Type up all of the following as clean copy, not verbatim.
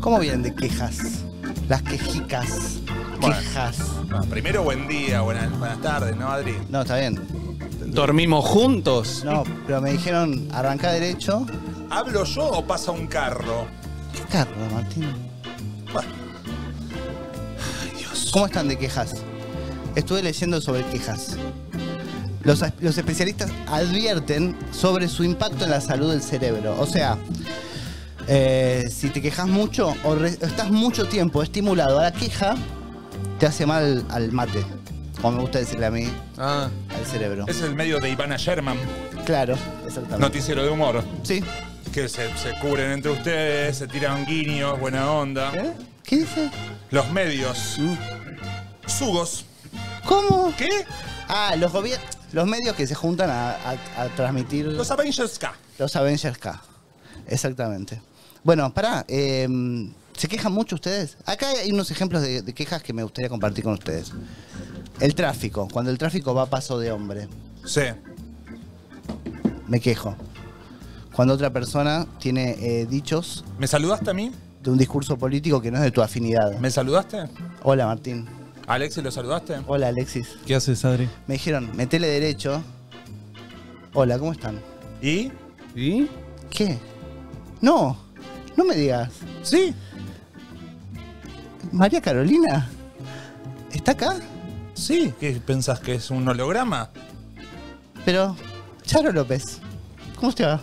¿Cómo vienen de quejas? Las quejicas. Bueno. Quejas. Bueno, primero, buen día, buenas tardes, ¿no, Adri? No, está bien. ¿Dormimos juntos? No, pero me dijeron arrancar derecho. ¿Hablo yo o pasa un carro? ¿Qué carro, Martín? Bueno. Ay, Dios. ¿Cómo están de quejas? Estuve leyendo sobre quejas. Los especialistas advierten sobre su impacto en la salud del cerebro. O sea, si te quejas mucho o estás mucho tiempo estimulado a la queja, te hace mal al mate. Como me gusta decirle a mí, al cerebro. Es el medio de Ivana Sherman, Claro, exactamente. noticiero de humor. Sí. Que se cubren entre ustedes, se tiran guiños, buena onda. ¿Eh? ¿Qué dice? Los medios. Sugos. ¿Cómo? ¿Qué? Ah, los medios que se juntan a transmitir Los Avengers K. los Avengers K. Exactamente. Bueno, pará. ¿Se quejan mucho ustedes? Acá hay unos ejemplos de quejas que me gustaría compartir con ustedes. El tráfico. Cuando el tráfico va a paso de hombre. Sí. Me quejo. Cuando otra persona tiene dichos ¿Me saludaste a mí? de un discurso político que no es de tu afinidad. ¿Me saludaste? Hola, Martín. ¿Alexis lo saludaste? Hola, Alexis. ¿Qué haces, Adri? Me dijeron, metele derecho. Hola, ¿cómo están? ¿Y? ¿Y? ¿Qué? No, no me digas. Sí. María Carolina, ¿está acá? Sí. ¿Qué pensás que es un holograma? Pero, Charo López, ¿cómo te va?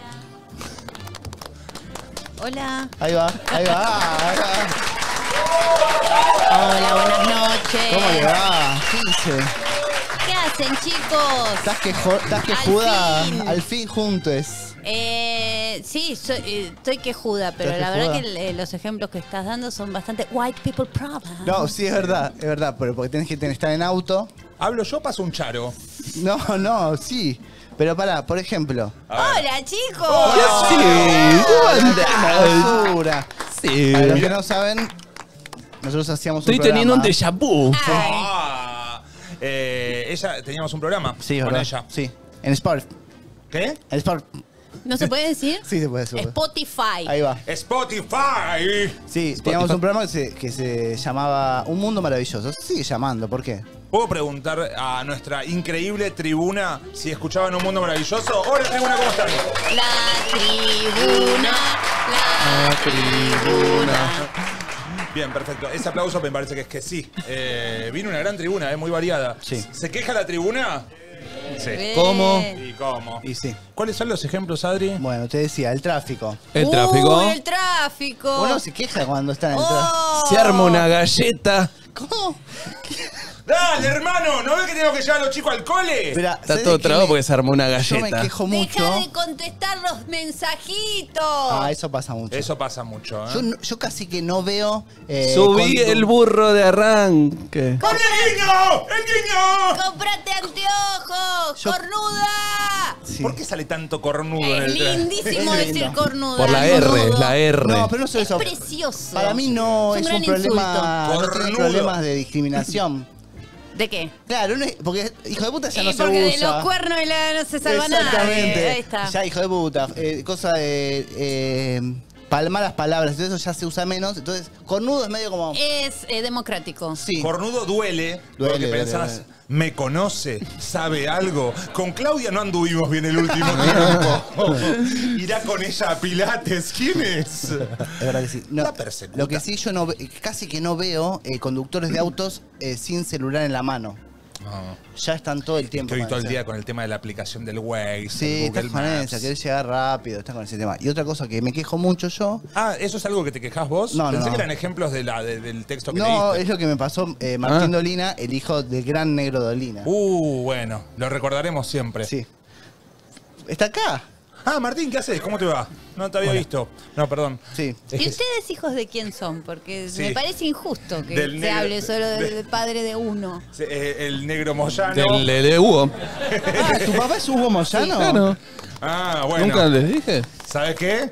Hola. Ahí va, ahí va, ahí va. Hola, buenas noches. ¿Cómo le va? ¿Qué dice? ¿Qué hacen, chicos? ¿Estás quejuda? Al fin. Al fin juntos. Sí, estoy quejuda, pero ¿Estás la verdad quejuda? que los ejemplos que estás dando son bastante white people problems. No, sí, es verdad, pero porque tenés que estar en auto. ¿Hablo yo o paso un charo? No, sí. Pero pará, por ejemplo. Hola, chicos. Basura. Sí. Para los que no saben, nosotros hacíamos Estoy un teniendo un programa. déjà vu. Ay, Ella, teníamos un programa Sí, con ¿verdad? ella. Sí, en Sport. ¿Qué? En Sport. ¿no se puede decir? Sí, se puede decir. Spotify. Ahí va. Spotify. Sí, teníamos un programa que se llamaba Un Mundo Maravilloso. Se sigue llamando, ¿por qué? ¿Puedo preguntar a nuestra increíble tribuna si escuchaban Un Mundo Maravilloso? Hola, tribuna, ¿cómo están? La tribuna. Bien, perfecto. Ese aplauso me parece que es que sí. Vino una gran tribuna, muy variada. Sí. ¿Se queja la tribuna? Sí. ¿Cómo? ¿Y cómo? Y sí. ¿Cuáles son los ejemplos, Adri? Bueno, te decía, el tráfico. El tráfico. El tráfico. Uno se queja cuando está en el tráfico. Oh. Se arma una galleta. ¿Cómo? ¡Dale, hermano! ¿No ves que tengo que llevar a los chicos al cole? Espera, Está ¿sabés todo de qué trabado me- porque se armó una Yo me galleta. quejo mucho. Deja de contestar los mensajitos. Ah, eso pasa mucho. Eso pasa mucho, ¿eh? Yo casi que no veo. Subí el burro de arranque. ¡Con el niño! ¡El niño! ¡Comprate anteojos! Yo- ¡Cornuda! Sí. ¿Por qué sale tanto cornudo en Es el tren? lindísimo Es decir lindo. cornuda. Por la R, cornudo. la R. No, pero no solo Es eso. precioso. Para mí no es gran un problema. insulto. No tiene Cornudo. problemas de discriminación. ¿De qué? Claro, porque hijo de puta ya no se porque de usa. los cuernos y la no se salva nada. Exactamente. Ahí está. Ya, hijo de puta. Cosa de. Malas palabras, entonces eso ya se usa menos. Entonces, cornudo es medio como. Es democrático. Sí. Cornudo duele, Duele, porque duele, pensás, duele. me conoce, sabe algo. Con Claudia no anduvimos bien el último tiempo. Irá con ella a Pilates. ¿Quién es? Es verdad que sí. No, La persecuta. lo que sí yo no casi que no veo conductores de autos sin celular en la mano. Ya están todo el tiempo. Estoy con todo el ese. día con el tema de la aplicación del Waze, Sí, el estás Google con Maps. esa, querés llegar rápido, estás con ese tema. Y otra cosa que me quejo mucho yo. Ah, ¿eso es algo que te quejas vos? No, Pensé no. que eran ejemplos del texto que No, leíste. es lo que me pasó Martín Dolina, el hijo del gran negro Dolina. Bueno, lo recordaremos siempre. Sí. ¿Está acá? Ah, Martín, ¿qué haces? ¿Cómo te va? No te había visto. No, perdón. Sí. Es ¿Y que- ustedes hijos de quién son? Porque Sí. me parece injusto que Del se negro- hable solo del padre de uno. el negro Moyano. De Hugo. Ah, ¿tu papá es Hugo Moyano? Claro. Ah, bueno. ¿Nunca les dije? ¿Sabes qué?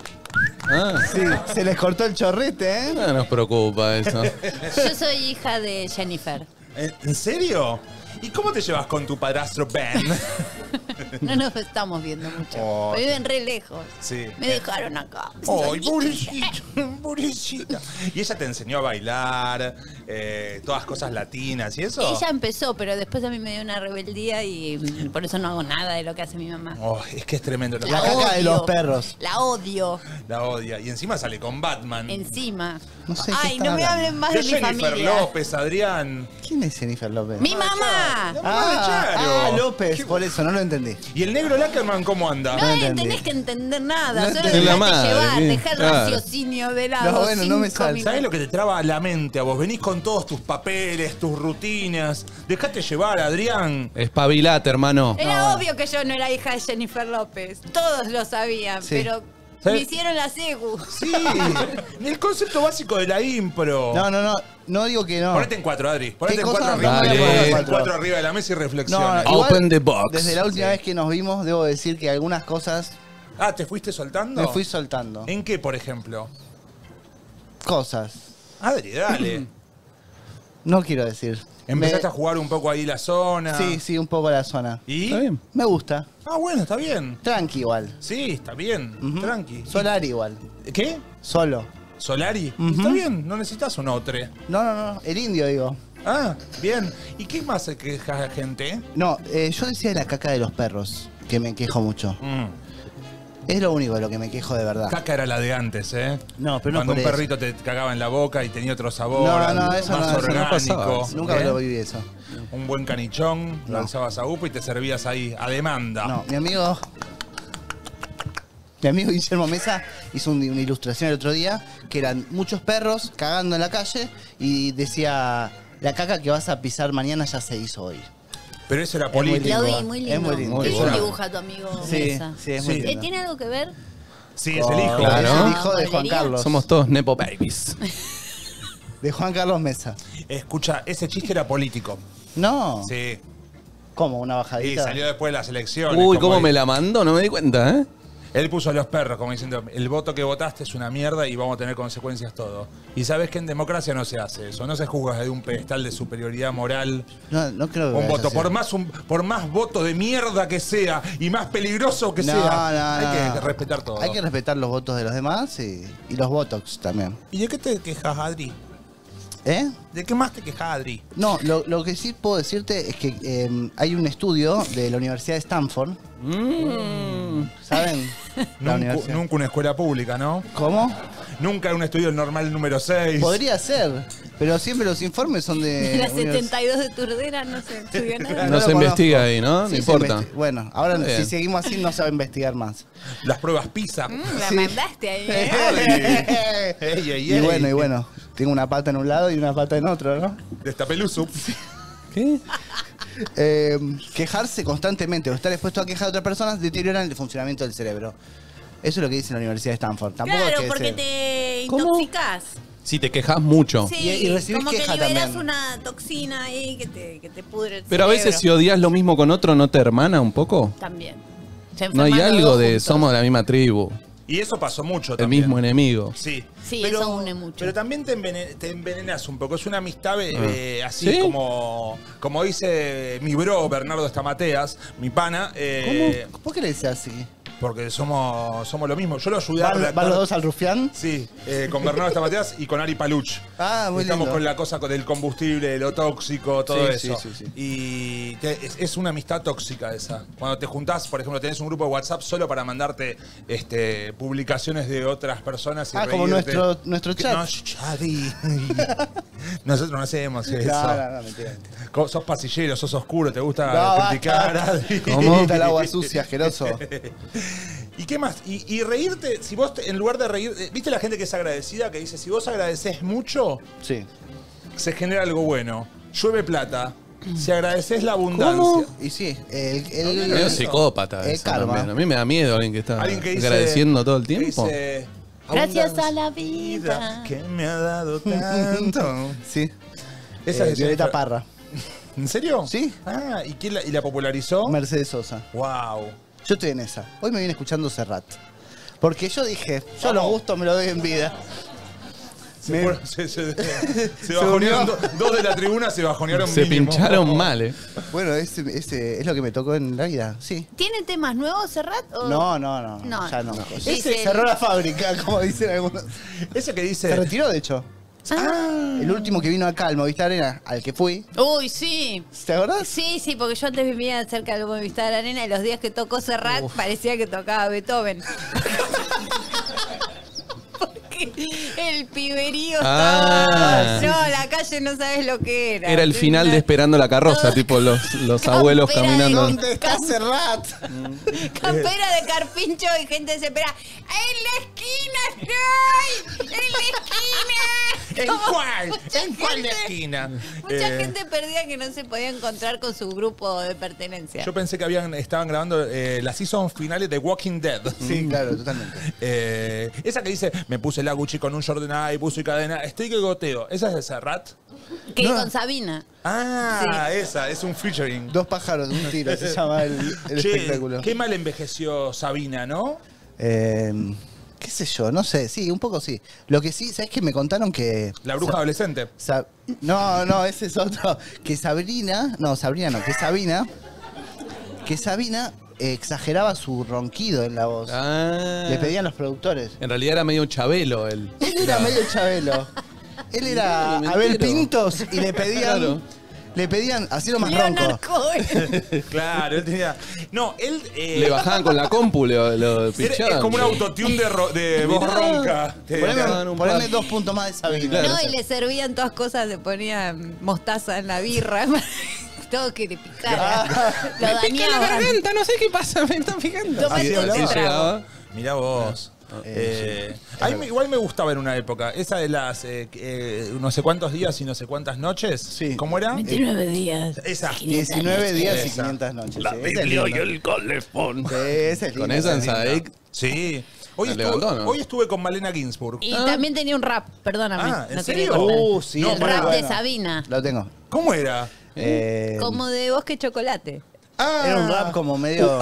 Ah, Sí, se les cortó el chorrete, ¿eh? no nos preocupa eso. Yo soy hija de Jennifer. ¿En serio? ¿Y cómo te llevas con tu padrastro Ben? No nos estamos viendo mucho. Oh. Me viven re lejos. Sí. Me dejaron acá. ¡Ay, pobrecita! Pobrecita. Y ella te enseñó a bailar, todas cosas latinas y eso. Ella empezó, pero después a mí me dio una rebeldía y por eso no hago nada de lo que hace mi mamá. Oh, es que es tremendo. La caca de los perros. La odio. La odia. Y encima sale con Batman. Encima. No sé qué Ay, están no me hablando. hablen más De de mi Jennifer familia. López, Adrián. ¿Quién es Jennifer López? ¡Mi mamá! La mamá de Charo. López, por eso, no lo entendí. ¿Y el negro Lackerman cómo anda? No entendí. tenés que entender nada, No solo entendí. La dejate madre, llevar, ¿qué? dejá el Claro. raciocinio de lado. No, bueno, no me 5 sale. minutos. ¿Sabés lo que te traba la mente a vos? Venís con todos tus papeles, tus rutinas. Dejate llevar, Adrián. Espabilate, hermano. Era obvio que yo no era hija de Jennifer López. Todos lo sabían, Sí. pero ¿Sabes? me hicieron la CEGU. Sí. El concepto básico de la impro. No digo que no. Ponete en 4, Adri. Ponete ¿Qué en cosa? 4 arriba. No me voy a poner Ponete en cuatro. 4 arriba de la mesa y reflexiona. No, igual, Open the box. Desde la última vez que nos vimos, debo decir que algunas cosas Ah, ¿te fuiste soltando? me fui soltando. ¿En qué, por ejemplo? Cosas. Adri, dale. No quiero decir. Empezaste a jugar un poco ahí la zona. Sí, un poco la zona. ¿Y? Está bien. Me gusta. Ah, bueno, está bien. Tranqui igual. Sí, está bien. Ujú. Tranqui. Solari igual. ¿Qué? Solo. ¿Solari? Ujú. Está bien, no necesitas un otro. No. El indio, digo. Ah, bien. ¿Y qué más se queja la gente? No, yo decía de la caca de los perros, que me quejo mucho. Es lo único de lo que me quejo de verdad. Caca era la de antes, ¿eh? No, pero no Cuando por un eso. perrito te cagaba en la boca y tenía otro sabor. No, eso más no, eso no orgánico. pasaba. Nunca ¿eh? lo viví eso. Un buen canichón, lo No. alzabas a UPA y te servías ahí, a demanda. No, mi amigo Guillermo Mesa hizo una ilustración el otro día que eran muchos perros cagando en la calle y decía, la caca que vas a pisar mañana ya se hizo hoy. Pero eso era muy político. Lo lindo. vi, muy Es lindo. muy lindo. Muy ¿Qué bueno. dibuja tu amigo Sí, Mesa? sí, es muy Sí. lindo. ¿Tiene algo que ver? Sí, es el hijo. Claro. Es el hijo de Juan Valeria. Carlos. Somos todos Nepo Babies. De Juan Carlos Mesa. Escucha, ese chiste era político. No. Sí. ¿Cómo? ¿Una Y bajadita? salió después de las elecciones. Uy, como cómo él. me la mandó, no me di cuenta, ¿eh? Él puso a los perros, como diciendo, el voto que votaste es una mierda y vamos a tener consecuencias todo. Y sabes que en democracia no se hace eso, no se juzga desde un pedestal de superioridad moral. No creo que Un vaya voto, a ser. por más voto de mierda que sea y más peligroso que No, sea, no, hay que no. respetar todo. Hay que respetar los votos de los demás y los botox también. ¿Y de qué te quejas, Adri? ¿Eh? ¿De qué más te quejas, Adri? No, lo que sí puedo decirte es que hay un estudio de la Universidad de Stanford, ¿saben? La universidad. Nunca una escuela pública, ¿no? ¿Cómo? Nunca un estudio normal número 6. Podría ser, pero siempre los informes son de... La univers- 72 de Turdera no se estudió nada. No lo se conozco. investiga ahí, ¿no? Sí, No se importa. Bueno, ahora Está si bien. seguimos así no se va a investigar más. Las pruebas PISA. La Sí. mandaste ahí. ¿eh? Ey, ey, Y ey. bueno, tengo una pata en un lado y una pata en otro, ¿no? Destapeluso. ¿Qué? Quejarse constantemente o estar expuesto a quejar de otras personas deterioran el funcionamiento del cerebro. Eso es lo que dice la Universidad de Stanford. Tampoco es Claro, que porque se- te ¿Cómo? intoxicás. Si te quejas mucho. Sí, Y recibir como que queja liberas también. una toxina ahí que te pudre el Pero a veces si cerebro. odias lo mismo con otro, ¿no te hermana un poco? También. Se No hay enferman los algo dos de juntos. somos de la misma tribu, Y eso pasó mucho el también. mismo enemigo. Sí. Sí, eso une mucho. Pero también te envenenas un poco. Es una amistad así ¿Sí? como dice mi bro Bernardo Estamateas, mi pana. ¿Por qué le dice así? Porque somos lo mismo. Yo lo ayudé a ¿Van redactar- los dos al rufián? Sí, con Bernardo Estamateas y con Ari Paluch. Ah, muy Estamos lindo. con la cosa del combustible, de lo tóxico, todo Sí, eso. sí, sí, sí. Y es una amistad tóxica esa. Cuando te juntás, por ejemplo, tenés un grupo de WhatsApp solo para mandarte publicaciones de otras personas y Como reírte. nuestro chat. No, Chadi. Nosotros no hacemos eso. No, mentira. Sos pasillero, sos oscuro, te gusta No, criticar. basta. Adri. ¿Cómo? Está el agua sucia, asqueroso. ¿Y qué más? Y reírte, si vos en lugar de reír, ¿viste la gente que es agradecida? Que dice, si vos agradeces mucho, Sí. se genera algo bueno. Llueve plata. Si agradeces la abundancia. Y sí, Medio psicópata el eso karma. también. A mí me da miedo alguien que está Alguien que dice, agradeciendo todo el que tiempo. dice, Gracias "Abundancia a la vida". que me ha dado tanto. Sí. Esa es Violeta Parra. ¿En serio? Sí. Ah, ¿y quién la popularizó? Mercedes Sosa. Wow. Yo estoy en esa. Hoy me viene escuchando Serrat. Porque yo dije, yo Vamos. los gustos me los doy en vida. Se bajonearon dos de la tribuna, se bajonearon Se mínimo. pincharon mal, Bueno, ese es lo que me tocó en la vida, sí. ¿Tiene temas nuevos, Serrat? o- No, No, ya no. no. Ese cerró la fábrica, como dicen algunos. Ese que Se dice... retiró, de hecho. El último que vino acá al Movistar Arena, al que fui. Uy, sí. ¿Te acordás? Sí, porque yo antes vivía cerca del Movistar Arena y los días que tocó Serrat parecía que tocaba Beethoven. Porque el piberío Ah. estaba... No, la calle no sabes lo que era. Era el final de Esperando la Carroza, tipo los abuelos Campera de caminando. ¿Dónde está Serrat? Campera de carpincho y gente desesperada. ¡En la esquina estoy! ¡En la esquina! ¿En Como cuál? mucha ¿En cuál gente- esquina? Mucha gente perdida que no se podía encontrar con su grupo de pertenencia. Yo pensé que estaban grabando las season finales de Walking Dead. Sí, claro, totalmente. Esa que dice, me puse la Gucci con un short de nada y puse cadena, estoy que goteo. ¿Esa es de Serrat? Que No. con Sabina. Ah, esa, es un featuring. Dos pájaros de un tiro, se llama el Che, espectáculo. qué mal envejeció Sabina, ¿no? ¿Qué sé yo? No sé, sí, un poco sí. Lo que sí, ¿sabes qué? Me contaron que... La bruja adolescente. No, ese es otro. Que Sabina exageraba su ronquido en la voz. Ah. Le pedían los productores. En realidad era medio Chabelo él. Él era medio Chabelo. Él era Mirá, Abel mentiro. Pintos y le pedían... Claro. Le pedían, hacerlo más Leonard ronco. Cohen. Claro, él tenía... No, él... Le bajaban con la compu, lo es pichaban. como un autotune de voz Mirá. ronca. Daban un Poneme par. 2 puntos más de Sabina. Claro. No, y le servían todas cosas, le ponían mostaza en la birra. Todo que le picara. Lo dañaban. no sé qué pasa, me están fijando. Tomate Así un hablaba. Él trago. llegaba. Mirá vos. A mí igual me gustaba en una época. Esa de las no sé cuántos días y no sé cuántas noches. Sí. ¿Cómo era? 29 días. Esa. 19 días y Esa. 500 noches. La sí, ese es Biblia y lindo. el colefón. Sí, ese es Con lindo, esa en ese es lindo. Sadik. Sí. Hoy La estuve, levantó, ¿no? hoy estuve con Malena Ginsburg. Y también tenía un rap, perdóname. Ah, ¿en no quería serio? cortar. Sí, No, el pará, rap de bueno. Sabina. Lo tengo. ¿Cómo era? Como de Bosque Chocolate. Era un rap como medio...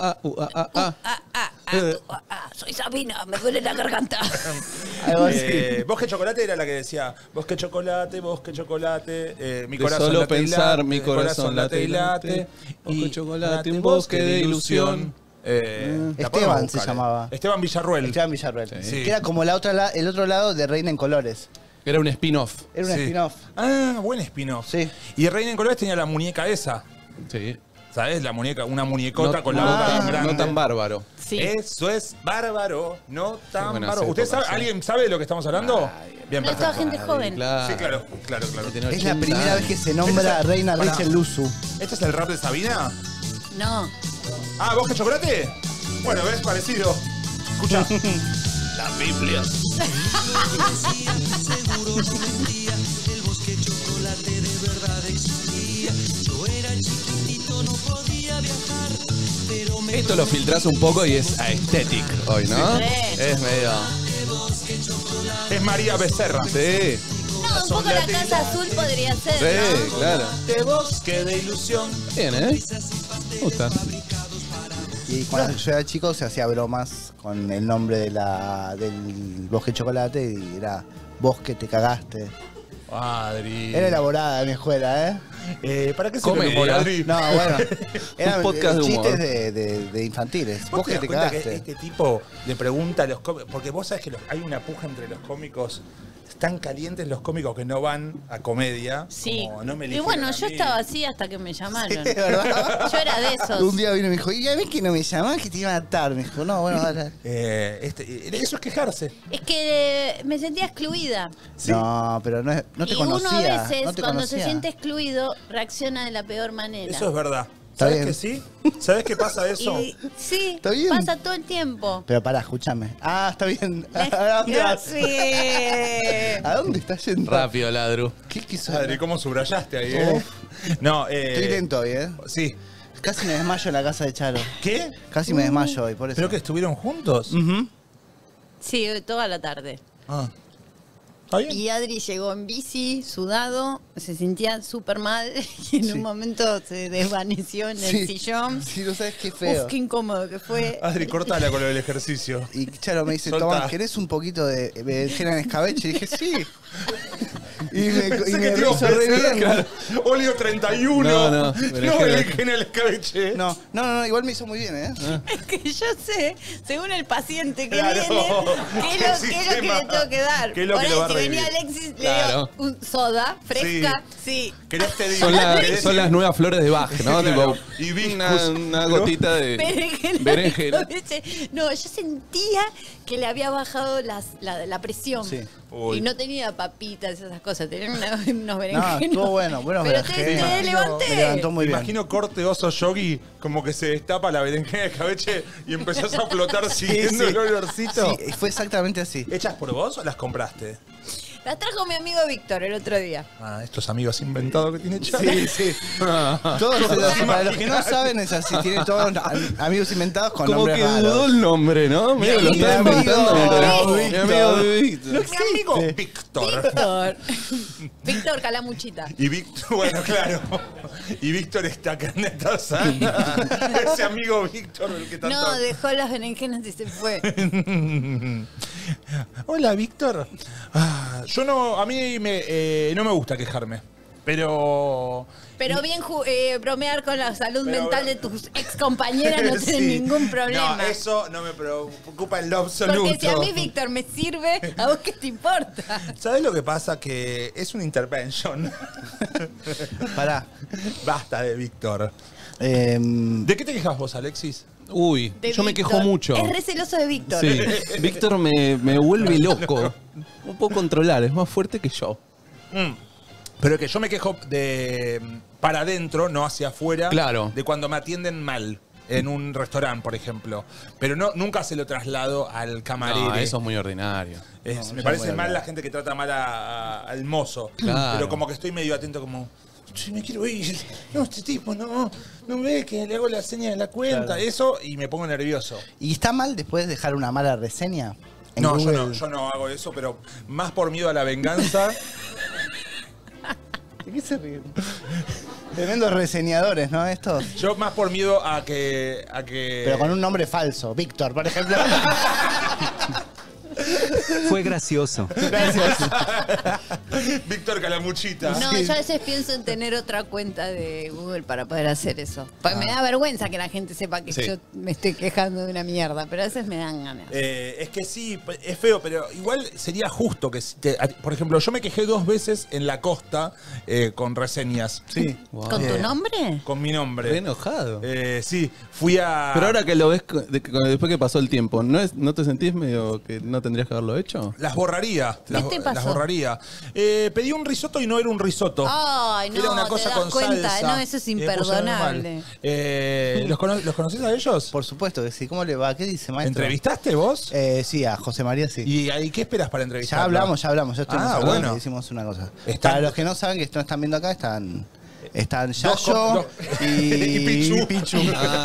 Soy Sabina, me duele la garganta. algo así. Bosque Chocolate era la que decía Bosque Chocolate, Bosque Chocolate, mi De corazón solo late y pensar, late, mi corazón late y late. Bosque Chocolate, un bosque de ilusión. La Esteban podemos se buscar, llamaba. Esteban Villarruel. Esteban Villarruel. Sí. Que era como el otro lado de Reina en Colores. Era un spin-off. Era un Sí. spin-off. Ah, buen spin-off. Sí. Y Reina en Colores tenía la muñeca esa. Sí. ¿Sabes? La muñeca, una muñecota con la boca bien grande. no tan bárbaro. Sí. Eso es bárbaro, no tan buenas bárbaro. ¿Usted épocas, sabe, sí. ¿Alguien sabe de lo que estamos hablando? Bien, No es toda perfecto. gente joven. Claro. Sí, claro. Es la primera vez que se nombra Este es- Reina Pará. Rachel Luzu. ¿Este es el rap de Sabina? No. Ah, ¿Bosque Chocolate? Bueno, ves, parecido. Escucha. La Biblia. Esto lo filtrás un poco y es aesthetic hoy, ¿no? Sí. Es medio. Es María Becerra. Sí, No, un poco la casa azul podría ser, sí, ¿no? claro. De bosque de ilusión. Bien, ¿eh? Me gusta. Y cuando yo era chico se hacía bromas con el nombre del Bosque Chocolate y era Bosque te cagaste. Adri. Era elaborada en mi escuela, ¿eh? ¿Para qué se Comedia. lo memoria, Adri? No, bueno. Eran podcast de humor. chistes de infantiles. ¿Vos Bosque te das te cuenta que cagaste. este tipo le pregunta a los cómicos? Porque vos sabés que hay una puja entre los cómicos. Están calientes los cómicos que no van a comedia. Sí. Como, no me Y eligieron bueno, a yo mí. estaba así hasta que me llamaron. Sí, ¿verdad? Yo era de esos. Un día vino y me dijo, ¿y ya ves que no me llamás? Que te iban a atar. Me dijo, no, bueno, dale. Eso es quejarse. Es que me sentía excluida. Sí. No, pero no te y uno conocía. a veces, no te cuando conocía. se siente excluido, reacciona de la peor manera. Eso es verdad. Está ¿Sabes bien. que sí? ¿Sabes qué pasa eso? Y, sí, Está bien. pasa todo el tiempo. Pero pará, escúchame. Ah, está bien. ¿A dónde vas? Sí. ¿A dónde estás yendo? Rápido, ladru. ¿Qué quiso? Adri, ¿cómo subrayaste ahí, eh? No, Estoy lento hoy, ¿eh? Sí. Casi me desmayo en la casa de Charo. ¿Qué? Casi me desmayo hoy, por eso. ¿Pero que estuvieron juntos? Ujú. Sí, toda la tarde. Ah. ¿Está bien? Y Adri llegó en bici, sudado, se sentía súper mal y en un momento se desvaneció en el sillón. Sí, no sabes qué feo. Uf, qué incómodo que fue. Adri, cortala con lo del ejercicio. Y Charo me dice, Soltá. Tomás, ¿querés un poquito de berenjena en escabeche? Y dije, sí. Y me Tío, hizo re bien. claro. Óleo 31. No, No, berenjena. berenjena al escabeche. No, igual me hizo muy bien, ¿eh? Es que yo sé, según el paciente que Claro. viene, qué es lo que sistema. le tengo que dar. ¿Qué es lo Por que ahí, le va a si venía revivir? Alexis, Claro. le digo un soda fresca, sí. ¿Querés te diga? Son las nuevas flores de Bach, ¿no? Claro. Tipo, Hibiscus. una gotita de berenjena. No, yo sentía que le había bajado la presión. Sí. Uy. Y no tenía papitas, esas cosas, tenía unos No, berenjenos. estuvo bueno, buenos Pero berenjenas. te levanté. Me levantó muy Me bien. imagino corte oso yogi, como que se destapa la berenjena de escabeche y empezás a flotar siguiendo sí. el olorcito. Sí, fue exactamente así. ¿Hechas por vos o las compraste? Las trajo mi amigo Víctor el otro día. Ah, estos amigos inventados que tiene Charo. Sí. Para los que no saben es así, tiene todos amigos inventados con Como nombres que raros. dudó el nombre, ¿no? Medio lo Mi está amigo inventando. Mi Víctor. amigo Víctor. Mi amigo Víctor. Víctor Calamuchita. Y Víctor, bueno, claro. Y Víctor está acá en esta sala. Ese amigo Víctor, el que tanto. No, dejó las berenjenas y se fue. Hola, Víctor. Yo no, a mí no me gusta quejarme, pero... Pero bien bromear con la salud Pero mental bueno. de tus ex compañeras no tiene Sí. ningún problema. No, eso no me preocupa en lo absoluto. Porque si a mí Víctor me sirve, ¿a vos qué te importa? ¿Sabes lo que pasa? Que es una intervention. Pará. Basta de Víctor. Em, ¿De qué te quejas vos, Alexis? Uy, De yo me Víctor. quejo mucho. Es re celoso de Víctor. Sí, Víctor me vuelve loco. No puedo controlar, es más fuerte que yo. Pero que yo me quejo de para adentro, no hacia afuera. Claro. De cuando me atienden mal en un restaurante, por ejemplo. Pero nunca se lo traslado al camarero. No, eso es muy ordinario. Me parece mal la gente que trata mal al mozo. Claro. Pero como que estoy medio atento como... "Che, me quiero ir. No, este tipo no ve que le hago la seña de la cuenta. Claro. Eso, y me pongo nervioso. ¿Y está mal después dejar una mala reseña? en No, yo Google? no, yo no hago eso, pero más por miedo a la venganza. ¿De qué se ríen? Tremendos reseñadores, ¿no? Estos. Yo más por miedo a que... Pero con un nombre falso. Víctor, por ejemplo. Fue gracioso. Gracias. Víctor Calamuchita. No, yo a veces pienso en tener otra cuenta de Google para poder hacer eso. Pues me da vergüenza que la gente sepa que Sí. yo me estoy quejando de una mierda, pero a veces me dan ganas. Es que sí, es feo, pero igual sería justo que... por ejemplo, yo me quejé 2 veces en la costa con reseñas. Sí. Wow. ¿Con tu nombre? Con mi nombre. Re enojado. Sí, fui a... Pero ahora que lo ves, después que pasó el tiempo, ¿no te sentís medio que no tendrías que haberlo hecho? Las borraría. ¿Qué Las, te las pasó? borraría. Pedí un risotto y no era un risotto. Ay, no, Era una te cosa das con cuenta, salsa. no, eso es Y me puse muy mal. imperdonable. ¿Los conocés a ellos? Por supuesto que sí. ¿Cómo le va? ¿Qué dice, maestro? ¿Entrevistaste vos? Sí, a José María sí. ¿Y qué esperas para entrevistar? Ya hablamos. Ya estuvimos hablando bueno. y hicimos una cosa. Están- Para los que no saben, que no están viendo acá, están Dos Yayo y Pichu.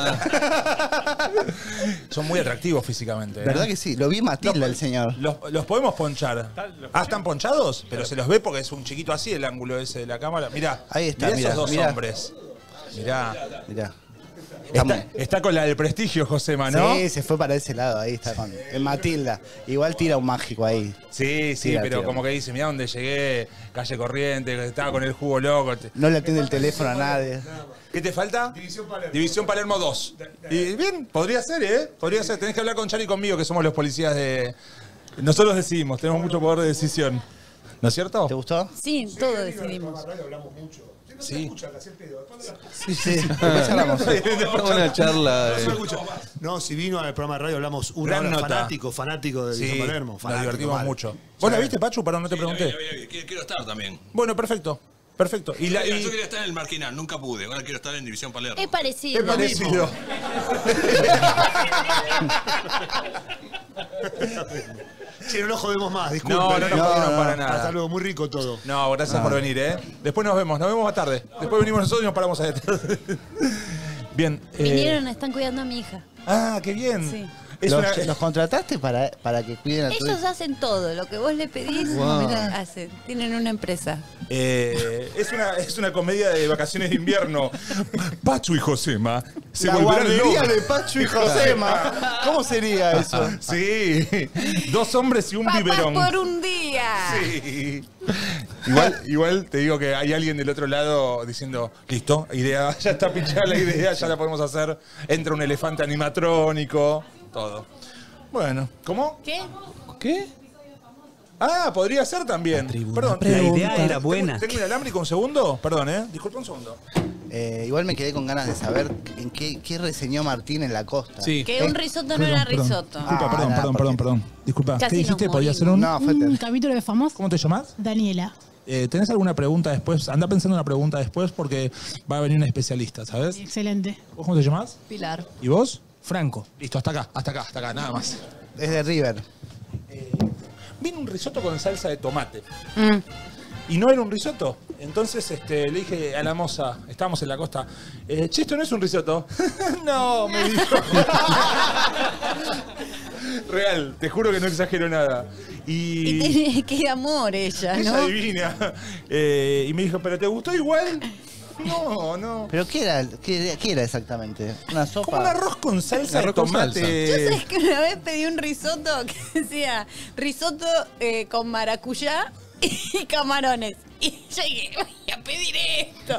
Son muy atractivos físicamente. ¿eh? ¿Verdad que sí? Lo vi Matilda, el señor. Los podemos ponchar. ¿Están ponchados? Pero se los ve porque es un chiquito así el ángulo ese de la cámara. Mirá. Ahí está, Mirá mirá, esos dos mirá. hombres. Mirá. Mirá. Está con la del prestigio, Josema, ¿no? Sí, se fue para ese lado, ahí está con Matilda. Igual tira un mágico ahí. Sí, Tira, pero tira. como que dice, mirá dónde llegué, calle Corriente, que estaba con el jugo loco. No le atiende el teléfono a nadie. ¿Qué te falta? División Palermo 2. Y bien, podría ser, ¿eh? Podría ser. Tenés que hablar con Chari y conmigo, que somos los policías de... Nosotros decidimos, tenemos mucho poder de decisión. ¿No es cierto? ¿Te gustó? Sí, todo decidimos. Sí. Sí, sí. Después hablamos. Fue una charla. No, si vino al programa de radio hablamos una Gran hora. nota. Fanático de División Sí, Palermo. nos Fanático, divertimos mal. mucho. ¿Vos la viste, Pachu? Perdón, no te pregunté. Quiero estar también. Bueno, perfecto. Perfecto. Y Yo quería estar en el Marginal, nunca pude. Ahora quiero estar en División Palermo. Es parecido. Qué parecido. Che, no nos jodemos más, disculpen. No, no nos jodieron para nada. Hasta luego, muy rico todo. No, gracias por venir, ¿eh? Después nos vemos más tarde. Después venimos nosotros y nos paramos ahí. Bien. Vinieron, están cuidando a mi hija. Ah, qué bien. Sí. Es una- ¿Los contrataste para que cuiden a tu Ellos hacen todo, lo que vos le pedís, Wow. hacen. Tienen una empresa. es una comedia de vacaciones de invierno. Pachu y Josema se La volverán guardería locos. de Pachu y Josema. ¿Cómo sería eso? Sí, 2 hombres y un ¡Papás biberón. por un día! Sí. Igual te digo que hay alguien del otro lado diciendo, listo, idea, ya está pinchada la idea, ya la podemos hacer. Entra un elefante animatrónico, todo. Bueno, ¿cómo? ¿Qué? ¿Qué? Ah, podría ser también. Perdón. La idea era buena. ¿Tengo un alámbrico un segundo? Perdón, disculpa un segundo. Igual me quedé con ganas de saber en qué reseñó Martín en la costa. Sí. Que un risotto no era risotto. Disculpa, Ah, perdón. Disculpa, Casi ¿qué dijiste? nos ¿Podía ser un...? No, fue Un capítulo de Famosos. ¿Cómo te llamas? Daniela. ¿Tenés alguna pregunta después? Anda pensando una pregunta después porque va a venir un especialista, ¿sabes? Excelente. ¿Vos cómo te llamás? Pilar. ¿Y vos? Franco. Listo, hasta acá, nada más. Es de River. Vino un risotto con salsa de tomate. Mm. Y no era un risotto. Entonces le dije a la moza, estábamos en la costa, che, ¿esto no es un risotto? No, me dijo. Real, te juro que no exagero nada. Y Qué amor ella, ella ¿no? adivina. Y me dijo, ¿pero te gustó igual? No. ¿Pero qué era exactamente? ¿Una sopa? Como un arroz con salsa Arroz de con tomate. Yo sabes que una vez pedí un risotto que decía risotto con maracuyá y camarones. Y yo dije, voy a pedir esto.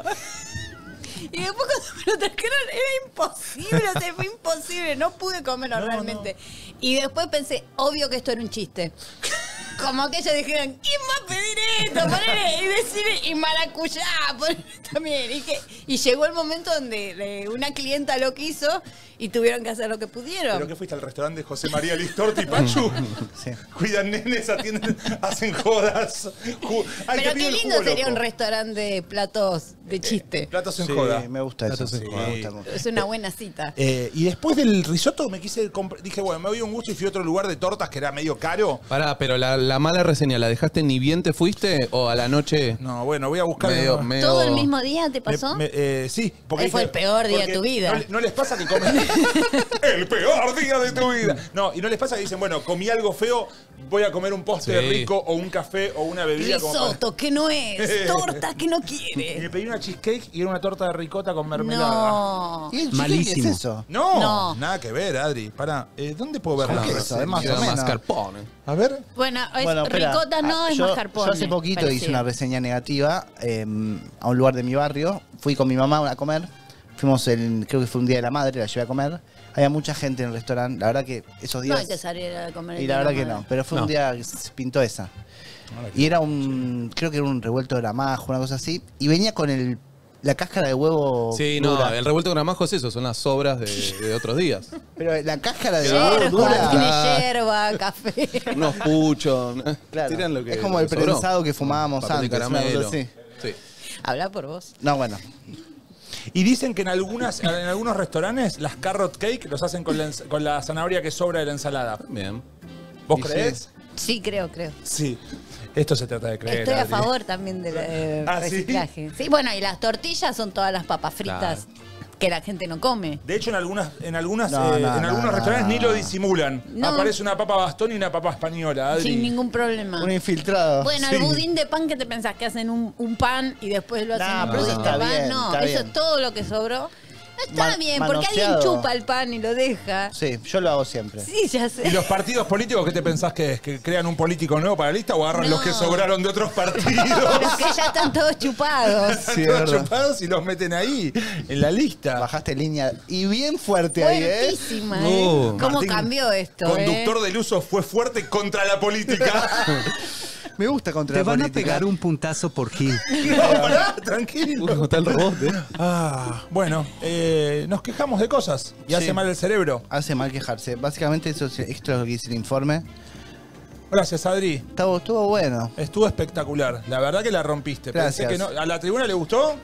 Y después cuando me lo trajeron era imposible, o sea, fue imposible, no pude comerlo realmente. Y después pensé, obvio que esto era un chiste. Como que ellos dijeron, ¿quién va a pedir esto? Ponele, y decir, y maracuyá, ponele también. Y llegó el momento donde una clienta lo quiso y tuvieron que hacer lo que pudieron. ¿Pero qué fuiste al restaurante de José María Listorti y Pachu? Sí. Cuidan nenes, atienden, hacen jodas. Ay, te Pero pido qué el lindo jugo, sería un loco. restaurante de platos de chiste. Platos en Sí, joda. me gusta eso. Platos en Sí, joda. me gusta mucho. Es una buena cita. Y después del risotto me quise comprar. Dije, bueno, me doy un gusto y fui a otro lugar de tortas que era medio caro. Pará, pero la mala reseña, ¿la dejaste ni bien te fuiste o a la noche No, bueno, voy a buscar. medio... ¿Todo el mismo día te pasó? Sí. Fue el peor día de tu vida. No les pasa que comen. El peor día de tu vida. No, y no les pasa que dicen, bueno, comí algo feo, voy a comer un postre Sí. rico o un café o una bebida. como para- Risotto, que no es. Torta, que no Y me quiere. pedí una cheesecake y era una torta de ricota con mermelada. No. ¿Y el chicken Malísimo. qué es eso? No, No. nada que ver, Adri. Pará, ¿dónde puedo ver la ¿Qué es eso? Es más o menos. mascarpone. A ver. Bueno, es espera. ricota no, es yo, mascarpone. Yo hace poquito hice parecido. una reseña negativa a un lugar de mi barrio. Fui con mi mamá a comer. Fuimos creo que fue un día de la madre, la llevé a comer. Había mucha gente en el restaurante. La verdad que esos No días... hay que salir a comer. Y el la día verdad de que la no. madre. Pero fue un día que se pintó esa. Y era creo que era un revuelto de gramajo, una cosa así. Y venía con la cáscara de huevo Sí, no, dura. el revuelto con gramajo es eso, son las sobras de otros días. Pero la cáscara de huevo Yerba, dura... tiene yerba, café. Unos puchos. Claro, Tiran lo que es como el lo sobró. prensado que fumábamos Papel de antes. una cosa caramelo. así. Sí. Habla por vos. No, bueno. Y dicen que en algunos restaurantes las carrot cake los hacen con la zanahoria que sobra de la ensalada. Bien. ¿Vos Y creés? Sí, creo. Sí. Esto se trata de creer. Estoy a Adri. favor también del ¿Ah, sí? reciclaje. Sí, bueno, y las tortillas son todas las papas fritas que la gente no come. De hecho, en algunos no, restaurantes no. ni lo disimulan. No. Aparece una papa bastón y una papa española, Adri. Sin ningún problema. Un infiltrado. Bueno, Sí. el budín de pan, ¿qué te pensás? ¿Que hacen un pan y después lo hacen No, un pero budín eso de está pan? bien, No, está eso bien. es todo lo que sobró. No está Man- bien, porque alguien manoseado. chupa el pan y lo deja. Sí, yo lo hago siempre. Sí, ya ¿Y sé. los partidos políticos qué te pensás que es? ¿Que crean un político nuevo para la lista o agarran No. los que sobraron de otros partidos? Pero es que ya están todos chupados. Están Sí, es todos verdad. chupados y los meten ahí, en la lista. Bajaste línea y bien fuerte ahí, ¿eh? Fuertísima, No. ¿eh? ¿Cómo Martín, cambió esto, Conductor del uso fue fuerte contra la política. Me gusta contra Te la van a política. pegar un puntazo por Gil. No, pará, tranquilo. Uy, cómo está el robot, Bueno, nos quejamos de cosas y hace Sí. mal el cerebro. Hace mal quejarse. Básicamente esto es lo que dice el informe. Gracias, Adri. Estuvo bueno. Estuvo espectacular. La verdad que la rompiste. Pensé Gracias. que no. ¿A la tribuna le gustó?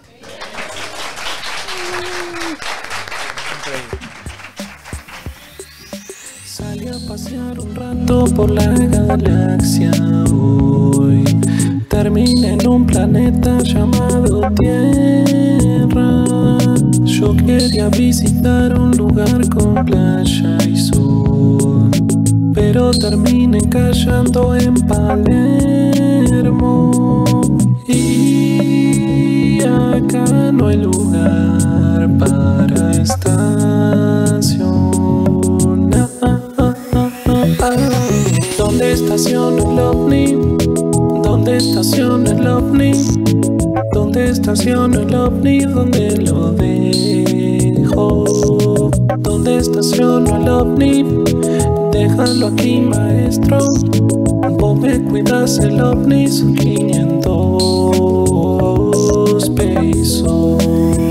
Salí a pasear un rato por la galaxia hoy. Terminé en un planeta llamado Tierra. Yo quería visitar un lugar con playa y sol. pero terminen callando en Palermo. Y acá no hay lugar para estación. ¿Dónde estaciona el ovni? ¿Dónde estaciona el ovni? ¿Dónde estaciona el ovni? ¿Dónde lo dejo? ¿Dónde estaciona el ovni? Déjalo aquí, maestro. Vos me cuidas el ovni, son 500 pesos.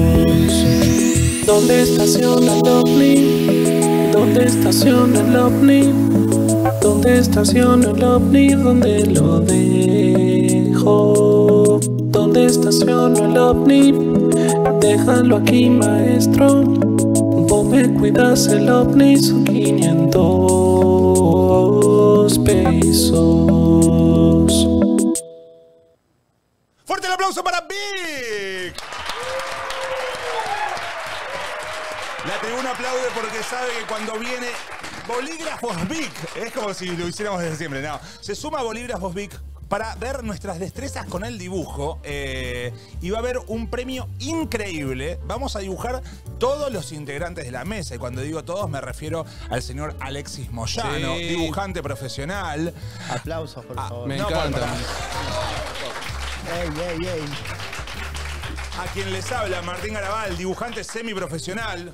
¿Dónde estaciona el ovni? ¿Dónde estaciona el ovni? ¿Dónde estaciona el ovni? ¿Dónde lo dejo? ¿Dónde estaciona el ovni? Déjalo aquí, maestro. Vos me cuidas el ovni, son 500 pesos. ¡Fuerte el aplauso para Vic! La tribuna aplaude porque sabe que cuando viene Bolígrafos Vic, es como si lo hiciéramos desde siempre, no. Se suma Bolígrafos Vic para ver nuestras destrezas con el dibujo y va a haber un premio increíble. Vamos a dibujar todos los integrantes de la mesa y cuando digo todos me refiero al señor Alexis Moyano, Sí. dibujante profesional. Aplausos, por favor. Me No, encanta. Ey, ey, ey. A quien les habla, Martín Garabal, dibujante semiprofesional.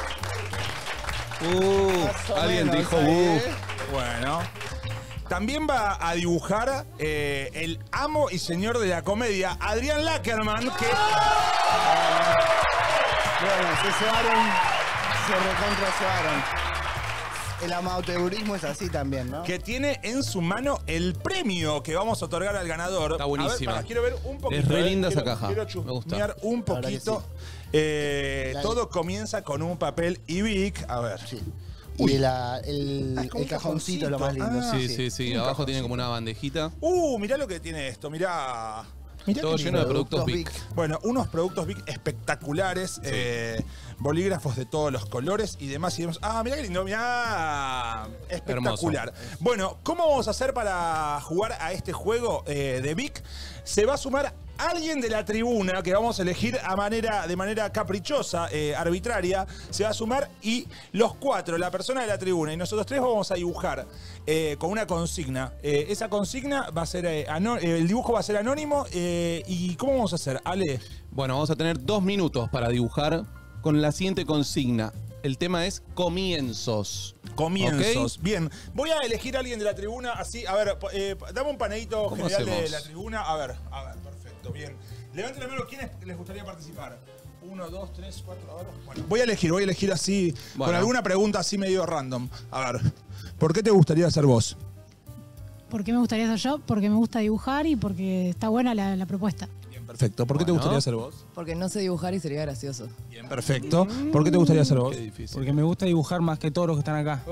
Alguien menos, dijo ahí, Bueno. También va a dibujar el amo y señor de la comedia, Adrián Lackerman, que... Bueno, se cebaron, se recontra cebaron. El amateurismo es así también, ¿no? que tiene en su mano el premio que vamos a otorgar al ganador. Está buenísima. A ver, quiero ver un poquito. Es re linda quiero, esa caja. Quiero Me gusta. chusmear un La verdad que poquito. Dale. Todo comienza con un papel y Vic. A ver. Sí. Uy. Y el es como un cajoncito es lo más lindo. cajoncito. Sí, sí, sí. Un Abajo cajoncito. tiene como una bandejita. Mirá lo que tiene esto, mirá. Mirá Todo qué lleno de lindo. productos Vic. Bueno, unos productos Vic espectaculares, bolígrafos de todos los colores y demás. Mirá qué lindo, mirá. Espectacular. Bueno, ¿cómo vamos a hacer para jugar a este juego de Vic? Se va a sumar alguien de la tribuna que vamos a elegir de manera caprichosa, arbitraria. Se va a sumar y los cuatro, la persona de la tribuna y nosotros tres vamos a dibujar con una consigna. Esa consigna va a ser, el dibujo va a ser anónimo. ¿Y cómo vamos a hacer? Ale. Bueno, vamos a tener 2 minutos para dibujar con la siguiente consigna. El tema es comienzos. Comienzos. ¿Ok? Bien. Voy a elegir a alguien de la tribuna así. A ver, dame un paneíto ¿Cómo general de hacemos? la tribuna. A ver, perfecto, bien. Levanten la mano, ¿quiénes les gustaría participar? 1, 2, 3, 4, a ver. Bueno, voy a elegir así, con Bueno. alguna pregunta así medio random. A ver, ¿por qué te gustaría ser vos? ¿Por qué me gustaría ser yo? Porque me gusta dibujar y porque está buena la propuesta. Bien, perfecto. ¿Por qué te Bueno. gustaría ser vos? Porque no sé dibujar y sería gracioso. Bien, perfecto. ¿Por qué te gustaría ser vos? Qué difícil. Porque me gusta dibujar más que todos los que están acá.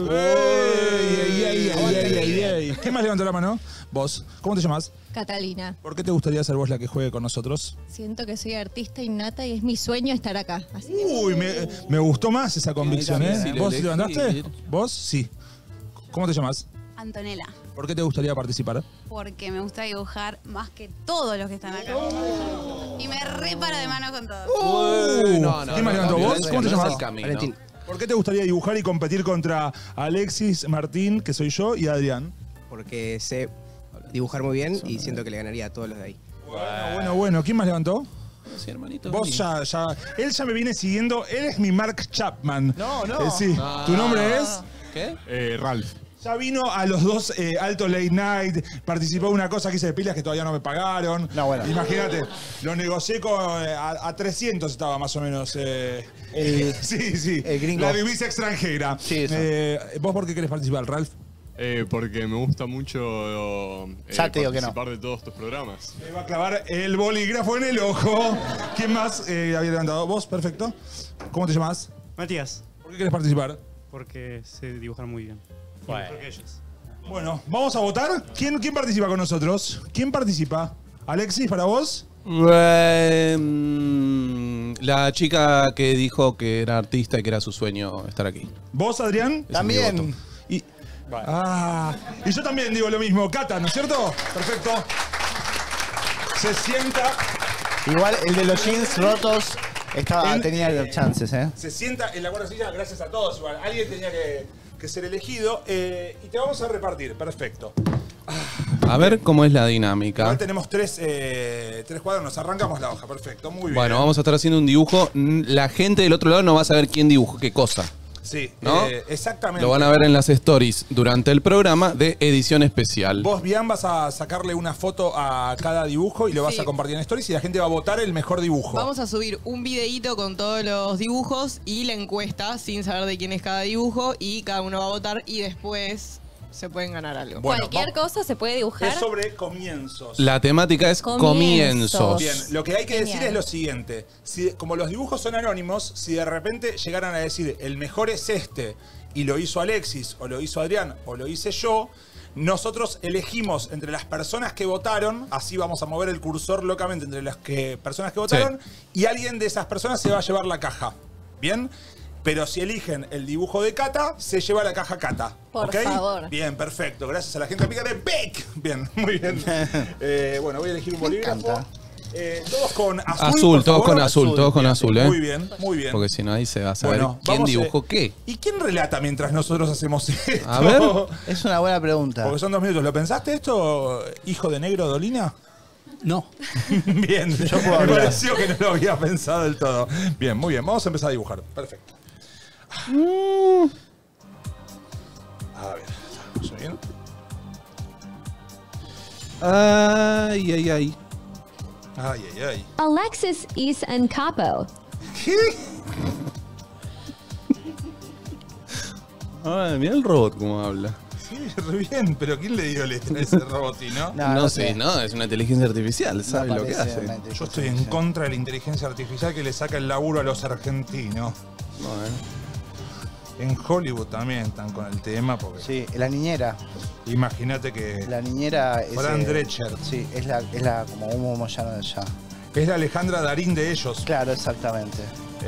¡Ey! ¿Quién más levantó la mano? Vos. ¿Cómo te llamas? Catalina, ¿Por qué te gustaría ser vos la que juegue con nosotros? siento que soy artista innata y es mi sueño estar acá. Así que Uy, me gustó más esa convicción, Qué ¿eh? difícil ¿Vos elegir. levantaste? ¿Vos? Sí. ¿Cómo te llamas? Antonella, ¿Por qué te gustaría participar? porque me gusta dibujar más que todos los que están acá. Y me reparo de mano con todo. ¿Quién más levantó? ¿Vos? ¿Cómo te no es llamas? el camino. Valentín. ¿Por qué te gustaría dibujar y competir contra Alexis, Martín, que soy yo, y Adrián? Porque sé dibujar muy bien y siento que le ganaría a todos los de ahí. Bueno. ¿Quién más levantó? Sí, hermanito. Vos ya. Él ya me viene siguiendo. Él es mi Mark Chapman. No, no. Sí. Ah. ¿Tu nombre es? ¿Qué? Ralph. Ya vino a los dos Alto Late Night, participó de una cosa que hice de pilas que todavía no me pagaron. No, bueno. Imagínate, lo negocié a 300 estaba más o menos. Sí. el gringo. La divisa extranjera. Sí, eso. ¿Vos por qué querés participar, Ralph? Porque me gusta mucho Ya te digo que no. participar de todos tus programas. Me va a clavar el bolígrafo en el ojo. ¿Quién más había levantado? ¿Vos? Perfecto. ¿Cómo te llamas? Matías, ¿Por qué querés participar? porque sé dibujar muy bien. Y mejor que ellos. Bueno, vamos a votar. ¿Quién participa con nosotros? ¿Quién participa? Alexis, ¿para vos? La chica que dijo que era artista y que era su sueño estar aquí. ¿Vos, Adrián? Ese es mi voto. Y Y yo también digo lo mismo. Cata, ¿no es cierto? Perfecto. Se sienta. Igual el de los jeans rotos tenía chances, ¿eh? Se sienta en la cuarta silla, gracias a todos. Igual, alguien tenía que ser elegido. Y te vamos a repartir. Perfecto. A ver cómo es la dinámica. Igual tenemos tres cuadros. Nos arrancamos la hoja. Perfecto. Muy bien. Bueno, vamos a estar haciendo un dibujo. La gente del otro lado no va a saber quién dibujó qué cosa. Sí, ¿no? Exactamente. Lo van a ver en las stories durante el programa de edición especial. Vos, Bian, vas a sacarle una foto a cada dibujo y lo vas a compartir en stories y la gente va a votar el mejor dibujo. Vamos a subir un videíto con todos los dibujos y la encuesta sin saber de quién es cada dibujo y cada uno va a votar y después se pueden ganar algo. Bueno, Cualquier cosa se puede dibujar. Es sobre comienzos. La temática es comienzos. Bien, lo que hay que decir es lo siguiente. Como los dibujos son anónimos, si de repente llegaran a decir el mejor es este y lo hizo Alexis o lo hizo Adrián o lo hice yo, nosotros elegimos entre las personas que votaron, así vamos a mover el cursor locamente entre las personas que votaron y alguien de esas personas se va a llevar la caja. ¿Bien? Pero si eligen el dibujo de Cata, se lleva la caja Cata. Por favor. Bien, perfecto. Gracias a la gente amiga de Beck. Bien, muy bien. Bueno, voy a elegir un bolígrafo. Todos con azul. Todos con azul, todos con azul, ¿eh? Muy bien, muy bien. Porque si no, ahí se va a saber quién vamos, dibujó qué. ¿Y quién relata mientras nosotros hacemos esto? A ver. Es una buena pregunta. Porque son 2 minutos. ¿Lo pensaste esto, hijo de negro Dolina? No. Bien, Yo puedo me hablar. pareció que no lo había pensado del todo. Bien, muy bien. Vamos a empezar a dibujar. Perfecto. A ver, ¿estamos bien? Ay, ay, ay. Ay, ay, ay. Alexis is un capo. ¿Qué? Ay, mira el robot cómo habla. Sí, re bien, pero ¿quién le dio letra a ese robotino? No sé, no, es una inteligencia artificial, sabe lo que hace. Yo estoy en contra de la inteligencia artificial que le saca el laburo a los argentinos. En Hollywood también están con el tema. Porque Sí, la niñera. imagínate que La niñera es. Fran Drescher. Sí, es la como Humo Moyano de allá. es la Alejandra Darín de ellos. Claro, exactamente.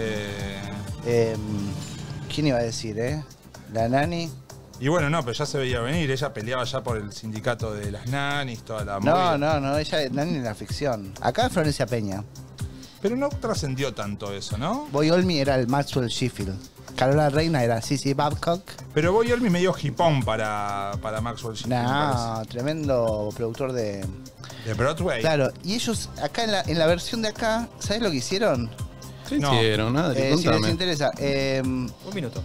¿Quién iba a decir, La nani. Y bueno, no, pero ya se veía venir. Ella peleaba ya por el sindicato de las nanis, toda la movida. No, ella es nani en la ficción. Acá es Florencia Peña. Pero no trascendió tanto eso, ¿no? Boy Olmi era el Maxwell Sheffield. Carola Reina era Sissy Babcock. Pero Boy Olmi medio hipón para Maxwell Sheffield, me No, parece. tremendo productor de Broadway. Claro, y ellos acá en la versión de acá, ¿sabes lo que hicieron? ¿Qué hicieron? Adri, Si les contame. interesa. Un minuto.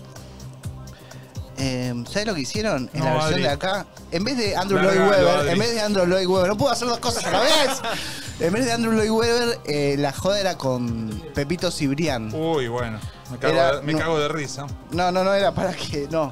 ¿Sabes lo que hicieron en No, la versión Adri. de acá? En vez de Andrew Largalo, Lloyd Webber, Adri. en vez de Andrew Lloyd Webber, no puedo hacer dos cosas a la vez. En vez de Andrew Lloyd Webber, la joda era con Pepito Cibrián. Uy, bueno. Me cago de risa. No, era para que. No.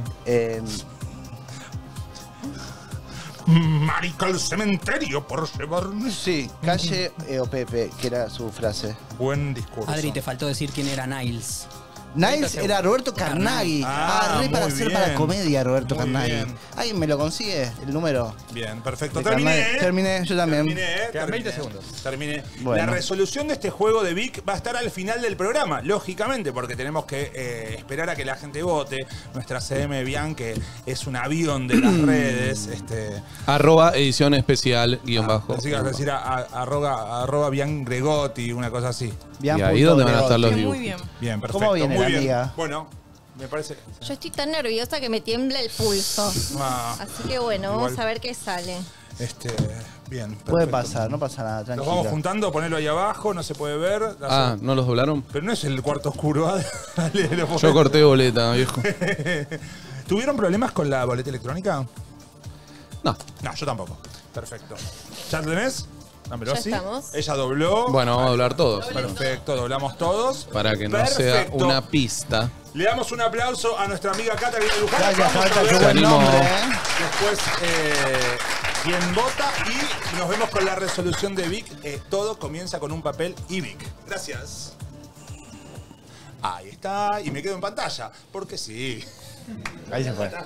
Marica al cementerio por llevarme. Sí, calle o Pepe, que era su frase. Buen discurso. Adri, te faltó decir quién era Niles. Niles era Roberto Carnaghi. Re para muy hacer bien. para comedia, Roberto Muy Carnaghi. bien. ¿Alguien me lo consigue? El número. Bien, perfecto. De Terminé. Carnaghi. Terminé, yo también. Quedan 20 segundos. Terminé. Bueno. La resolución de este juego de Vic va a estar al final del programa, lógicamente, porque tenemos que esperar a que la gente vote. Nuestra CM Bian, que es un avión de las redes. @ edición especial guión bajo. Así que vas a decir arroba Bian Gregotti, una cosa así. Y ahí donde van a estar los dibujos. Muy bien. Bien, perfecto. ¿Cómo viene muy la bien. amiga? Bueno, me parece. Yo estoy tan nerviosa que me tiembla el pulso. Así que bueno, vamos igual. a ver qué sale. Bien. Puede perfecto. pasar, no pasa nada, Los tranquilo. vamos juntando, ponelo ahí abajo, no se puede ver. ¿no los doblaron? Pero no es el cuarto oscuro. Dale, lo Yo corté boleta, viejo. ¿Tuvieron problemas con la boleta electrónica? No. No, yo tampoco. Perfecto. ¿Ya lo tenés? Dámelo Ya así. estamos. Ella dobló. Bueno, vamos a doblar todos. Perfecto, doblamos todos. Para que no Perfecto. sea una pista. Le damos un aplauso a nuestra amiga Cata que viene a dibujar. Gracias, Vamos a Cata, ver qué buen animó. nombre, Después, quien vota y nos vemos con la resolución de Vic. Todo comienza con un papel y Vic. Gracias. Ahí está. Y me quedo en pantalla. Porque sí. Ahí se fue.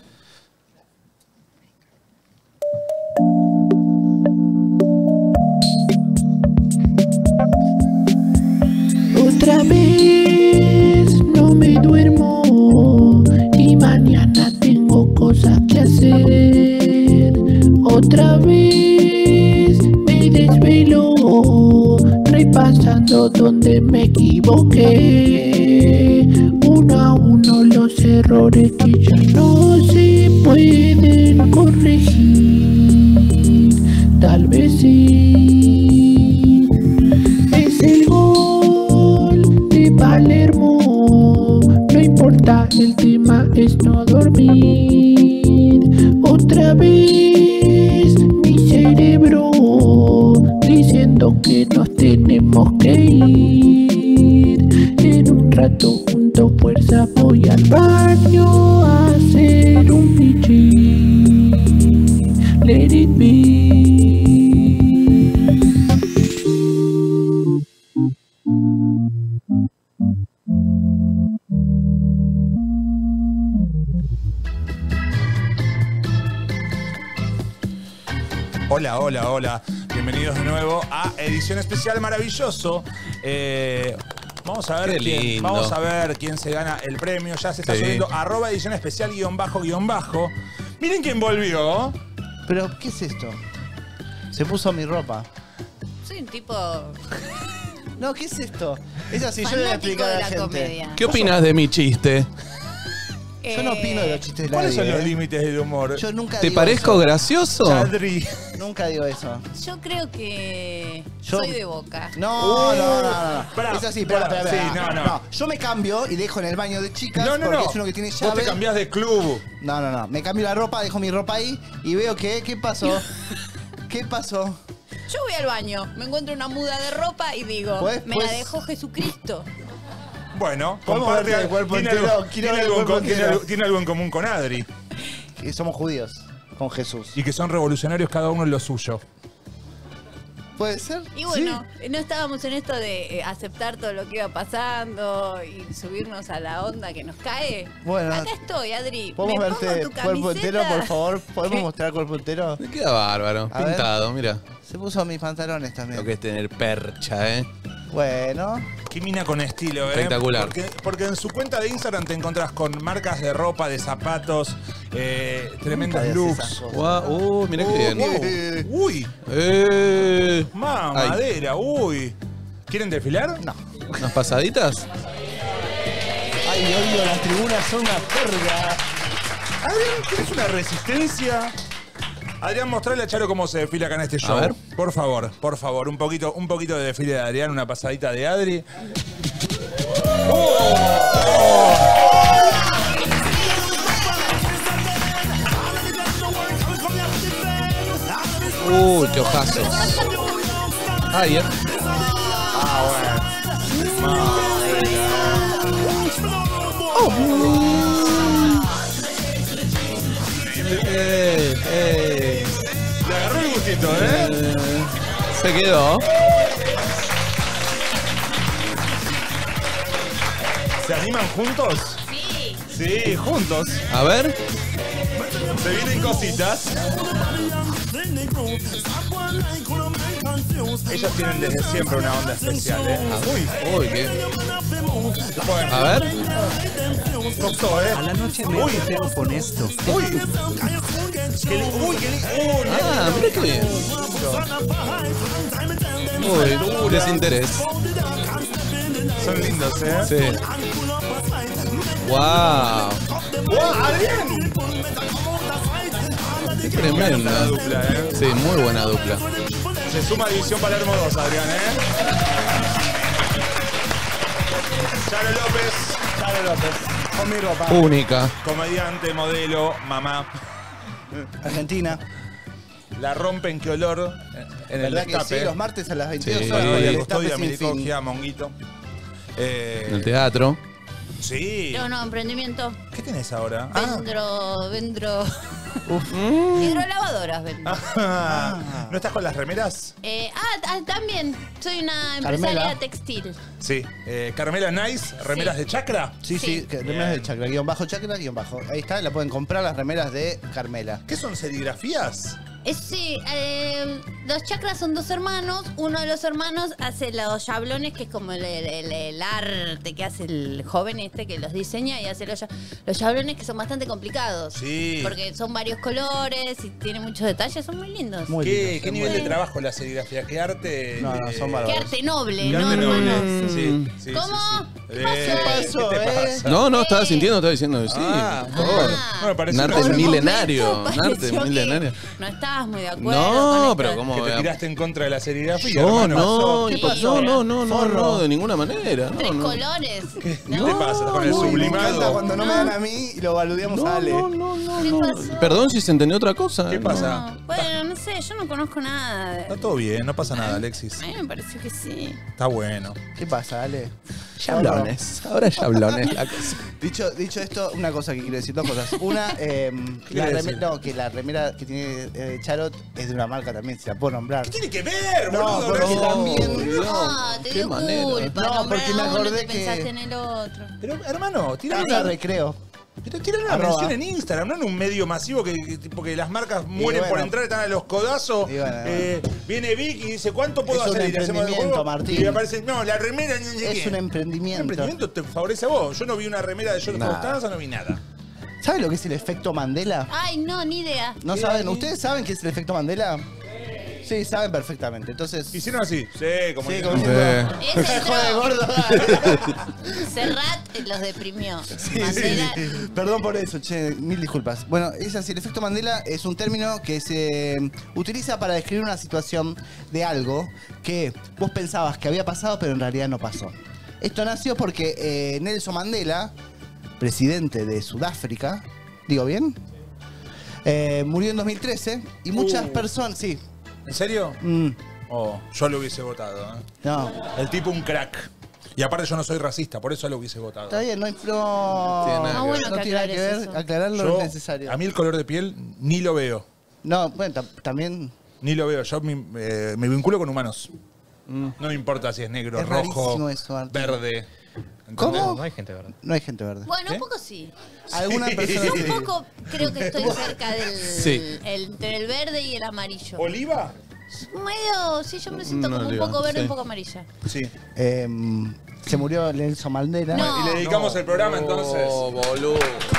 Otra vez no me duermo y mañana tengo hacer. Otra vez me desvelo, repasando donde me equivoqué. Uno a uno los errores que ya no se pueden corregir. Tal vez sí. Es el gol de Palermo. No importa, el tema es no dormir. Otra vez mi cerebro diciendo que nos tenemos que ir. En un rato junto fuerza voy al baño a hacer un pichí. Let it be. Hola, hola, hola. Bienvenidos de nuevo a Edición Especial Maravilloso. Vamos a ver Qué lindo. vamos a ver quién se gana el premio. Ya se está Sí. subiendo @edición especial __. Miren quién volvió. Pero, ¿qué es esto? Se puso mi ropa. Soy un tipo No, ¿qué es esto? Es así, yo le voy a fanático explicar a de la la gente. comedia. ¿Qué opinas de mi chiste? Yo no opino de los chistes de ¿Cuáles son nadie, los límites del humor? Yo nunca ¿Te digo parezco eso. gracioso? Chadri. Nunca digo eso. Yo creo que Yo- soy de Boca. No, no. Pará, Es así, pará, espera. sí, no. Yo me cambio y dejo en el baño de chicas No, no, porque no. es uno que tiene Vos llave. te cambiás de club. No. Me cambio la ropa, dejo mi ropa ahí y veo que, ¿qué pasó? ¿Qué pasó? Yo voy al baño, me encuentro una muda de ropa y digo, Pues- me pues- la dejó Jesucristo. Bueno, Podemos comparte verte de cuerpo tiene entero, algo- quiero tiene ver algo el en cuerpo co- tiene entero. algo- tiene algo en común con Adri. Que somos judíos con Jesús. Y que son revolucionarios cada uno en lo suyo. ¿Puede ser? Y bueno, no estábamos en esto de aceptar todo lo que iba pasando y subirnos a la onda que nos cae. Bueno. Acá estoy, Adri. ¿Podemos Me pongo verte tu cuerpo entero, camiseta. por favor? ¿Podemos ¿Qué? mostrar cuerpo entero? Me queda bárbaro. A ver. Pintado, mira. Se puso mis pantalones también. Lo que es tener percha, ¿eh? Bueno. Qué mina con estilo, ¿eh? Espectacular. Porque en su cuenta de Instagram te encontrás con marcas de ropa, de zapatos, tremendos hagas looks. esas cosas. Mirá qué bien. Uy, Ay. mamadera, uy. ¿Quieren desfilar? No. ¿Unas pasaditas? Ay, odio, las tribunas son una verga. Adrián, ¿tienes una resistencia? Adrián, mostrale a Charo cómo se desfila acá en este show. ver. Por favor, un poquito de desfile de Adrián, una pasadita de Adri. Qué ojazos. Ay, Le agarró el gustito, ¿eh? Se quedó. ¿Se animan juntos? Sí. Sí, juntos. A ver. Se vienen cositas. Ellos tienen desde siempre una onda especial, ¿eh? Uy, qué. Bueno. A ver. Costó, ¿eh? A la noche me entero con esto. Uy, qué Ah, mira qué bien. Uy, desinterés. Son lindos, ¿eh? Sí. ¡Wow! ¡Wow, Adrián! Qué tremenda. Buena dupla, ¿eh? Sí, muy buena dupla. Se suma División Palermo 2, Adrián, ¿eh? Charo López, Con mi ropa. Única. comediante, modelo, mamá. Argentina. La rompen, qué olor en el ¿Verdad que destape. sí? Los martes a las 22 Sí. horas. con el María destape Custodia, sin Milico, fin. Gia, Monguito. En el teatro. Sí. Yo no, emprendimiento. ¿Qué tenés ahora? Vendo hidrolavadoras vendo. ¿No estás con las remeras? También. Soy una Carmela. empresaria textil. Sí. Carmela Nice, remeras de chakra. Sí, remeras del chakra, _chakra_. Ahí está, la pueden comprar las remeras de Carmela. ¿Qué son serigrafías? Sí, los chakras son 2 hermanos. Uno de los hermanos hace los yablones, que es como el arte que hace el joven este que los diseña, y hace los yablones, que son bastante complicados. Sí. Porque son varios colores y tienen muchos detalles, son muy lindos. ¿Qué nivel de trabajo la serigrafía? ¿Qué arte? No, son bárbaros. Qué arte noble, Qué ¿no, arte noble. hermanos? Sí, ¿Cómo? ¿Qué pasó? ¿Qué te pasa? No, estaba sintiendo, estaba diciendo que sí. por favor. No me parece Un arte una- milenario. Un arte Pareció que milenario. No estabas muy de acuerdo. No, con pero esto. ¿cómo? Que te tiraste en contra de la serigrafía, No, hermano. ¿qué pasó? No, de ninguna manera. 3 No. colores. ¿Qué te pasa con el Uy, me encanta sublimado? cuando no me dan a mí y lo baludeamos a Ale. ¿Qué pasó? Perdón si se entendió otra cosa. ¿Qué pasa? Bueno, no sé, yo no conozco nada. Está todo bien, no pasa nada, Alexis. A mí me pareció que sí. Está bueno. ¿Qué pasa, Ale? Chablones. Ahora chablones la cosa. Dicho esto, una cosa que quiero decir, 2 cosas. Una, que la remera que tiene Charot es de una marca también, si la puedo nombrar. ¿Qué tiene que ver, No, boludo? porque No. también. No, te qué dio manera. culpa. No, nombrar porque me a uno, acordé te que- pensaste en el otro. Pero, hermano, tira Casa una, recreo. tira una Arroba. mención en Instagram, no en un medio masivo que tipo que las marcas mueren bueno. por entrar, están a los codazos. Y bueno, Viene Vic y dice, ¿cuánto puedo Es un hacer? Y le hacemos el emprendimiento, juego. Martín. Y aparece, no, la remera ni sé Es qué. un emprendimiento. El emprendimiento te favorece a vos. Yo no vi una remera de George Nada. Constanza, no vi nada. ¿Saben lo que es el efecto Mandela? Ay, no, ni idea. ¿No saben? ¿Ustedes saben qué es el efecto Mandela? Sí, saben perfectamente. Entonces. Hicieron así. Sí, como Sí, diciendo- como Ese entró. Joder, gordo. Serrat los deprimió. Sí, Mandela. sí. Perdón por eso, che, mil disculpas. Bueno, es así, el efecto Mandela es un término que se utiliza para describir una situación de algo que vos pensabas que había pasado, pero en realidad no pasó. Esto nació porque Nelson Mandela, presidente de Sudáfrica, ¿digo bien? Murió en 2013 y muchas personas, sí. ¿En serio? Oh, yo lo hubiese votado. No. El tipo un crack. Y aparte yo no soy racista, por eso lo hubiese votado. Está bien, no hay Tiene nada que ver. no tiene nada que ver. eso. Aclararlo Yo, es necesario. A mí el color de piel ni lo veo. No, bueno, también. Ni lo veo. Yo me vinculo con humanos. No me importa si es negro, Es rojo, rarísimo eso, Martín. verde. ¿Cómo? No hay gente verde. No hay gente verde. Bueno, ¿Qué? un poco sí. Alguna persona Yo sí. un poco creo que estoy cerca del Sí. entre el verde y el amarillo. ¿Oliva? Medio, sí, yo me siento No, como un digo, poco verde, sí. un poco amarilla. Sí. Se murió Nelson Mandela. No. Y le dedicamos el programa entonces. Oh, boludo.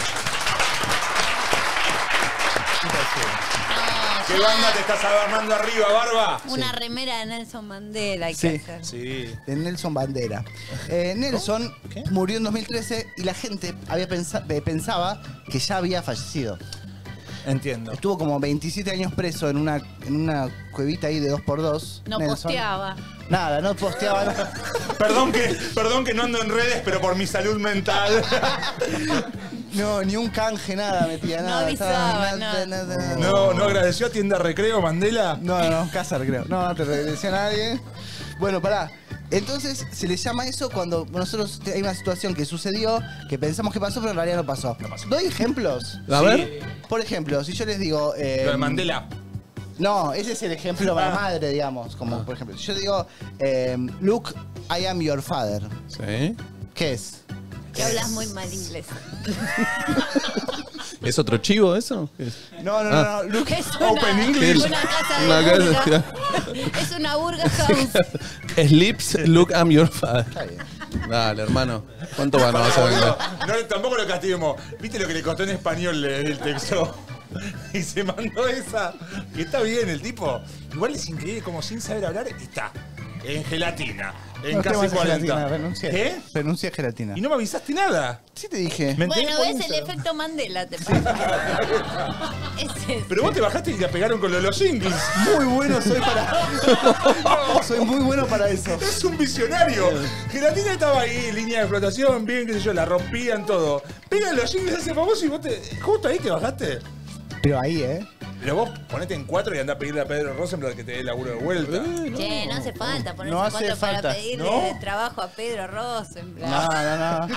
¿Qué banda te estás armando arriba, Barba? Una remera de Nelson Mandela hay Sí. que hacer. Sí. De Nelson Bandera. Nelson murió en 2013 y la gente pensaba que ya había fallecido. Entiendo. Estuvo como 27 años preso en una cuevita ahí de 2x2. No Nelson. posteaba. Nada, no posteaba nada. Perdón que no ando en redes, pero por mi salud mental. No, ni un canje, nada metía, No nada. avisaba, nada. No agradeció a Tienda Recreo, Mandela. No, casa creo. No te agradeció a nadie. Bueno, pará. Entonces se le llama eso cuando nosotros hay una situación que sucedió, que pensamos que pasó, pero en realidad no pasó. ¿Doy ejemplos? A ver. Por ejemplo, si yo les digo... Lo de Mandela. No, ese es el ejemplo para madre, digamos. Como por ejemplo, si yo digo, Luke, I am your father. Sí. ¿Qué es? Que hablas muy mal inglés. ¿Es otro chivo eso? ¿Qué es? No, Ah. Luke, Es una, Open English. una casa de Una casa, burga. Es una burga house. Slips, look, I'm your father. Está bien. Dale, hermano. ¿Cuánto van a vas a vender? No, tampoco lo castiguemos. ¿Viste lo que le costó en español el texto? Y se mandó esa. Y está bien el tipo. Igual es increíble como sin saber hablar está en gelatina. En No, ¿qué casi más es 40. gelatina? Renuncia. ¿Qué? Renuncia a gelatina. Y no me avisaste nada. Sí te dije. Me enteré Bueno, por ves el Instagram. efecto Mandela, te pasa. Es ese. Pero vos te bajaste y la pegaron con los jingles. Muy bueno soy para... Soy muy bueno para eso. Es un visionario. Gelatina estaba ahí, línea de flotación, bien, qué sé yo, la rompían todo. Pegan los jingles ese famoso y vos justo ahí te bajaste. Pero ahí, Pero vos ponete en 4 y andá a pedirle a Pedro Rosenblatt que te dé laburo de vuelta. Che, no hace falta ponerse No hace cuatro para falta. pedirle ¿No? trabajo a Pedro Rosenblatt. No.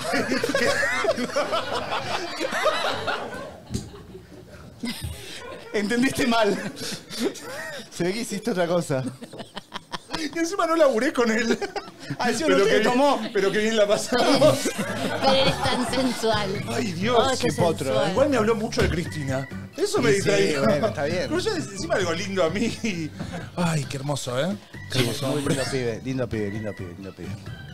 Entendiste mal. Se ve que hiciste otra cosa. Y encima no laburé con él. Ah, encima no te tomó. Pero qué bien la pasamos. Pero eres tan sensual. Ay, Dios. Oh, qué qué potro, sensual. Igual me habló mucho de Cristina. Eso me Sí, distraía. bueno, está bien. Pero yo encima algo lindo a mí. Ay, qué hermoso, ¿eh? Qué Sí, hermoso muy hombre. lindo pibe.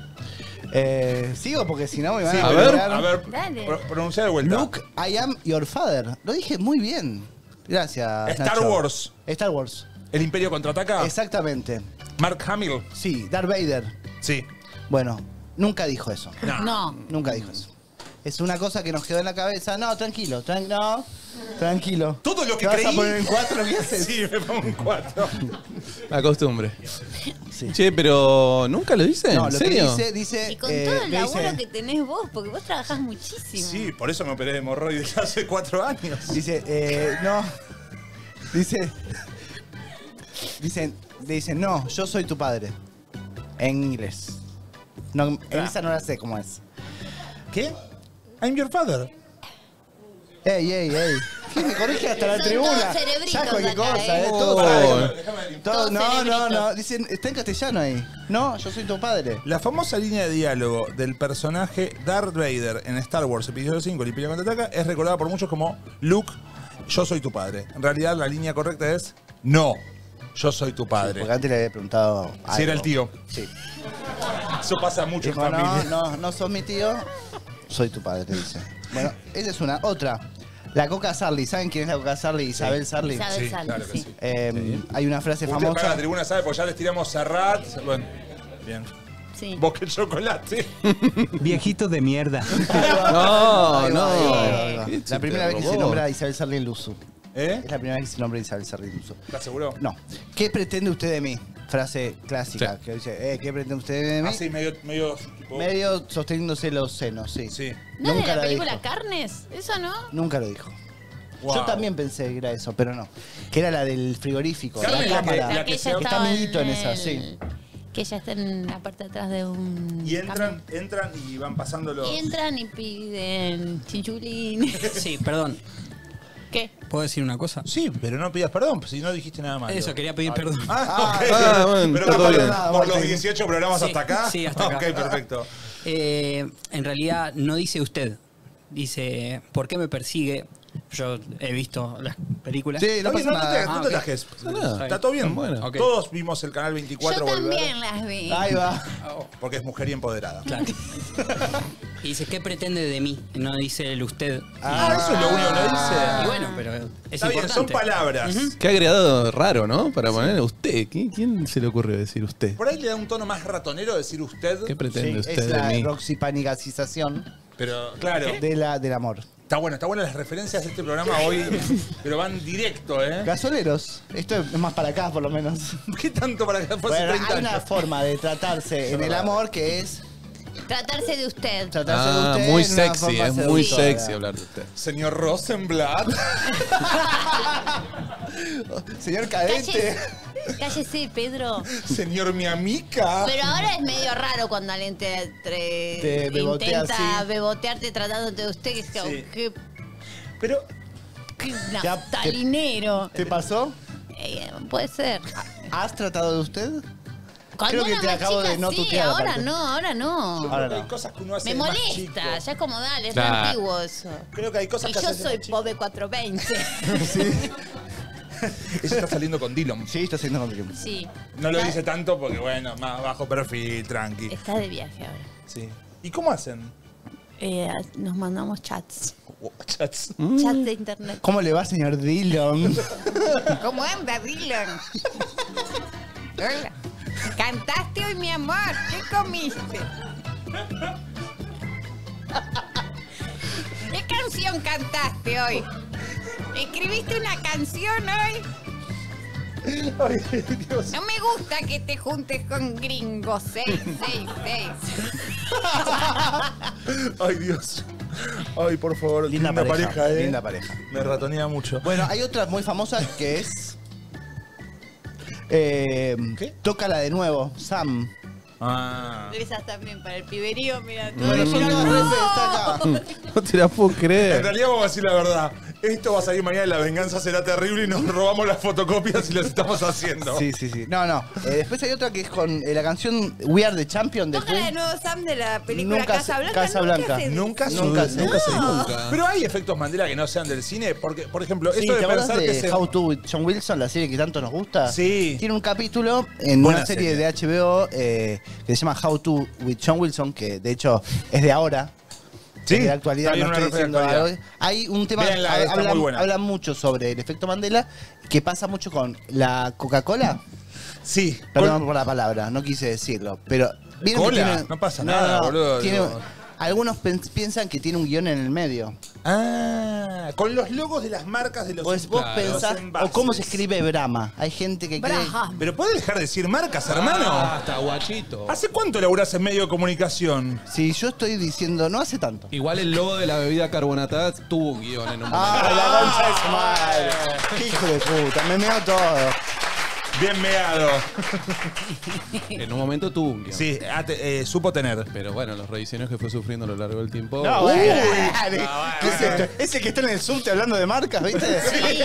Sigo porque si no me van Sí, a pero, pegar. a ver, Dale. pronuncia de vuelta. Luke, I am your father. Lo dije muy bien. Gracias. Star Nacho. Wars. Star Wars. ¿El Imperio contraataca? Exactamente. Mark Hamill. Sí, Darth Vader. Sí. Bueno, nunca dijo eso. No. Nunca dijo eso. Es una cosa que nos quedó en la cabeza. No, tranquilo, tranquilo. Todo lo que ¿Te vas creí. a poner en 4? ¿Qué haces? Sí, me pongo en 4. La costumbre. Sí. Che, pero ¿nunca lo dice? No, ¿En lo serio? que dice. Y con todo el me laburo dice- que tenés vos, porque vos trabajás muchísimo. Sí, por eso me operé de hemorroides hace 4 años. Dice, no. Dice, no, yo soy tu padre. En inglés. No, en esa no la sé cómo es. ¿Qué? I'm your father. Ey. ¿Quién me corrige hasta la Son tribuna? todos cerebritos Ya cualquier acá, cosa, ¿eh? Todo, Déjame todo, no. cerebritos. Dicen, está en castellano ahí. No, yo soy tu padre. La famosa línea de diálogo del personaje Darth Vader en Star Wars Episodio 5, el Imperio contraataca, es recordada por muchos como Luke, yo soy tu padre. En realidad la línea correcta es no, yo soy tu padre. Porque antes le había preguntado. Si era el algo. tío. Sí. Eso pasa mucho Dijo, en familia. no sos mi tío, soy tu padre, dice. Bueno, esa es una. Otra. La Coca Sarli. ¿Saben quién es la Coca Sarli? Isabel Sarli. Isabel Sí, Sarli, claro que sí. sí. Hay una frase Usted para la famosa. tribuna sabe, pues ya les tiramos Serrat. Bueno, bien. Sí. Vos que chocolate. Viejito de mierda. No, Ahí va, no. ahí va. ¿Qué La primera vez que se robó? nombra a Isabel Sarli en Luzu. ¿Eh? Es la primera vez que se nombra a Isabel Sarli en Luzu. ¿Estás seguro? No. ¿Qué pretende usted de mí? Frase clásica Sí. que dice, ¿qué pretende usted de mí? Así, medio tipo... Medio sosteniéndose los senos, sí. Sí. ¿No es de Nunca la la película dijo. Carnes? ¿Eso no? Nunca lo dijo. Wow. Yo también pensé que era eso, pero no. Que era la del frigorífico, Carmen, la la que- cámara. la que ella se- Está estaba amiguito en el- esa, sí. Que ella está en la parte de atrás de un... Y entran y van pasando los... Y entran y piden chinchulín. Sí, perdón. ¿Qué? ¿Puedo decir una cosa? Sí, pero no pidas perdón, si no dijiste nada malo. Eso, quería pedir perdón. Ah, ok. bueno, pero está todo por, bien. por los 18 programas Sí, hasta acá. sí, hasta acá. Ok, perfecto. En realidad no dice usted. Dice, ¿por qué me persigue? Yo he visto las películas. Sí, no Oye, pasa no te, nada. no Ah, te ok. lajes. nada. Está todo bien. Bueno. Ok. Todos vimos el canal 24 Yo volver. también las vi. Ahí va. Porque es mujer y empoderada. Claro. Y dice, ¿qué pretende de mí? No dice el usted. Ah, eso es lo único que no Y dice. bueno, pero es Está bien, importante. son palabras. Qué agregado raro, ¿no? Para poner usted. ¿Quién se le ocurre decir usted? Por ahí le da un tono más ratonero decir usted. ¿Qué pretende Sí, usted es de la mí? roxipanigacización Pero, claro. del amor. Está buenas las referencias de este programa hoy, pero van directo, ¿eh? Gasoleros. Esto es más para acá, por lo menos. ¿Qué tanto para que fuese Bueno, 30 hay una años? forma de tratarse en el amor que es Tratarse de usted. tratarse de usted Muy en una sexy, forma es muy seductora. sexy hablar de usted. Señor Rosenblatt. Señor cadete. Cállese, Pedro. Señor mi amica. Pero ahora es medio raro cuando alguien Te bebotea intenta así. bebotearte tratándote de usted. Que es como, Sí. qué, Pero, qué Ya, naftalinero. ¿Te pasó? Puede ser. ¿Has tratado de usted? Cuando Creo que era te más acabo chica, de no sí, tutear, ahora aparte. no, ahora no. yo Ahora creo que no. hay cosas que uno hace Me de más molesta, chico. ya es como dale, es Claro. re antiguo eso. Creo que hay cosas Y que yo haces de soy más chico. Pobe 420. Ella está saliendo con Dillon. Sí, está haciendo contigo. Sí. No lo Está- dice tanto porque, bueno, más bajo perfil, tranqui. Está de viaje ahora. Sí. ¿Y cómo hacen? Nos mandamos chats. Chats. Chats de internet. ¿Cómo le va, señor Dillon? ¿Cómo anda, Dylan? Hola. ¿Cantaste hoy, mi amor? ¿Qué comiste? ¿Qué canción cantaste hoy? ¿Escribiste una canción hoy? Ay, Dios. No me gusta que te juntes con gringos. 666. Ay, Dios. Ay, por favor. Linda pareja, linda pareja. Me ratonea mucho. Bueno, hay otra muy famosa que es. Tócala de nuevo, Sam. Ah. Esas también para el piberío, mira. todo Bueno, el son mundo. dos veces, está acá. No te la puedo En creer. realidad vamos a decir la verdad. esto va a salir mañana, la venganza será terrible y nos robamos las fotocopias y las estamos haciendo. Sí. No. Después hay otra que es con la canción We Are the Champion de Toca la de Queen. nuevo Sam de la película Nunca Casa Blanca. Casablanca. Nunca Nunca se No. Pero hay efectos Mandela que no sean del cine, porque, por ejemplo, Sí, esto ¿te de acuerdas pensar que de se... How to with John Wilson, la serie que tanto nos gusta? Sí. Tiene un capítulo en Buena una serie serie. de HBO que se llama How to with John Wilson, que de hecho es de ahora. Sí, Es de la actualidad, hay no una estoy diciendo actualidad. algo. Hay un tema, Véanla, está muy buena. hablan mucho sobre el efecto Mandela, que pasa mucho con la Coca-Cola. Sí. Perdón por la palabra, no quise decirlo, pero... ¿vieron que Cola, no pasa nada, boludo. Algunos piensan que tiene un guión en el medio. Ah, con los logos de las marcas de los Pues vos los pensás, envases. o cómo se escribe Brahma. Hay gente que cree... Pero ¿podés dejar de decir marcas, hermano? Está guachito. ¿Hace cuánto laburás en medio de comunicación? Sí, yo estoy diciendo, no hace tanto. Igual el logo de la bebida carbonatada tuvo un guión en un momento. La concha de su madre. Qué hijo de puta, me meo todo. Bien meado. En un momento tuvo un guión. Sí, supo tener. Pero bueno, los rediseños que fue sufriendo a lo largo del tiempo. No, bueno. ¿Qué es esto? Ese que está en el subte hablando de marcas, ¿viste? Sí.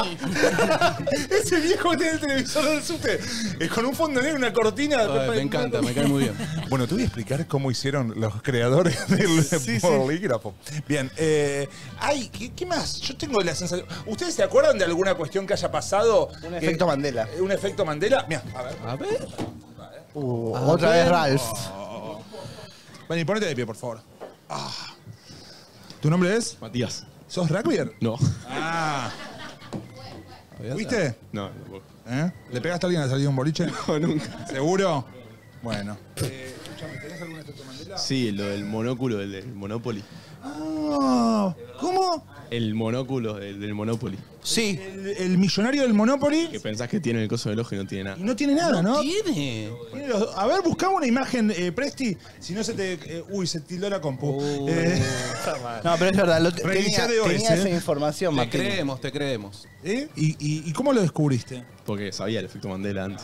Ese viejo que tiene el televisor del subte con un fondo negro y una cortina. Ay, me encanta, me cae muy bien. Bueno, te voy a explicar cómo hicieron los creadores del bolígrafo. Bien, ¿qué más? Yo tengo la sensación... ¿Ustedes se acuerdan de alguna cuestión que haya pasado? Un efecto Mandela. Un efecto Mandela. Mira, a ver. A ver. Otra vez Ralph. Vení, ponete de pie, por favor. ¿Tu nombre es? Matías. ¿Sos rugbyer? No. Ah. ¿Viste? No. ¿Eh? ¿Le pegaste a alguien a salir de un boliche? No, nunca. ¿Seguro? Bueno. Escuchame, ¿tenés algún efecto Mandela? Sí, lo del monóculo del Monopoly. Ah, ¿cómo? El monóculo del Monopoly. Sí. El millonario del Monopoly. Que pensás que tiene el coso del ojo y no tiene nada. Y no tiene nada, ¿no? Tiene. A ver, buscamos una imagen, Presti. Si no se te... se tildó la compu. No, pero es verdad, Revisá de OS, tenía esa información, Te Martín. creemos. ¿Y cómo lo descubriste? Porque sabía el efecto Mandela antes.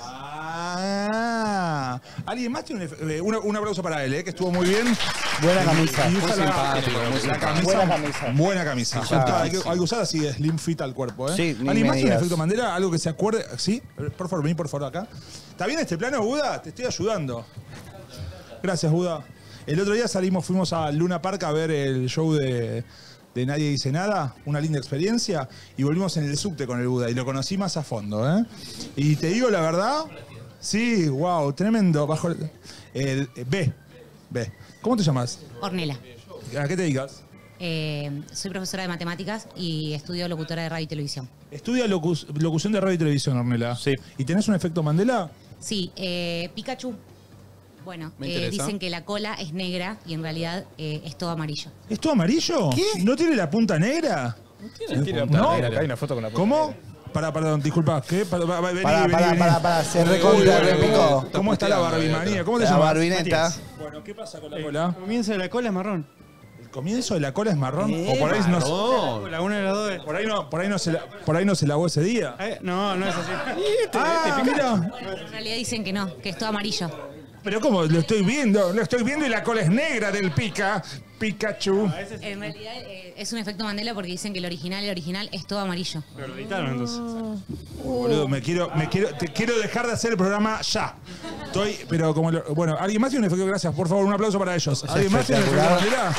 Ah, alguien más tiene un aplauso para él, que estuvo muy bien. Buena camisa. Y usa Muy simpático, muy la camisa. Buena camisa. Buena camisa. Ya está, hay que usar así, slim fit al cuerpo, Sí, ni ¿Alguien me más tiene digas. efecto Mandela? ¿Algo que se acuerde? ¿Sí? Por favor, vení por favor acá. ¿Está bien este plano, Buda? Te estoy ayudando. Gracias, Buda. El otro día fuimos a Luna Park a ver el show de Nadie Dice Nada, una linda experiencia, y volvimos en el subte con el Buda, y lo conocí más a fondo, Y te digo la verdad, sí, wow, tremendo. Bajo el B. ¿Cómo te llamas? Ornella. ¿A qué te dedicas? Soy profesora de matemáticas y estudio locutora de radio y televisión. Estudia locución de radio y televisión, Ornella. Sí. ¿Y tenés un efecto Mandela? Sí, Pikachu. Bueno, Me interesa. dicen que la cola es negra y en realidad es todo amarillo. ¿Es todo amarillo? ¿Qué? ¿No tiene la punta negra? Tiene la punta negra. Hay una foto con la punta ¿Cómo? Perdón, disculpa. ¿Qué? Vení. Para, se recontra repicó. ¿Cómo está la barbimanía? ¿Cómo te La llamas? barbineta. Matías. Bueno, ¿qué pasa con la cola? El comienzo de la cola es marrón. ¿El comienzo de la cola es marrón? ¿O por ahí no? La una de las dos. Por ahí no se lavó ese día. No, no es así. Mira. En realidad dicen que no, que es todo amarillo. Pero ¿cómo? Lo estoy viendo y la cola es negra del Pikachu. En realidad es un efecto Mandela porque dicen que el original es todo amarillo. Pero lo editaron entonces. Boludo, te quiero dejar de hacer el programa ya. Pero como bueno, ¿alguien más tiene un efecto? Gracias, por favor, un aplauso para ellos. ¿Alguien más tiene un efecto Mandela?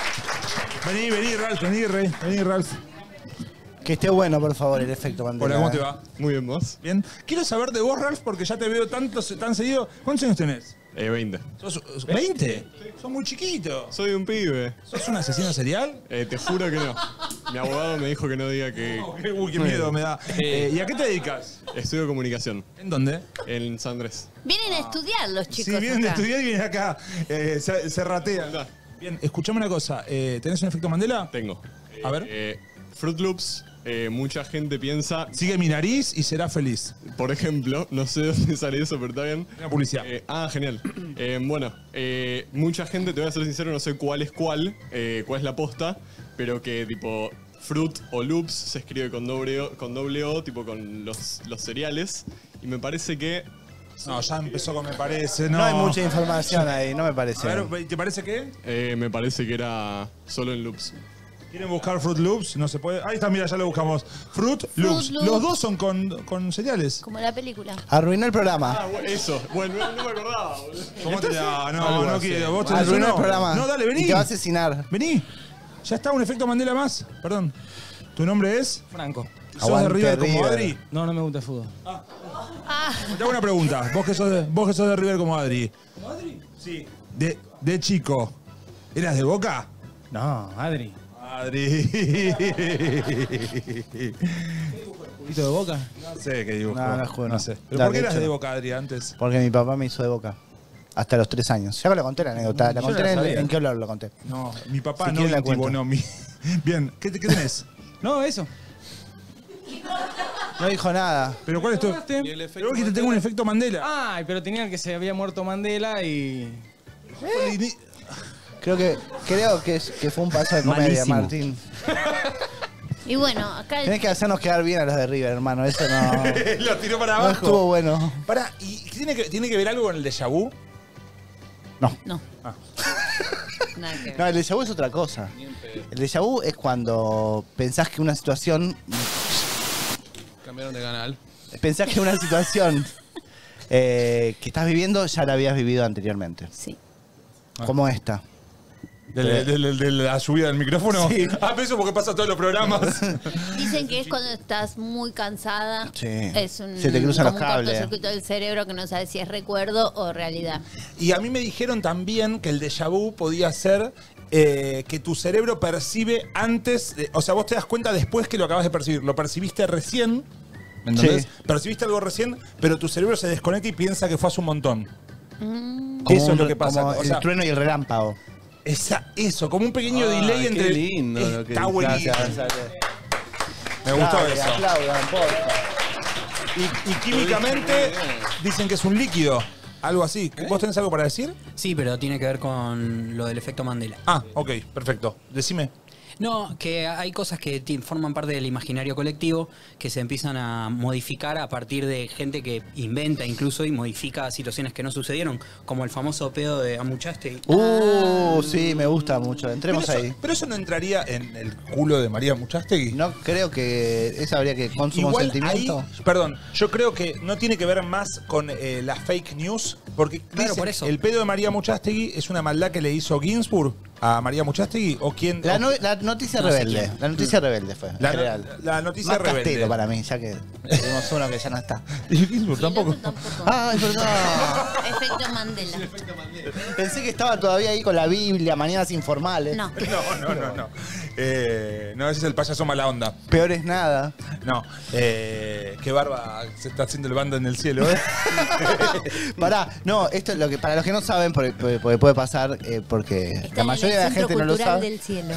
Vení, Ralph. Que esté bueno, por favor, el efecto Mandela. Hola, ¿cómo te va? Muy bien, ¿vos? Bien. Quiero saber de vos, Ralph, porque ya te veo tan seguido. ¿Cuántos años tenés? 20. ¿Sos 20? Sos muy chiquito. Soy un pibe. ¿Sos un asesino serial? Te juro que no. Mi abogado me dijo que no diga que... Uy, qué miedo me da. ¿Y a qué te dedicas? Estudio comunicación. ¿En dónde? En San Andrés. Vienen a estudiar los chicos. Sí, vienen de acá. estudiar y vienen acá. Se ratean. Bien, escuchame una cosa. ¿Tenés un efecto Mandela? Tengo. A ver. Fruit Loops, mucha gente piensa... Sigue mi nariz y será feliz. Por ejemplo, no sé de dónde sale eso, pero está bien. Una publicidad. Genial. Bueno, mucha gente, te voy a ser sincero, no sé cuál es la posta, pero que tipo Fruit o Loops se escribe con doble O, tipo con los cereales. Y me parece que... No, ya empezó con me parece, No hay mucha información ahí, no me parece. A ver, ¿te parece qué? me parece que era solo en Loops. ¿Quieren buscar Fruit Loops? No se puede. Ahí está, mira, ya lo buscamos. Fruit Loops. Loops. Los dos son con cereales. Como la película. Arruinó el programa. Ah, bueno, eso. Bueno, no me acordaba, boludo. ¿Cómo te no quiero. Vos tenés Arruinó el uno. programa. No, dale, vení. Y te va a asesinar. Vení. Ya está, un efecto Mandela más. Perdón. ¿Tu nombre es? Franco. ¿Sos de River como Adri? No, no me gusta el fútbol. Te hago una pregunta. Vos que sos de River como Adri. ¿Como Adri? Sí. De chico, ¿eras de Boca? No, Adri. Adri. ¿Poquito de Boca? No sé qué dibujo. No juego. No sé. ¿Pero No, por qué de eras hecho, de Boca, Adri, antes? Porque mi papá me hizo de Boca. Hasta los 3 años. Ya lo conté la anécdota. La Yo conté la sabía. ¿En qué olor lo conté? No, mi papá Si no quieren la intimo, cuento. no. Bien, ¿qué tenés? No, eso. No dijo nada. ¿Pero cuál es tu...? Pero vos que te tengo un efecto Mandela. Ay, pero tenían que se había muerto Mandela y... Creo que fue un paso de comedia, Malísimo. Martín. Y bueno, acá Tenés que hacernos quedar bien a los de River, hermano. Eso no. Lo tiró para No abajo. estuvo bueno. Pará, ¿y tiene que ver algo con el déjà vu? No. Ah. Nada que ver. No, el déjà vu es otra cosa. El déjà vu es cuando pensás que una situación. Cambiaron de canal. Pensás que una situación que estás viviendo ya la habías vivido anteriormente. Sí. Como esta. ¿De la subida del micrófono? Sí. Ah, pero eso porque pasa todos los programas. Dicen que es cuando estás muy cansada. Sí. Es un, Se te cruzan como los cables. un cortocircuito del cerebro que no sabes si es recuerdo o realidad. Y a mí me dijeron también que el déjà vu podía ser que tu cerebro percibe antes, o sea, vos te das cuenta después que lo acabas de percibir. Lo percibiste recién, ¿me entendés? Sí. Percibiste algo recién, pero tu cerebro se desconecta y piensa que fue hace un montón. Como Eso es lo que pasa. Como O sea, el trueno y el relámpago. eso, como un pequeño Ay, delay qué entre... lindo lo que Está dices. buenísimo. Gracias. Me gustó Dale, eso. aplaudan, porfa. Y químicamente dicen que es un líquido. Algo así. ¿Vos tenés algo para decir? Sí, pero tiene que ver con lo del efecto Mandela. Ah, ok, perfecto. Decime. No, que hay cosas que forman parte del imaginario colectivo que se empiezan a modificar a partir de gente que inventa incluso y modifica situaciones que no sucedieron, como el famoso pedo de Amuchaste. Sí, me gusta mucho. Entremos Pero eso, ahí. pero eso no entraría en el culo de María Muchastegui. No creo que eso habría que consumo Igual sentimiento. ahí, perdón, yo creo que no tiene que ver más con la fake news, porque Claro, dicen, por eso. el pedo de María Muchastegui es una maldad que le hizo Ginsburg a María Muchastegui o quién. La noticia No sé rebelde. quién. La noticia rebelde fue. en general. la noticia Más rebelde. Castelo para mí, ya que tenemos uno que ya no está. Y Ginsburg tampoco. Ay, perdón. Efecto Mandela. Pensé que estaba todavía ahí con la Biblia, mañanas informales. No. No, ese es el payaso mala onda. Peor es nada. No, qué barba se está haciendo el bando en el cielo, ¿eh? Pará, no, esto es lo que para los que no saben, porque puede pasar, porque Está la mayoría de la en el Centro gente no lo Cultural sabe. del Cielo.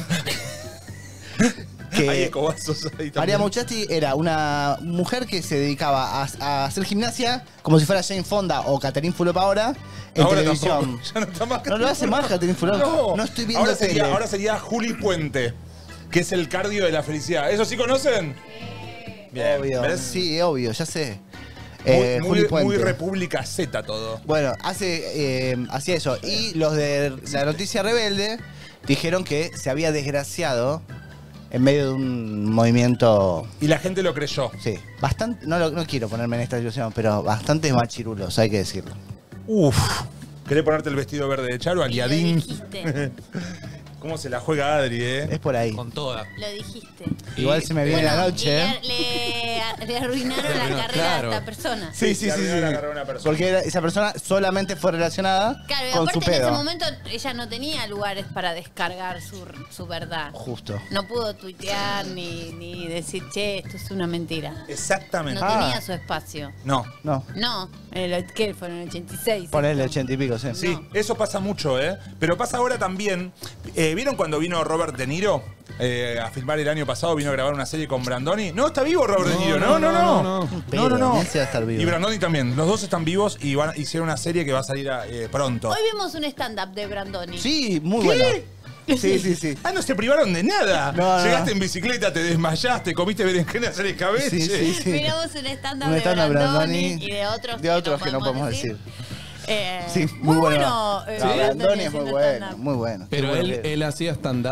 Que Hay escobazos ahí también. María Muchasti era una mujer que se dedicaba a hacer gimnasia como si fuera Jane Fonda o Catherine Fulop ahora en Ahora televisión. tampoco, ya no está más No lo hace más Catherine Fulop. No estoy viendo tele. ahora sería Juli Puente, que es el cardio de la felicidad. ¿Eso sí conocen? Bien, Obvio. ¿ves? Sí, obvio, ya sé. Muy, Juli Puente. muy República Z todo. Bueno, hacía eso. Y los de la noticia rebelde dijeron que se había desgraciado en medio de un movimiento. Y la gente lo creyó. Sí, bastante. No quiero ponerme en esta situación, pero bastantes machirulos, hay que decirlo. Uf. ¿Querés ponerte el vestido verde de Charo, aliadín? ¿Cómo se la juega Adri, Es por ahí. Con toda. Lo dijiste. Igual se me viene la noche. Le arruinaron la carrera Claro. a esta persona. Sí. Porque esa persona solamente fue relacionada Claro, y con su aparte en ese pedo. momento ella no tenía lugares para descargar su verdad. Justo. No pudo tuitear ni decir, che, esto es una mentira. Exactamente. No tenía su espacio. No. No. No, ¿qué? Fue en el 86. Ponele 80 y pico, sí. Sí, eso pasa mucho, ¿eh? Pero pasa ahora también. ¿Vieron cuando vino Robert De Niro a filmar el año pasado? Vino a grabar una serie con Brandoni. No, está vivo Robert De Niro. No. Ese va a estar vivo. Y Brandoni también. Los dos están vivos y hicieron una serie que va a salir pronto. Hoy vimos un stand-up de Brandoni. Sí, muy ¿Qué? bueno. Sí. Ah, no se privaron de nada. No. Llegaste en bicicleta, te desmayaste, comiste berenjenas en escabeche. Sí. Miramos un stand-up Un de stand-up Brandoni y de otros que no podemos decir. Sí, muy bueno. Brandoni es muy bueno, muy bueno. Pero Muy bueno. él hacía stand-up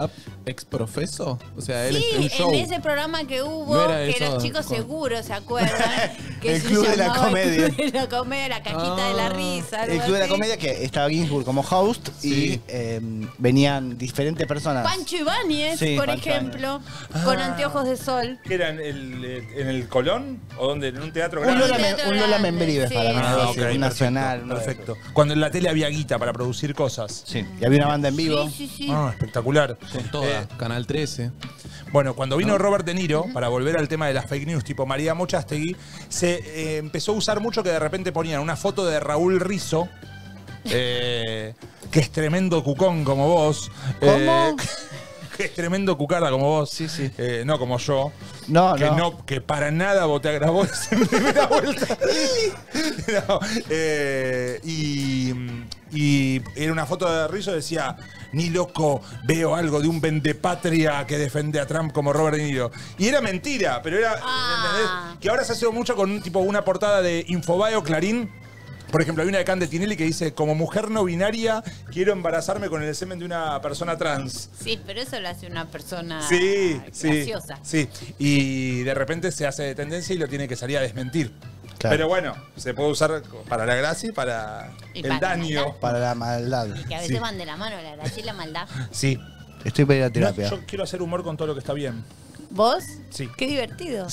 ¿Exprofeso? O sea, él Sí, es un show. en ese programa que hubo, No era que eso, los chicos con- seguros se acuerdan. Que El se Club de la llamaba Comedia. El Club de la Comedia, la cajita de la risa. El algo Club de la así. Comedia, que estaba Ginsburg como host y venían diferentes personas. Pancho Ibáñez, Sí, por Pancho ejemplo, con Ah. anteojos de sol. ¿Qué era en el Colón? ¿O dónde? ¿En un teatro Un grande? Lola Membrives para mí, algo así, ok, un nacional. Perfecto. Cuando en la tele había guita para producir cosas. Sí, y había una banda en vivo. Ah, espectacular. Con toda, Canal 13. Bueno, cuando vino Robert De Niro, para volver al tema de las fake news tipo María Mochastegui, se empezó a usar mucho que de repente ponían una foto de Raúl Rizzo, que es tremendo cucón como vos. ¿Cómo? Que es tremendo cucara como vos. Sí, sí. No como yo. No, que no. que para nada vos te agravó en primera vuelta. No, y era una foto de Rizzo, decía, ni loco veo algo de un vendepatria que defiende a Trump como Robert De Niro. Y era mentira, pero era, ¿entendés? Que ahora se hace mucho con una portada de Infobae o Clarín. Por ejemplo, hay una de Cande Tinelli que dice, como mujer no binaria, quiero embarazarme con el semen de una persona trans. Sí, pero eso lo hace una persona Sí, graciosa. sí. Y de repente se hace de tendencia y lo tiene que salir a desmentir. Claro. Pero bueno, se puede usar para la gracia y para Y el para la daño. Para la maldad. Que a veces Sí. van de la mano la gracia y la maldad. Sí. Estoy para ir a No, terapia. yo quiero hacer humor con todo lo que está bien. ¿Vos? Sí. Qué divertido.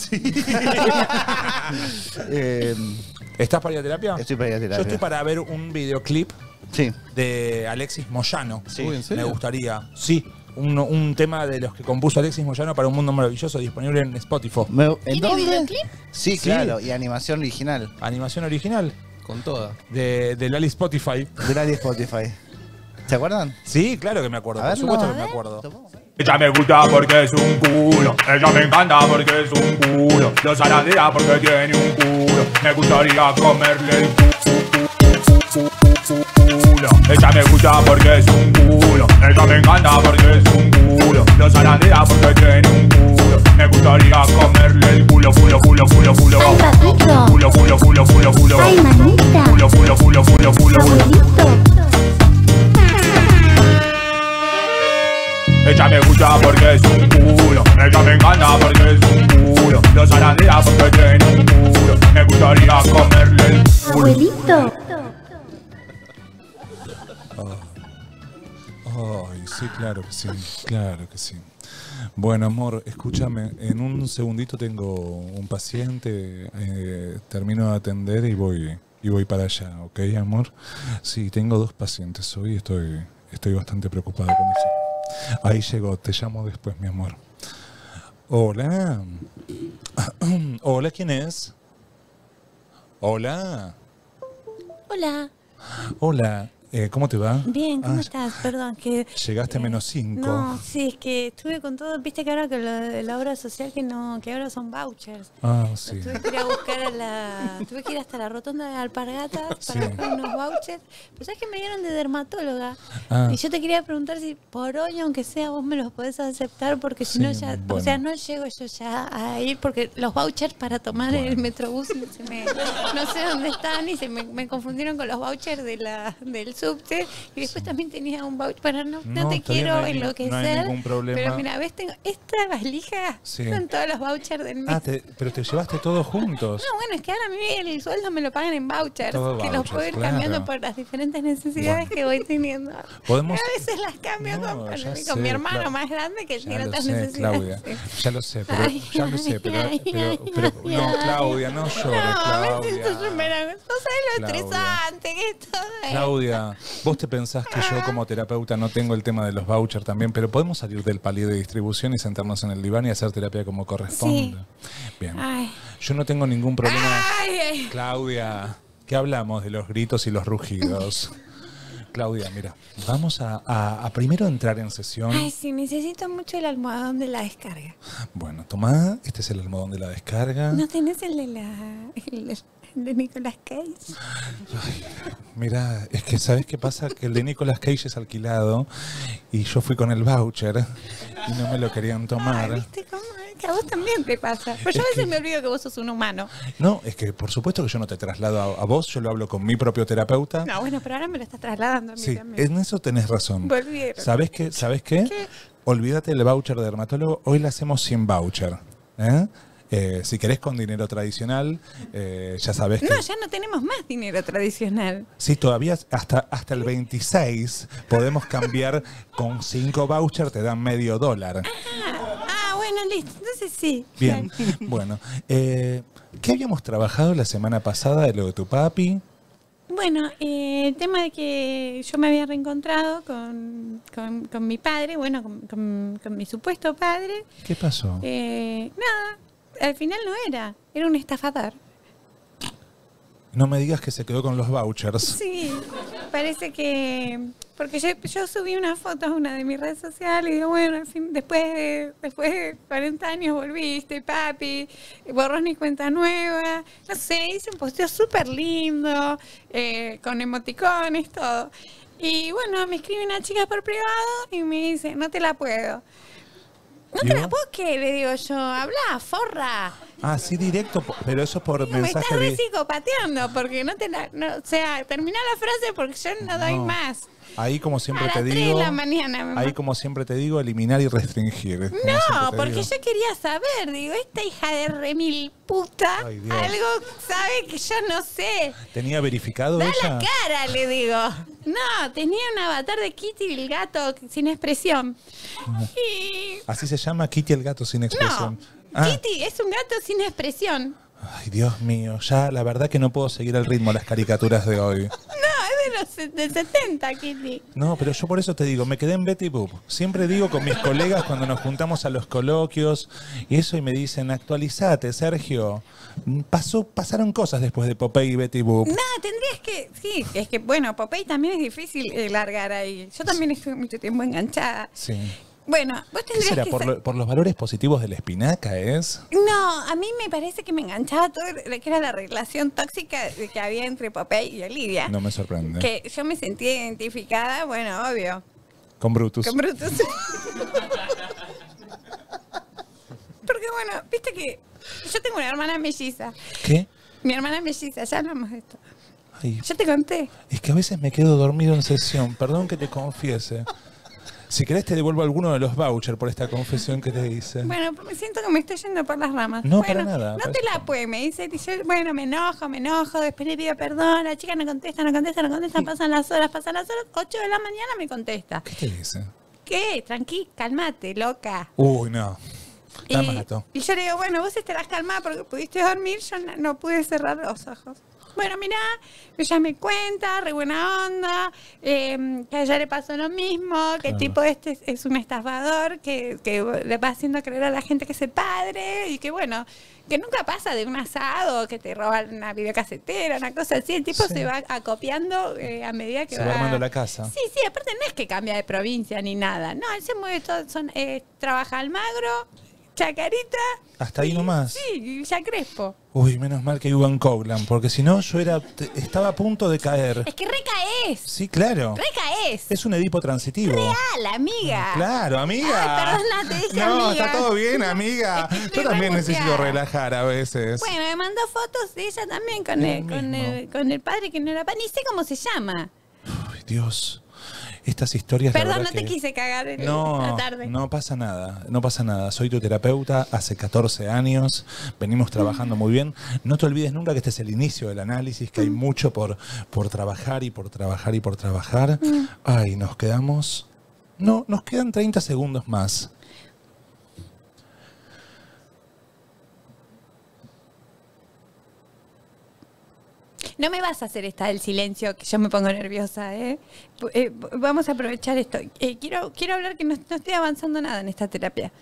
¿Estás para ir a terapia? Estoy para ir a terapia. Yo estoy para ver un videoclip Sí. de Alexis Moyano. Sí. Uy, ¿en serio? Me gustaría. Sí. Un tema de los que compuso Alexis Moyano para un mundo maravilloso disponible en Spotify. ¿En ¿Tiene dónde? videoclip? Sí, claro. Y animación original. Animación original. Con toda. De Lali Spotify. De nadie Spotify. ¿Se acuerdan? Sí, claro que me acuerdo. A ver, Por supuesto no. que me acuerdo. Ella me gusta porque es un culo, ella me encanta porque es un culo, lo zarandea porque tiene un culo, me gustaría comerle el culo. Ella me gusta porque es un culo, ella me encanta porque es un culo, lo zarandea porque tiene un culo, me gustaría comerle el culo, culo, culo, culo, culo. Culo, culo, culo, culo, culo. Ay, manita. Culo, culo, culo, culo, culo. Ella me gusta porque es un culo, ella me encanta porque es un culo, lo zarandea porque tiene un culo, me gustaría comerle el culo. Abuelito. Ay, sí, claro que sí, claro que sí. Bueno, amor, escúchame, en un segundito tengo un paciente, termino de atender y voy para allá, ¿ok, amor? Sí, tengo 2 pacientes hoy, estoy bastante preocupado con eso. Ahí llegó, te llamo después, mi amor. Hola. Hola, ¿quién es? Hola. Hola. Hola, ¿cómo te va? Bien, ¿cómo Ah, estás? Perdón, que... Llegaste a -5. No, sí, es que estuve con todo, viste que ahora con lo de la obra social que ahora son vouchers. Ah, sí. Tuve que ir a buscar tuve que ir hasta la rotonda de Alpargatas para Sí. buscar unos vouchers. Pero sabes que me dieron de dermatóloga. Ah. Y yo te quería preguntar si por hoy, aunque sea, vos me los podés aceptar, porque si Sí, no ya, bueno. o sea, no llego yo ya a ir, porque los vouchers para tomar el metrobús no sé dónde están y me confundieron con los vouchers del subte. Y después también tenía un voucher, pero no No, te está bien, quiero no hay enloquecer. ningún problema. Pero mira, ves, tengo esta valija, Sí. son todos los vouchers del mes. Ah, pero te llevaste todos juntos. No, bueno, es que ahora a mí el sueldo me lo pagan en vouchers, Todo que los vouchers, puedo ir claro. cambiando por las diferentes necesidades que voy teniendo. Podemos- A veces las cambio No, con ya mi sé, hermano claro. más grande que Ya tiene lo otras sé, necesidades. Claudia. Ya lo sé, pero Ay, ya lo sé, pero ay, no, Claudia, no llores, No, me siento Claudia. súper... ¿No sabes lo Claudia. estresante que esto es? Claudia, vos te pensás que yo como terapeuta no tengo el tema de los vouchers también, pero podemos salir del palier de distribución y sentarnos en el diván y hacer terapia como corresponde. Bien. Ay. Yo no tengo ningún problema. Ay, ay. Claudia, ¿qué hablamos de los gritos y los rugidos? Claudia, mira, vamos a primero entrar en sesión. Ay, sí, necesito mucho el almohadón de la descarga. Bueno, tomá, este es el almohadón de la descarga. ¿No tenés el de Nicolas Cage? Mira, es que ¿sabes qué pasa? Que el de Nicolas Cage es alquilado y yo fui con el voucher y no me lo querían tomar. ¿Viste cómo? Que a vos también te pasa. Pero yo a veces me olvido que vos sos un humano. No, es que por supuesto que yo no te traslado a vos, yo lo hablo con mi propio terapeuta. No, bueno, pero ahora me lo estás trasladando a mí Sí, también. en eso tenés razón. Volvieron. ¿Sabés qué? ¿Sabés qué? olvídate del voucher de dermatólogo, hoy la hacemos sin voucher. Si querés con dinero tradicional, ya sabés que... No, ya no tenemos más dinero tradicional. Sí, todavía hasta el 26 podemos cambiar con 5 vouchers, te dan $0.50. Bueno, listo. Entonces sí. Bien, bueno. ¿Qué habíamos trabajado la semana pasada de lo de tu papi? Bueno, el tema de que yo me había reencontrado con mi padre, bueno, con mi supuesto padre. ¿Qué pasó? Nada, al final no era un estafador. No me digas que se quedó con los vouchers. Sí, parece que... Porque yo subí una foto a una de mis redes sociales y digo, bueno, al fin, después de 40 años volviste, papi, borrón y cuenta nueva. No sé, hice un posteo súper lindo, con emoticones, todo. Y bueno, me escribe una chica por privado y me dice, no te la puedo. ¿No te la puedo qué? Le digo yo, habla, forra. Ah, sí, directo, pero eso por Me mensaje estás de... re psicopateando porque o sea, termina la frase porque yo no doy más. Ahí como siempre A las te 3 digo... de la mañana Ahí como siempre te digo, eliminar y restringir. Como siempre No, te porque digo. yo quería saber, digo, esta hija de remil puta, Ay, Dios. algo sabe que yo no sé. ¿Tenía verificado Da ella? la cara, le digo. No, tenía un avatar de Kitty el gato sin expresión. Y Así se llama Kitty el gato sin expresión. Ah, Kitty es un gato sin expresión. ay, Dios mío, ya la verdad que no puedo seguir el ritmo de las caricaturas de hoy. No, es del 70, Kitty. No, pero yo por eso te digo, me quedé en Betty Boop. Siempre digo con mis colegas cuando nos juntamos a los coloquios y eso y me dicen, actualizate, Sergio. Pasaron cosas después de Popeye y Betty Boop. No, tendrías que... Sí, es que, bueno, Popeye también es difícil largar ahí. Yo también estuve mucho tiempo enganchada. Sí. Bueno, vos ¿Qué tendrías será? que... ¿Por los valores positivos de la espinaca es? No, a mí me parece que me enganchaba todo lo que era la relación tóxica que había entre Popeye y Olivia. No me sorprende. Que yo me sentía identificada, bueno, obvio. Con Brutus. Con Brutus. Porque bueno, viste que yo tengo una hermana melliza. ¿Qué? Mi hermana melliza, ya hablamos de esto. Ay, Yo te conté. es que a veces me quedo dormido en sesión. Perdón que te confiese. Si querés te devuelvo alguno de los vouchers por esta confesión que te hice. Bueno, me siento que me estoy yendo por las ramas. No, bueno, para nada, No para te eso. la puede, me dice, bueno, me enojo, después le pido perdón, la chica no contesta, pasan las horas, 8 de la mañana me contesta. ¿Qué te dice? ¿Qué? Tranqui, calmate, loca. Uy, no. La mato. Y yo le digo, bueno, vos estarás calmada porque pudiste dormir, yo no pude cerrar los ojos. Bueno, mirá, ella me cuenta, re buena onda, que a ella le pasó lo mismo, que el tipo este es un estafador, que le va haciendo creer a la gente que es el padre, y que bueno, que nunca pasa de un asado, que te roban una videocasetera, una cosa así, el tipo se va acopiando a medida que Se va armando la casa. Sí, aparte no es que cambia de provincia ni nada, no, él se mueve todo, trabaja Almagro, Chacarita. Hasta ahí nomás. Sí, y ya Crespo. Uy, menos mal que Ivan Coglan, porque si no yo estaba a punto de caer. Es que recaes. Sí, claro. Recaes. Es un Edipo transitivo. Real, amiga. Claro, amiga. Ay, perdona, te dije No, amiga. está todo bien, amiga. Yo también necesito relajar a veces. Bueno, me mandó fotos de ella también con el padre que no era padre. Ni sé cómo se llama. Ay, Dios. Estas historias. Perdón, la verdad no te que... quise cagar en No, la tarde. no pasa nada, no pasa nada. Soy tu terapeuta hace 14 años, venimos trabajando muy bien. No te olvides nunca que este es el inicio del análisis, que hay mucho por trabajar y por trabajar y por trabajar. Ay, nos quedamos... No, nos quedan 30 segundos más. No me vas a hacer esta del silencio, que yo me pongo nerviosa, ¿eh? Vamos a aprovechar esto. Quiero hablar que no estoy avanzando nada en esta terapia.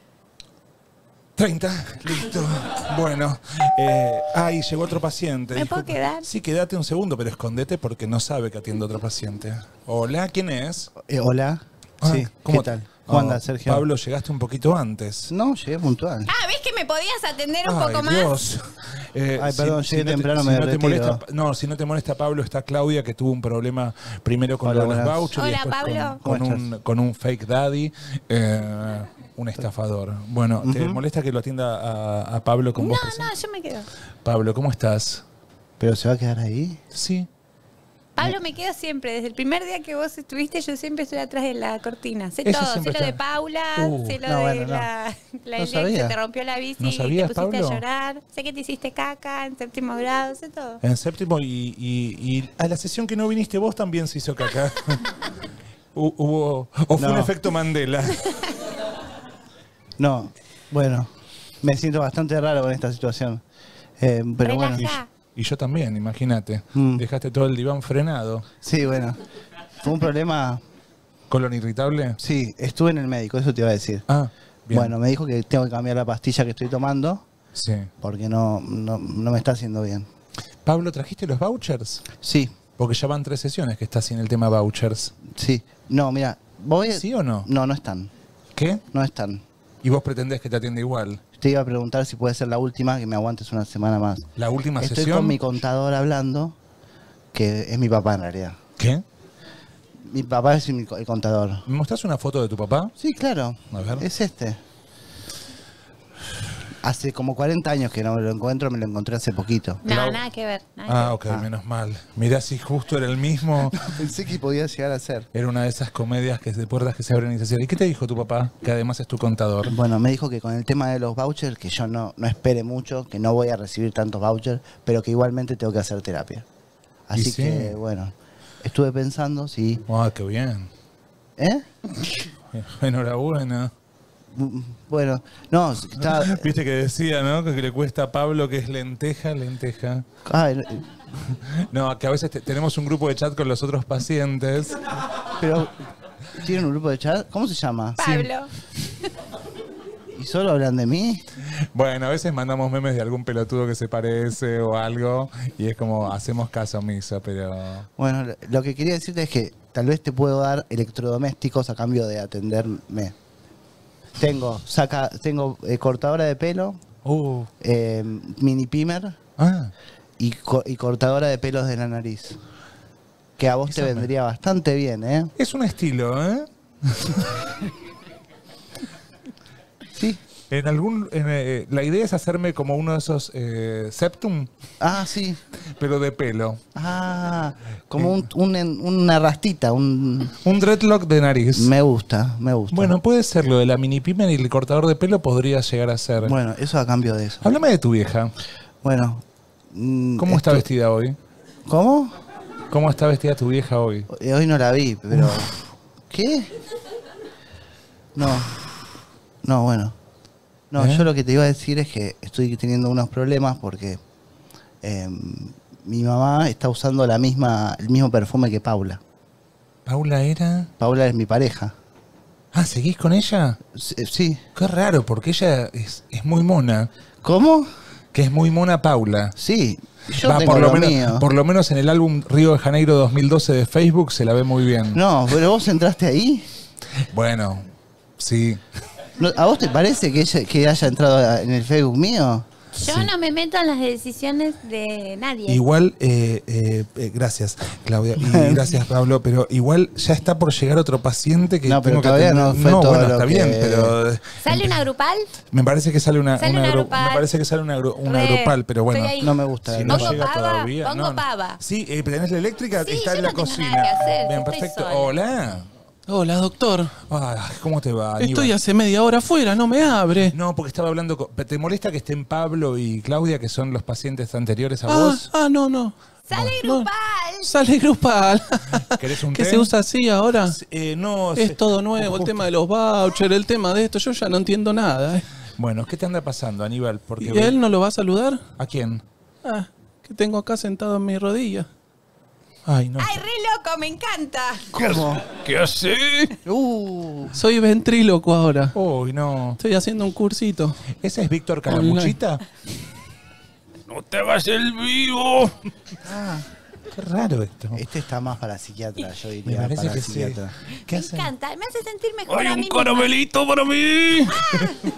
30, listo. Bueno, ay, llegó otro paciente. ¿Me puedo quedar? Sí, quédate un segundo, pero escondete porque no sabe que atiende otro paciente. Hola, ¿quién es? Hola. Sí, ¿cómo ¿qué tal? ¿Cómo andas, Sergio? Pablo, llegaste un poquito antes. No, llegué puntual. Ah, ¿ves que me podías atender un Ay, poco más? Dios. Ay, perdón, llegué temprano, me no te retiro. molesta, no, si no te molesta, Pablo, está Claudia, que tuvo un problema primero con Hola, lo de los buenas. vouchers y Hola, después Pablo. con un fake daddy, un estafador. Bueno, ¿te molesta que lo atienda a Pablo con No, vos presente? no, yo me quedo. Pablo, ¿cómo estás? ¿Pero se va a quedar ahí? Sí. Pablo, me quedo siempre. Desde el primer día que vos estuviste, yo siempre estoy atrás de la cortina. Sé Ella todo. Sé siempre lo de está. Paula, sé lo No, de bueno, no. la No día que sabía. se te rompió la bici ¿No y te sabías, pusiste Pablo? a llorar. Sé que te hiciste caca en 7º grado, sé todo. En séptimo y a la sesión que no viniste vos también se hizo caca. Hubo, o fue No. un efecto Mandela. No, bueno, me siento bastante raro con esta situación. Pero bueno. Y yo también, imagínate. Mm. Dejaste todo el diván frenado. Sí, bueno. Fue un problema. ¿Colon irritable? Sí, estuve en el médico, eso te iba a decir. Ah, bien. Bueno, me dijo que tengo que cambiar la pastilla que estoy tomando Sí. porque no me está haciendo bien. Pablo, ¿trajiste los vouchers? Sí. Porque ya van 3 sesiones que estás sin el tema vouchers. Sí. No, mira, voy. ¿Sí o no? No, no están. ¿Qué? No están. ¿Y vos pretendés que te atienda igual? Te iba a preguntar si puede ser la última, que me aguantes una semana más. ¿La última Estoy sesión? con mi contador hablando, que es mi papá en realidad. ¿Qué? Mi papá es el contador. ¿Me mostrás una foto de tu papá? Sí, claro. A ver. Es este. Hace como 40 años que no me lo encuentro, me lo encontré hace poquito. No, nada que ver. Nada que ver. Ok, menos mal. Mirá si justo era el mismo. Pensé que podía llegar a ser. Era una de esas comedias de puertas que se abren y se cierran. ¿Y qué te dijo tu papá? Que además es tu contador. Bueno, me dijo que con el tema de los vouchers, que yo no espere mucho, que no voy a recibir tantos vouchers, pero que igualmente tengo que hacer terapia. Así sí. que, bueno, estuve pensando si... Ah, qué bien. ¿Eh? Enhorabuena. Bueno, no, estaba... Viste que decía, ¿no? Que le cuesta a Pablo que es lenteja. Ay, No, que a veces tenemos un grupo de chat con los otros pacientes. pero, ¿tienen un grupo de chat? ¿Cómo se llama? Pablo. ¿Y solo hablan de mí? Bueno, a veces mandamos memes de algún pelotudo que se parece o algo y es como hacemos caso omiso, pero... Bueno, lo que quería decirte es que tal vez te puedo dar electrodomésticos a cambio de atenderme. Tengo cortadora de pelo, mini pimer y cortadora de pelos de la nariz. Que a vos te vendría bastante bien, ¿eh? Es un estilo, ¿eh? Sí. La idea es hacerme como uno de esos septum. Ah, sí. Pero de pelo. Ah, como una rastita, un dreadlock de nariz. Me gusta. Bueno, puede ser lo de la mini pimer y el cortador de pelo podría llegar a ser. Bueno, eso a cambio de eso. Háblame de tu vieja. Bueno. ¿Cómo está vestida hoy? ¿Cómo? ¿Cómo está vestida tu vieja hoy? Hoy no la vi, pero... ¿Qué? No, bueno. No, yo lo que te iba a decir es que estoy teniendo unos problemas porque mi mamá está usando el mismo perfume que Paula. ¿Paula era? Paula es mi pareja. Ah, ¿seguís con ella? Sí. Qué raro, porque ella es muy mona. ¿Cómo? Que es muy mona Paula. Sí, yo tengo lo mío. Por lo menos en el álbum Río de Janeiro 2012 de Facebook se la ve muy bien. No, pero vos entraste ahí. Bueno, sí. ¿A vos te parece que haya entrado en el Facebook mío? Yo no me meto en las decisiones de nadie. Igual, gracias Claudia y gracias Pablo, pero igual ya está por llegar otro paciente que no, pero tengo que todavía atender. no fue todo bueno, lo está que... bien, pero ¿Sale una grupal? me parece que sale una grupal. me parece que sale una grupal, pero bueno, Estoy ahí. No me gusta. si no Pongo llega pava, todavía, pongo no. pava. Sí, tenés la eléctrica, Sí, está yo en la no tengo cocina. nada que hacer, Bien, estoy perfecto. sola. Hola. Hola, doctor. ¿Cómo te va, Aníbal? Estoy hace media hora afuera, no me abre. No, porque estaba hablando ¿Te molesta que estén Pablo y Claudia, que son los pacientes anteriores a vos? No. ¡Sale grupal! Sale grupal. ¿Querés un ¿Qué té? se usa así ahora? No. Es todo nuevo, el tema de los vouchers, el tema de esto, yo ya no entiendo nada. Bueno, ¿qué te anda pasando, Aníbal? Porque ¿Y él no lo va a saludar? ¿A quién? Que tengo acá sentado en mi rodilla. Ay, no. ¡Ay, re loco! ¡Me encanta! ¿Cómo? ¿Qué hace? Soy ventríloco ahora. Uy, no. Estoy haciendo un cursito. ¿Ese es Víctor Calamuchita? ¡No te hagas el vivo! Qué raro esto. Este está más para psiquiatra, yo diría. Me parece para que sí. psiquiatra. ¿Qué Me hace? encanta, me hace sentir mejor ¡Hay a un mí misma. caramelito para mí!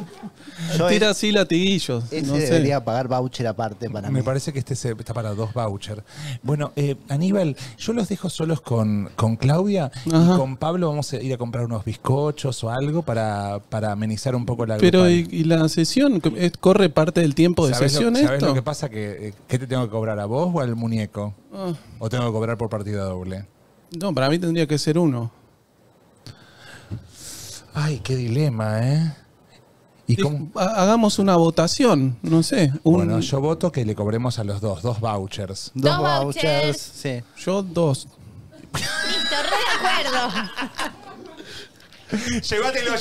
Tira así latiguillos. Ese no sé. debería pagar voucher aparte para mí. Me parece que este está para 2 vouchers. Bueno, Aníbal, yo los dejo solos con Claudia y con Pablo vamos a ir a comprar unos bizcochos o algo para amenizar un poco la Pero ¿y la sesión? ¿Corre parte del tiempo de sesión ¿Sabes esto? lo que pasa? ¿Qué te tengo que cobrar, a vos o al muñeco? ¿O tengo que cobrar por partida doble? No, para mí tendría que ser uno. Ay, qué dilema, ¿eh? ¿Y cómo? Hagamos una votación, no sé. Bueno, yo voto que le cobremos a los 2 vouchers. 2 vouchers, sí. Yo 2. Listo, re de acuerdo. Llévatelo.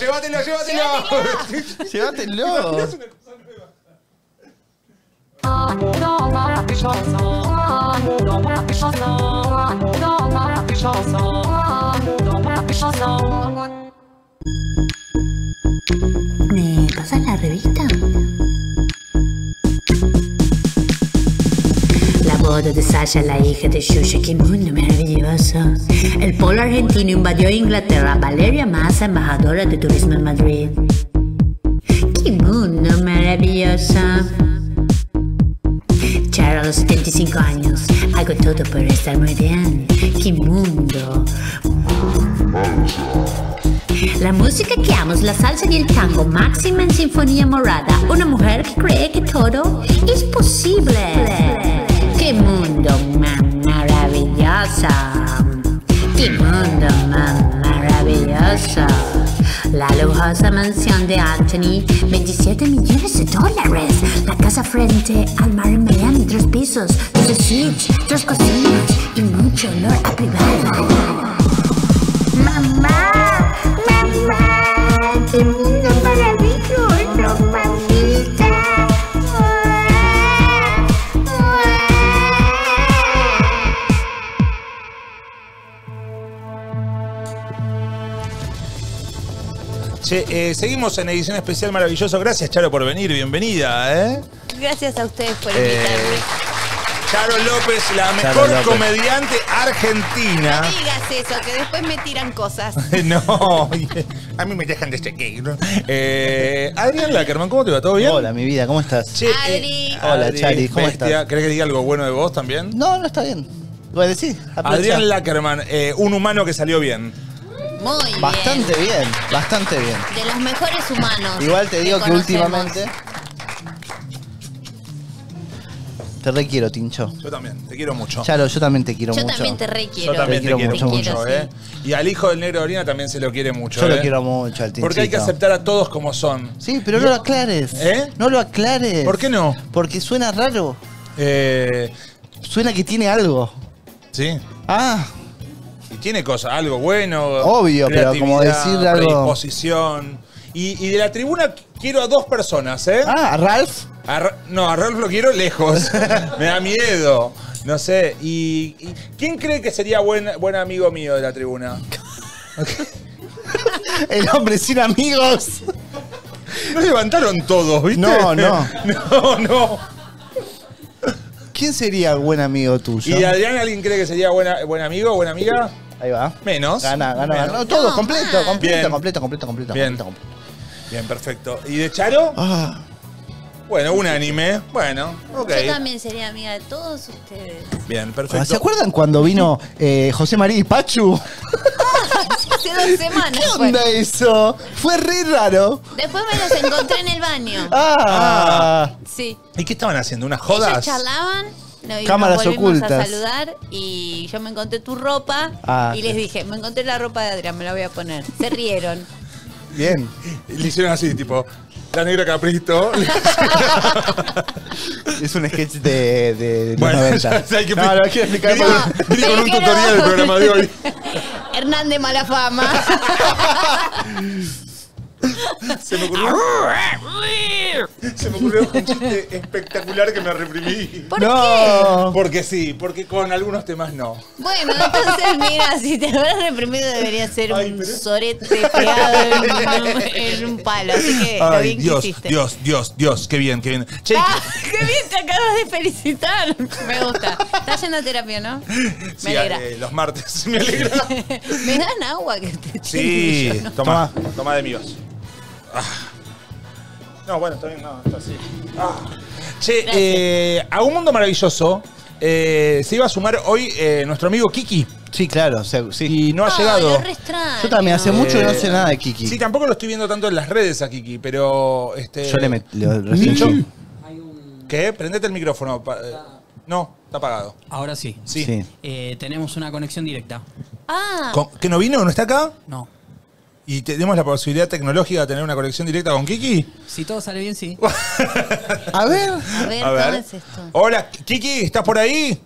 Llévatelo. ¿Me pasas la revista? La boda de Sasha, la hija de Xuxa, qué mundo maravilloso. El polo argentino invadió Inglaterra. Valeria Massa, embajadora de turismo en Madrid. Qué mundo maravilloso. Charo a los 75 años. Hago todo por estar muy bien. Qué mundo. La música que amo es la salsa y el tango, máxima en sinfonía morada. Una mujer que cree que todo es posible. ¡Qué mundo más maravilloso! ¡Qué mundo más maravilloso! La lujosa mansión de Anthony, 27 millones de dólares. La casa frente al mar en Miami, 3 pisos, 2 suites, 3 cocinas y mucho olor a privado. ¡Mamá! ¡Qué mundo maravilloso, mamita! Che, seguimos en edición especial maravilloso. Gracias, Charo, por venir. Bienvenida, ¿eh? Gracias a ustedes por invitarme. Charo López, la Charo mejor López. comediante argentina. No digas eso, que después me tiran cosas. No, a mí me dejan de seguir. Adrián Lackerman, ¿cómo te va? ¿Todo bien? Hola, mi vida, ¿cómo estás? Che, Adri. Hola, Chari, ¿cómo bestia. estás? ¿Querés que diga algo bueno de vos también? No, está bien. Bueno, sí, aprovecha. Adrián Lackerman, un humano que salió bien. Muy bien. Bastante bien, bastante bien. De los mejores humanos. Igual te digo que conocemos. últimamente... Te requiero, Tincho. Yo también, te quiero mucho. Charo, yo también te quiero Yo mucho. también te requiero. Yo también te quiero mucho, sí. ¿eh? Y al hijo del negro de Orina también se lo quiere mucho, Yo ¿eh? lo quiero mucho, al Tinchito. Porque hay que aceptar a todos como son. Sí, pero no lo aclares. ¿Eh? No lo aclares. ¿Por qué no? Porque suena raro. Suena que tiene algo. Sí. Ah, Y tiene cosas, algo bueno. Obvio, pero como creatividad, decir algo- predisposición. Y de la tribuna quiero a 2 personas, ¿eh? ¿a Ralph? No, a Ralph lo quiero lejos. Me da miedo. No sé. ¿Y quién cree que sería buen amigo mío de la tribuna? El hombre sin amigos. No levantaron todos, ¿viste? No, no. No. ¿Quién sería buen amigo tuyo? ¿Y Adrián alguien cree que sería buen amigo o buena amiga? Ahí va. Menos. Gana. Menos. No, todo, completo. Bien. Completo. Bien. Bien, perfecto. ¿Y de Charo? Ah, Bueno, unánime. Bueno, ok. Yo también sería amiga de todos ustedes. Bien, perfecto. ¿se acuerdan cuando vino José María y Pachu? Hace 2 semanas. ¿Qué fue. onda eso? Fue re raro. Después me los encontré en el baño. Ah. Sí. ¿Y qué estaban haciendo? ¿Unas Ellos jodas? charlaban, Cámaras nos volvimos ocultas. a saludar y yo me encontré tu ropa Ah. y les dije, me encontré la ropa de Adrián, me la voy a poner. Se rieron. Bien. Le hicieron así, tipo, la negra Caprito. Es un sketch de los Bueno, 90. ya hay que no, no quiero explicar Vine más. con- vine con un tutorial del programa de hoy. Hernán de mala fama. Se me ocurrió un chiste espectacular que me reprimí. ¿Por qué? Porque sí, porque con algunos temas no. Bueno, entonces mira, si te habrás reprimido debería ser un sorete pegado en un palo. Así que lo Ay, bien Dios, que hiciste. Dios, qué bien, qué bien. Che, ¡Qué bien te acabas de felicitar! Me gusta. Estás yendo a terapia, ¿no? Me sí, alegra. los martes, me alegra. Me dan agua que te Sí, tengo yo, ¿no? toma de mi vaso. No, bueno, está bien, no, está así. Che, a un mundo maravilloso se iba a sumar hoy nuestro amigo Kiki. Sí, claro, sí. Y no ha llegado. Yo también hace mucho que no sé nada de Kiki. Sí, tampoco lo estoy viendo tanto en las redes a Kiki, pero Yo recién ¿Qué? Prendete el micrófono. No, está apagado. Ahora sí. Sí. Tenemos una conexión directa. Ah. ¿Que no vino? ¿No está acá? No. ¿Y tenemos la posibilidad tecnológica de tener una conexión directa con Kiki? Si todo sale bien, sí. A ver. A ver, A ver. ¿cómo es esto? Hola, Kiki, ¿estás por ahí?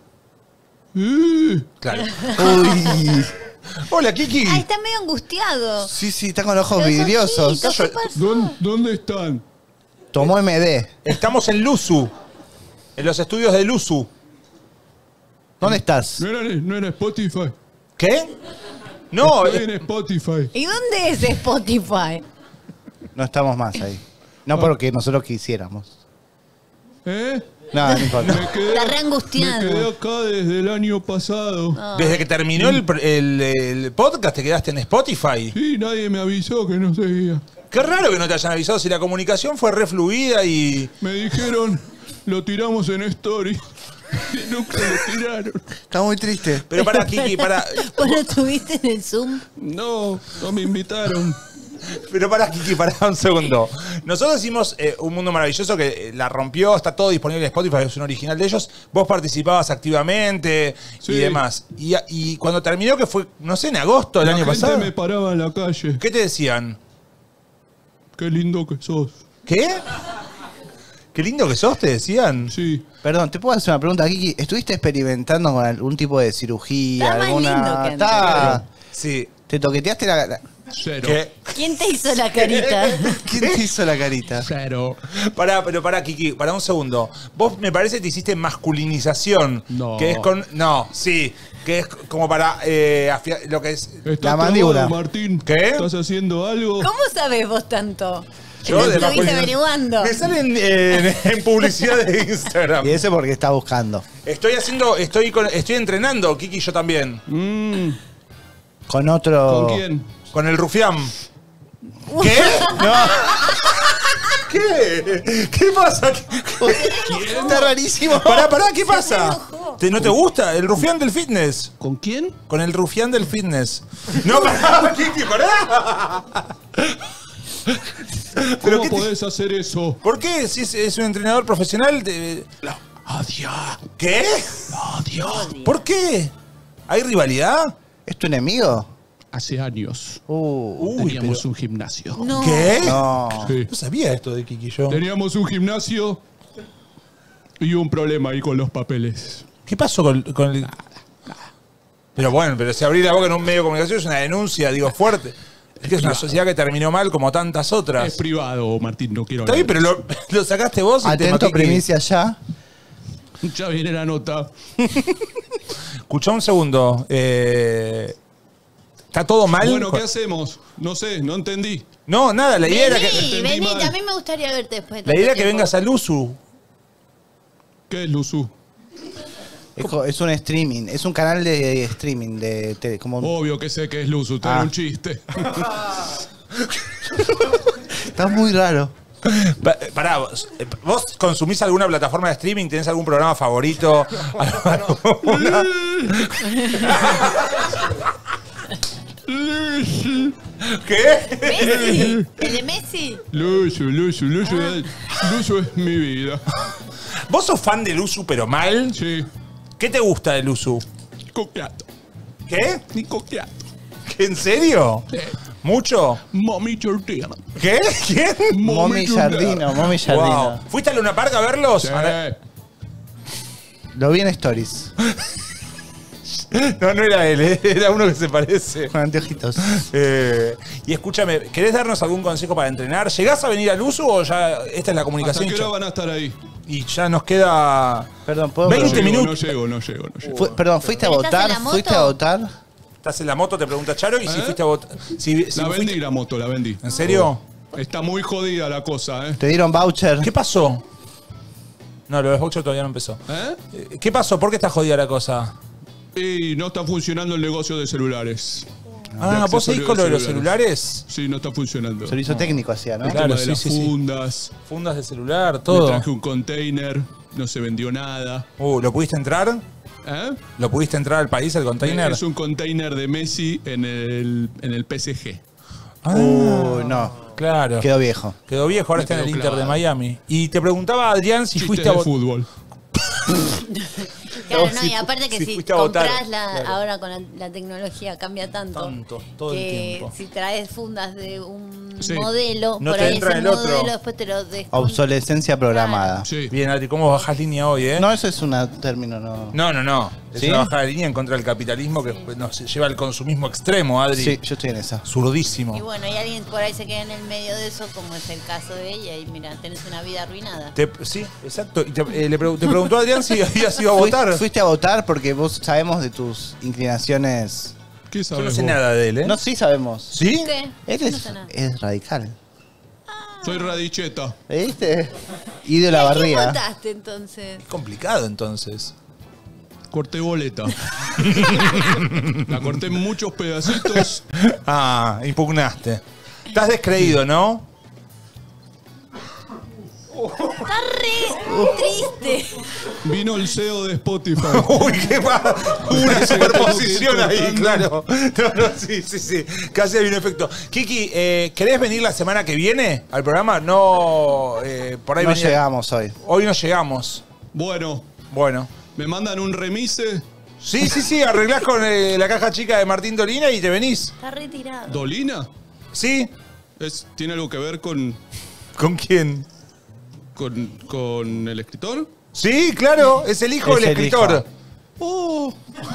Claro. Uy. Hola, Kiki. Ah, está medio angustiado. Sí, está con ojos Los vidriosos. ojitos, ¿qué pasó? ¿Dónde están? Tomó MD. Estamos en Luzu. En los estudios de Luzu. ¿Dónde estás? No era Spotify. ¿Qué? No. Estoy en Spotify. ¿Y dónde es Spotify? No estamos más ahí. No porque nosotros quisiéramos. ¿Eh? No importa. Está re angustiado. Me quedé acá desde el año pasado. Desde que terminó el podcast te quedaste en Spotify. Sí, nadie me avisó que no seguía. Qué raro que no te hayan avisado si la comunicación fue re fluida y... Me dijeron, lo tiramos en Story. Y nunca lo tiraron. Está muy triste. Pero para, Kiki, para... ¿Vos no estuviste en el Zoom? No me invitaron. Pero para, Kiki, para un segundo. Nosotros hicimos Un Mundo Maravilloso que la rompió, está todo disponible en Spotify, es un original de ellos. Vos participabas activamente y demás. Y cuando terminó, que fue, no sé, en agosto del año pasado. La gente me paraba en la calle. ¿Qué te decían? Qué lindo que sos. ¿Qué? ¿Qué lindo que sos, te decían? Sí. Perdón, ¿te puedo hacer una pregunta, Kiki? ¿Estuviste experimentando con algún tipo de cirugía? Está más lindo que Está... Sí. ¿Te toqueteaste la... Cero. ¿Qué? ¿Quién te hizo la carita? ¿Quién te hizo la carita? Cero. Pará, Kiki, para un segundo. Vos me parece que te hiciste masculinización. No. Que es con... No, sí. Que es como para lo que es... La mandíbula. Trabado, Martín. ¿Qué? ¿Estás haciendo algo? ¿Cómo sabés vos tanto? Yo de Estuviste masculinización. averiguando. Me salen en publicidad de Instagram. Y ese porque está buscando. Estoy entrenando, Kiki, yo también. Con otro... ¿Con quién? Con el rufián. ¿Qué? No. ¿Qué? ¿Qué pasa? Está rarísimo. Pará, ¿qué pasa? ¿No te gusta? El rufián del fitness. ¿Con quién? Con el rufián del fitness. No, pará, Kiki, pará. ¿Cómo podés hacer eso? ¿Por qué? Si es un entrenador profesional Adiós. ¿Qué? Adiós. ¿Por qué? ¿Hay rivalidad? ¿Es tu enemigo? Hace años Uy, teníamos un gimnasio. No. ¿Qué? No. Sí. No sabía esto de Kiki yo. Teníamos un gimnasio y un problema ahí con los papeles. ¿Qué pasó con el...? Pero bueno, pero si abrir la boca en un medio de comunicación es una denuncia, digo, fuerte. Es que es una sociedad que terminó mal como tantas otras. Es privado, Martín, no quiero Está bien, pero lo sacaste vos. el tema, Atento, Kiki. primicia ya. Ya viene la nota. Escuchá un segundo. ¿Está todo mal? Bueno, ¿qué hacemos? No sé, no entendí. No, nada, la idea era que... Vení, a mí me gustaría verte después. La idea era que vengas al Luzu. ¿Qué es Luzu? Es un streaming, es un canal de streaming de tele, como Obvio que sé que es Luzu, te era un chiste. Está muy raro. Pará, ¿vos consumís alguna plataforma de streaming? ¿Tenés algún programa favorito? ¿Qué? ¿Messi? ¿El de Messi? Luzu es mi vida. ¿Vos sos fan del Luzu pero mal? Sí. ¿Qué te gusta del Luzu? Coqueato. ¿Qué? Ni coqueato. ¿En serio? Sí. ¿Mucho? Mommy Jordina. ¿Qué? ¿Quién? Mommy Jardino. Wow. ¿Fuiste a Luna Park a verlos? Sí. Lo vi en Stories. No era él, era uno que se parece. Con anteojitos. Y escúchame, ¿querés darnos algún consejo para entrenar? ¿Llegás a venir al uso o ya esta es la comunicación? ¿Hasta qué hora van a estar ahí? Y ya nos queda... Perdón, ¿puedo 20 minutos. No llego. Perdón, ¿fuiste a ¿Pero estás votar? en la moto? ¿Fuiste a votar? ¿Estás en la moto? Te pregunta Charo. Y si fuiste a votar... La vendí la moto, la vendí. ¿En serio? Está muy jodida la cosa, ¿eh? ¿Te dieron voucher? ¿Qué pasó? No, lo de voucher todavía no empezó. ¿Qué pasó? ¿Por qué está jodida la cosa? Y no está funcionando el negocio de celulares. Ah, ¿vos seguís con lo de los celulares? Sí, no está funcionando. Servicio técnico hacía, ¿no? El Claro, tema de las fundas. Fundas de celular, Me todo. traje un container, no se vendió nada. ¿Lo pudiste entrar? ¿Eh? ¿Lo pudiste entrar al país, el container? Es un container de Messi en el PSG. No. Claro. Quedó viejo. Quedó viejo, ahora Me está en el quedó Inter claro. de Miami. Y te preguntaba, Adrián, si Chistes fuiste a de votar. fútbol. Claro, No, no, si- y aparte que si si fuiste a votar, compras claro. ahora con la tecnología cambia tanto, todo el que tiempo. si traes fundas de un Sí. modelo, No por te ahí entra ese en el otro. modelo después te lo Obsolescencia programada. Bien, Adri, ¿cómo bajás línea hoy, No, eso es un término, no. No. Es ¿Sí? una bajada de línea en contra del capitalismo que nos lleva al consumismo extremo, Adri. Sí, yo estoy en esa. Zurdísimo. Y bueno, y alguien por ahí se queda en el medio de eso, como es el caso de ella, y mira, tenés una vida arruinada. Sí, exacto. Y te preguntó Adrián si habías ido a votar. Fuiste a votar porque vos sabemos de tus inclinaciones. ¿Qué Yo no sé nada de él, ¿eh? No, sí sabemos. ¿Sí? ¿Qué? Él Yo es, no sé nada. es radical. Soy radicheta. ¿Viste? Y de la ¿Qué barriga. votaste entonces? Complicado, entonces. Corté boleta. La corté en muchos pedacitos. Ah, impugnaste. Estás descreído, ¿no? Está re triste. Vino el CEO de Spotify. Uy, qué va. Una superposición ahí, claro. No, sí. Casi hay un efecto. Kiki, ¿querés venir la semana que viene al programa? No, por ahí No venía- llegamos hoy. Hoy no llegamos. Bueno, ¿me mandan un remise? Sí, arreglás con la caja chica de Martín Dolina y te venís. Está retirado. ¿Dolina? Sí. ¿Tiene algo que ver con...? ¿Con quién? ¿Con el escritor? Sí, claro, es el hijo Es del el escritor. Oh.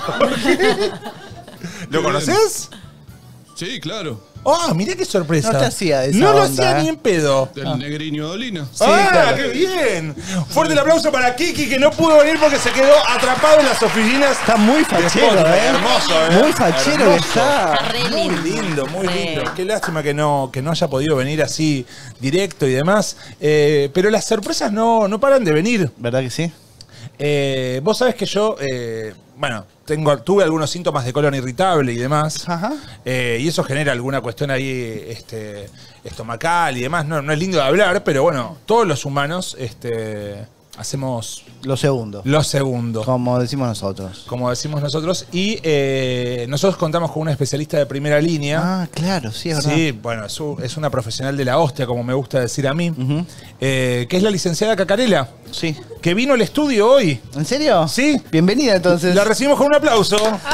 ¿Lo conoces? Sí, claro. Ah, mirá qué sorpresa. No te hacía esa No lo onda, hacía ni en pedo. Del Negriño Dolina. ¡Ah, qué bien! Fuerte el aplauso para Kiki, que no pudo venir porque se quedó atrapado en las oficinas. Está muy fachero, ¿eh? Hermoso, Muy fachero que está. Muy lindo, muy lindo. Qué lástima que no haya podido venir así directo y demás. Pero las sorpresas no paran de venir. ¿Verdad que sí? Vos sabés que yo, tuve algunos síntomas de colon irritable y demás. Ajá. Y eso genera alguna cuestión ahí estomacal y demás. No es lindo de hablar, pero bueno, todos los humanos hacemos Lo segundo. lo segundo. Como decimos nosotros. Como decimos nosotros. Y nosotros contamos con una especialista de primera línea. Ah, claro, sí, es verdad. Sí, bueno, es una profesional de la hostia, como me gusta decir a mí, que es la licenciada Cacarela. Sí. Que vino al estudio hoy. ¿En serio? Sí. Bienvenida entonces. La recibimos con un aplauso.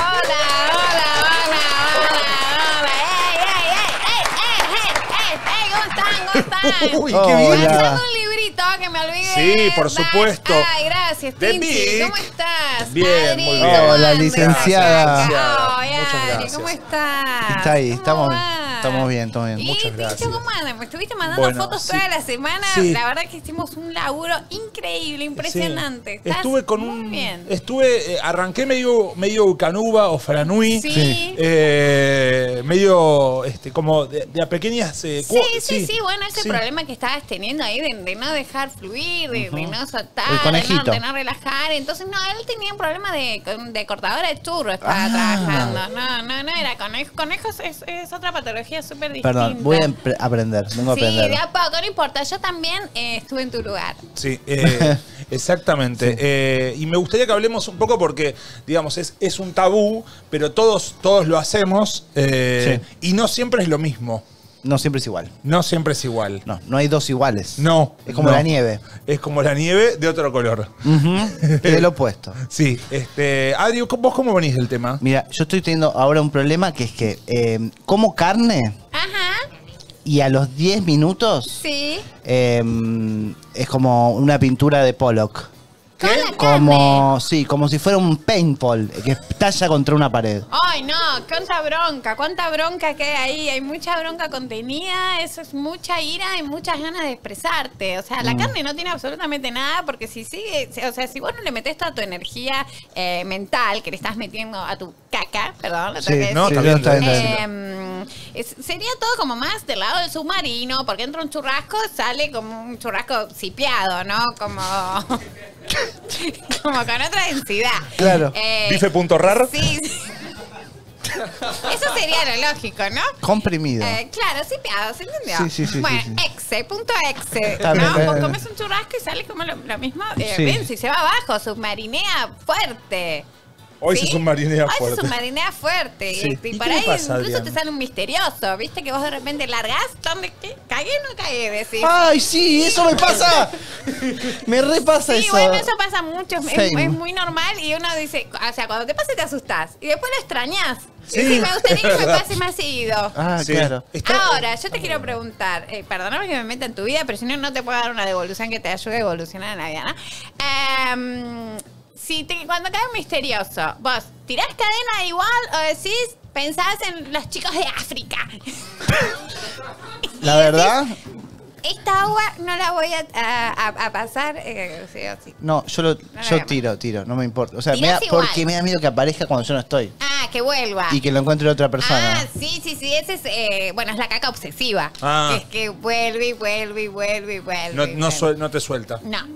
Uy, qué Hola. bien. Pasame un librito que me olvidé. Sí, por supuesto. Ay, gracias, De Tinchi. Vic. ¿Cómo estás? Bien, Adri, muy bien. ¿cómo Hola, andas? licenciada. Ay, Muchas Adri, gracias. ¿cómo estás? Está ahí, ¿Cómo estamos va? bien. Y, Muchas Tincho, gracias. ¿cómo andas? Me estuviste mandando Bueno, fotos sí. toda la semana. Sí. La verdad que hicimos un laburo increíble, impresionante. Sí. Estás Estuve con muy bien. Arranqué medio canuba o faranui. Sí. Medio como de a pequeñas. Sí, bueno, ese Sí. problema que estabas teniendo ahí de no dejar fluir, de no soltar, El conejito. de no relajar. Entonces, no, él tenía un problema de cortadora de churro, estaba trabajando. No era conejo. Conejos es otra patología súper distinta. Perdón, voy a aprender. Vengo a Sí, aprender. de a poco, no importa. Yo también estuve en tu lugar. Sí, exactamente. Y me gustaría que hablemos un poco porque, digamos, es un tabú, pero todos lo hacemos y no siempre es lo mismo. No siempre es igual. No siempre es igual. No hay dos iguales. No. Es como la nieve. Es como la nieve de otro color. Es del opuesto. Sí. Adri, ¿vos cómo venís del tema? Mira, yo estoy teniendo ahora un problema que es que como carne Ajá, y a los 10 minutos sí. es como una pintura de Pollock. Con la carne. Como si fuera un paintball que estalla contra una pared. Ay, no, cuánta bronca que hay ahí. Hay mucha bronca contenida, eso es mucha ira y muchas ganas de expresarte. O sea, la carne no tiene absolutamente nada porque si vos no le metés toda tu energía mental que le estás metiendo a tu caca, perdón, lo tengo que decir, sería todo como más del lado del submarino, porque entra un churrasco, sale como un churrasco cipiado, ¿no? Como con otra densidad. Claro. Bife.rar. Sí. Eso sería lo lógico, ¿no? Comprimido. Claro, sipeado, ¿se entendió? Sí, bueno, sí. exe, Está ¿no? bien, Vos bien. comes un churrasco y sale como lo mismo. Sí. Ven, si se va abajo, submarinea fuerte. Hoy ¿Sí? se submarinea Hoy fuerte. se submarinea fuerte. Sí. Y ¿Y por qué le ahí pasa, incluso Adrián? te sale un misterioso. ¿Viste? Que vos de repente largás, ¿dónde qué? ¿Cagué o no cagué? Decís. ¡Ay, sí! ¡Eso me pasa! Me repasa Sí, eso. bueno, eso pasa mucho, Same. es muy normal y uno dice, o sea, cuando te pasa te asustás y después lo extrañás. Sí. Y me gustaría que me verdad. pase más seguido. Ah, Sí. claro. Ahora, yo te quiero preguntar, perdóname que me meta en tu vida, pero si no, no te puedo dar una devolución que te ayude a evolucionar en la vida, ¿no? Cuando cae un misterioso, vos, ¿tirás cadena igual o decís, pensás en los chicos de África? La verdad, Esta agua no la voy a pasar, sí o sí. no, yo No, tiro, no me importa. O sea, Tirás igual. porque me da miedo que aparezca cuando yo no estoy. Ah, que vuelva. Y que lo encuentre otra persona. Ah, sí, ese es, bueno, es la caca obsesiva. Ah. Que es que vuelve y vuelve y vuelve y vuelve. No te suelta. No.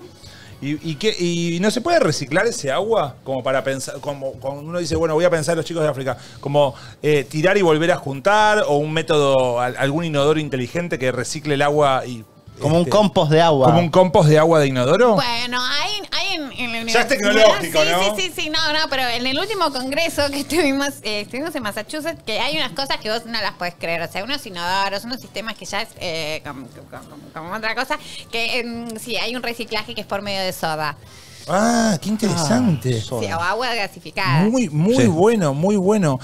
¿Y no se puede reciclar ese agua? Como para pensar, como cuando uno dice, bueno, voy a pensar en los chicos de África, como tirar y volver a juntar, o un método, algún inodoro inteligente que recicle el agua y. Como un compost de agua. ¿Como un compost de agua de inodoro? Bueno, hay en la Ya es universidad. tecnológico, ¿no? Sí, no, pero en el último congreso que estuvimos en Massachusetts, que hay unas cosas que vos no las podés creer. O sea, unos inodoros, unos sistemas que ya es como otra cosa, que sí, hay un reciclaje que es por medio de soda. Ah, qué interesante. Sí, o agua gasificada. Muy bueno, muy bueno.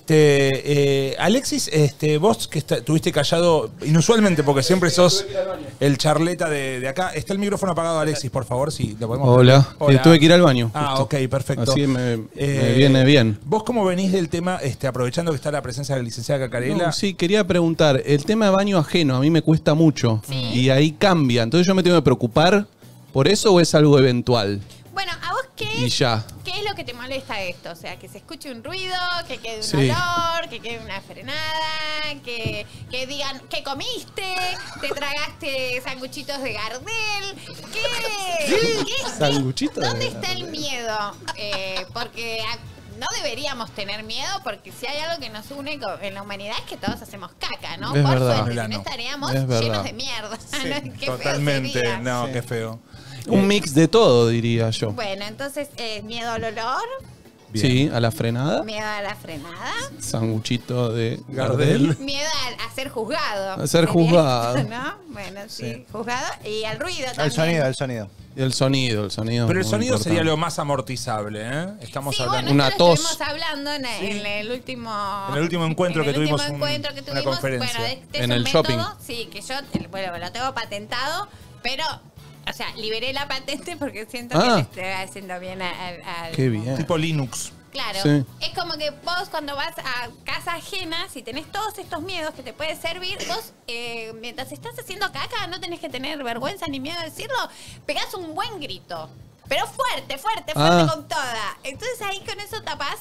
Alexis, vos que estuviste callado inusualmente porque siempre sos el charleta de acá. Está el micrófono apagado, Alexis, por favor, si lo podemos. Hola. Tuve que ir al baño. Ah, justo. ok, perfecto. Así me viene bien. ¿Vos cómo venís del tema, aprovechando que está la presencia de la licenciada Cacarela? No, sí, quería preguntar, el tema de baño ajeno a mí me cuesta mucho y ahí cambia. Entonces yo me tengo que preocupar por eso o es algo eventual. Bueno, ¿a vos Y ya. qué es lo que te molesta de esto? O sea, que se escuche un ruido, que quede un Sí. olor, que quede una frenada, que digan, ¿qué comiste? ¿Te tragaste sanguchitos de Gardel? ¿Qué? Sanguchito de ¿Dónde está el miedo? Porque no deberíamos tener miedo, porque si hay algo que nos une en la humanidad es que todos hacemos caca, ¿no? Es Por verdad. suerte, si Claro. no estaríamos Es verdad. llenos de mierda. Qué feo Totalmente, sería. no, qué feo. Un mix de todo, diría yo. Bueno, entonces, miedo al olor, Sí, a la frenada, miedo a la frenada, sanguchito de Gardel. miedo a ser juzgado. A ser Sería juzgado. esto, ¿no? Bueno, sí, juzgado. Y al ruido El también. sonido, el sonido. Y el sonido. Pero el muy sonido sería importante. lo más amortizable, ¿eh? Estamos Sí, hablando. bueno, Una esto lo tos. estuvimos hablando en el último... En el último encuentro en el que tuvimos último encuentro que una tuvimos, conferencia. Bueno, este En es el un shopping. método, sí, que yo, bueno, lo tengo patentado, pero... O sea, liberé la patente porque siento que Ah. le estoy haciendo bien al... Qué bien. Tipo Linux. Claro, Sí. es como que vos cuando vas a casa ajena, si tenés todos estos miedos que te puede servir, vos mientras estás haciendo caca no tenés que tener vergüenza ni miedo de decirlo, pegás un buen grito. Pero fuerte Ah. con toda. Entonces ahí con eso tapás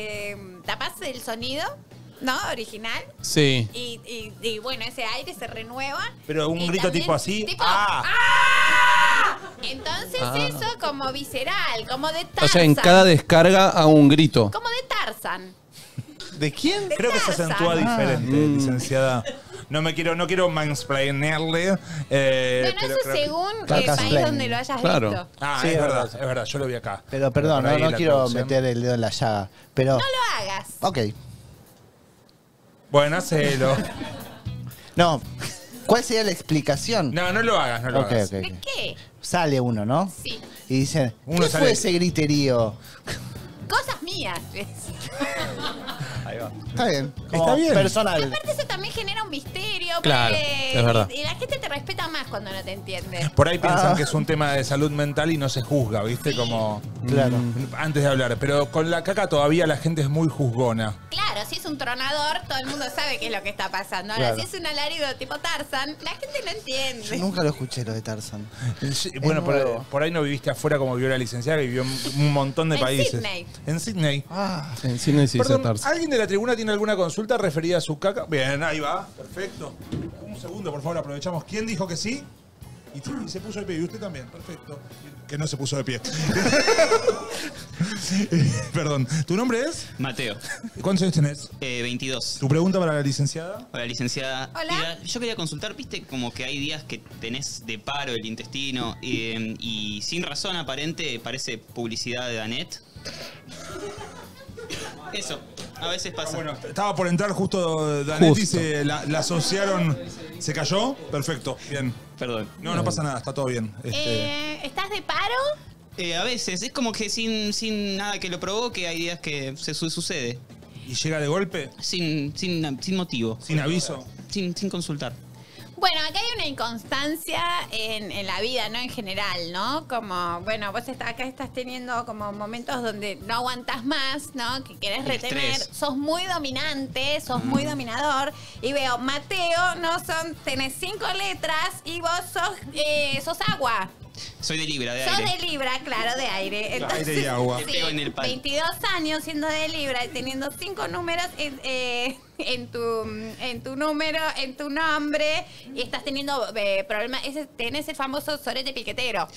el sonido, ¿no? Original. Sí. Y bueno, ese aire se renueva. Pero un Y grito también, tipo así. tipo, ¡Ah! ¡ah! Entonces Ah. eso como visceral, como de Tarzan. O sea, en cada descarga hago un grito. Como de Tarzan. ¿De quién? Creo que se acentúa diferente, licenciada. No quiero mansplainarle. Bueno, pero eso creo que- según Claro, el país explain. donde lo hayas Claro. visto. Ah, Sí, es es verdad, yo lo vi acá. Pero perdón, Por ahí no la quiero traducción. meter el dedo en la llaga. Pero. No lo hagas. Ok. Bueno, hacelo. No. ¿Cuál sería la explicación? No lo hagas, no lo Ok, hagas. ok. ¿De qué? Sale uno, ¿no? Sí. Y dicen, Uno ¿qué sale- fue ese griterío? Cosas mías. Ahí va. Está bien. Está Como bien. Personal. Aparte eso también genera un misterio. Claro, porque- es verdad. Y la gente te respeta más cuando no te entiende. Por ahí piensan Ah. que es un tema de salud mental y no se juzga, ¿viste? Como Claro. antes de hablar. Pero con la caca todavía la gente es muy juzgona. Claro, si es un tronador, todo el mundo sabe qué es lo que está pasando. Ahora, Claro. si es un alarido tipo Tarzan, la gente no entiende. Yo nunca lo escuché lo de Tarzan. Bueno, nuevo. por ahí no viviste afuera como vivió la licenciada, que vivió en un montón de En países. Sydney. En Sydney. En cine sí se Perdón, Tarzan. ¿alguien de la tribuna tiene alguna consulta referida a su caca? Bien, ahí va. Perfecto. Un segundo, por favor, aprovechamos. ¿Quién dijo que sí? Y se puso de pie. Y usted también, perfecto. Que no se puso de pie. Perdón. ¿Tu nombre es? Mateo. ¿Cuántos años tenés? 22. ¿Tu pregunta para la licenciada? Para la licenciada. Hola. Mira, yo quería consultar, viste, como que hay días que tenés de paro el intestino y sin razón aparente parece publicidad de Danet. Eso, a veces pasa. Bueno, estaba por entrar justo Danet y la asociaron. ¿Se cayó? Perfecto, bien. Perdón. No pasa nada, está todo bien. ¿Estás de paro? A veces, es como que sin nada que lo provoque, hay días que se sucede. ¿Y llega de golpe? Sin motivo. ¿Sin aviso? Sin consultar. Bueno, acá hay una inconstancia en la vida, ¿no? En general, ¿no? Como, bueno, vos acá estás teniendo como momentos donde no aguantás más, ¿no? Que querés retener. Estrés. Sos muy dominante, sos muy dominador. Y veo, Mateo, tenés 5 letras y vos sos agua. Soy de Libra, de Sos aire. de Libra, claro, de aire. Entonces, Aire y agua. Te pego en el palo. 22 años siendo de Libra y teniendo 5 números en tu número, en tu nombre, y estás teniendo problemas. Tenés el famoso sorete piquetero.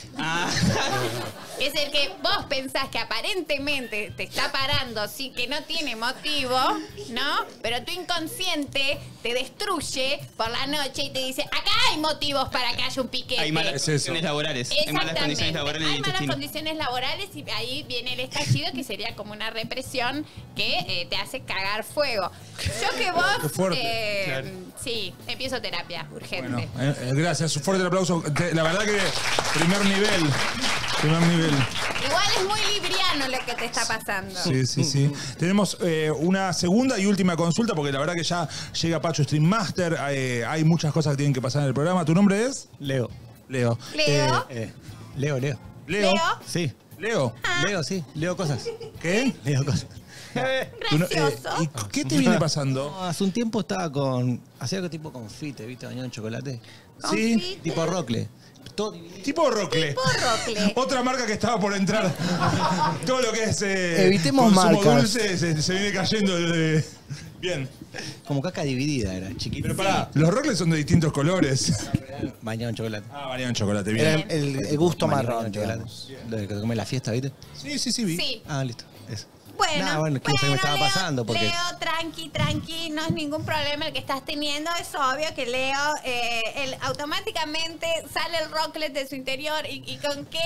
Es el que vos pensás que aparentemente te está parando, sí, que no tiene motivo, ¿no? Pero tu inconsciente te destruye por la noche y te dice, acá hay motivos para que haya un piquete. Hay malas condiciones laborales. Hay malas condiciones laborales en el Hay malas intestino. condiciones laborales y ahí viene el estallido, que sería como una represión que te hace cagar fuego. Yo que vos, Qué fuerte. Claro. sí, empiezo terapia, urgente. Bueno, gracias. Un fuerte aplauso. La verdad que primer nivel. Primer nivel. Igual es muy libriano lo que te está pasando. Sí. Tenemos una segunda y última consulta porque la verdad que ya llega Pacho Stream Master. Hay muchas cosas que tienen que pasar en el programa. ¿Tu nombre es? Leo. Leo. Leo. Leo. Leo. Leo. Sí. Leo. Leo, sí. Leo cosas. ¿Qué? Leo cosas. Gracioso. ¿Y qué te viene pasando? No, hace un tiempo estaba hacía algo tipo confite, ¿viste? Bañado en chocolate. Sí. Tipo rocle. Tipo rocle. Tipo rocle. Otra marca que estaba por entrar. Todo lo que es Evitemos consumo marcas. dulce se viene cayendo. Bien. Como caca dividida era, chiquito. Pero pará, los rocles son de distintos colores. Bañado en chocolate. Bañado en chocolate, bien. Era el gusto Bañado marrón, en chocolate. digamos. Lo que te come en la fiesta, ¿viste? Sí, vi. Sí. Ah, listo. Eso. Bueno, quién sabe qué me estaba Leo, pasando. Porque... Leo, tranqui, no es ningún problema el que estás teniendo. Es obvio que Leo, automáticamente sale el rocklet de su interior y ¿con qué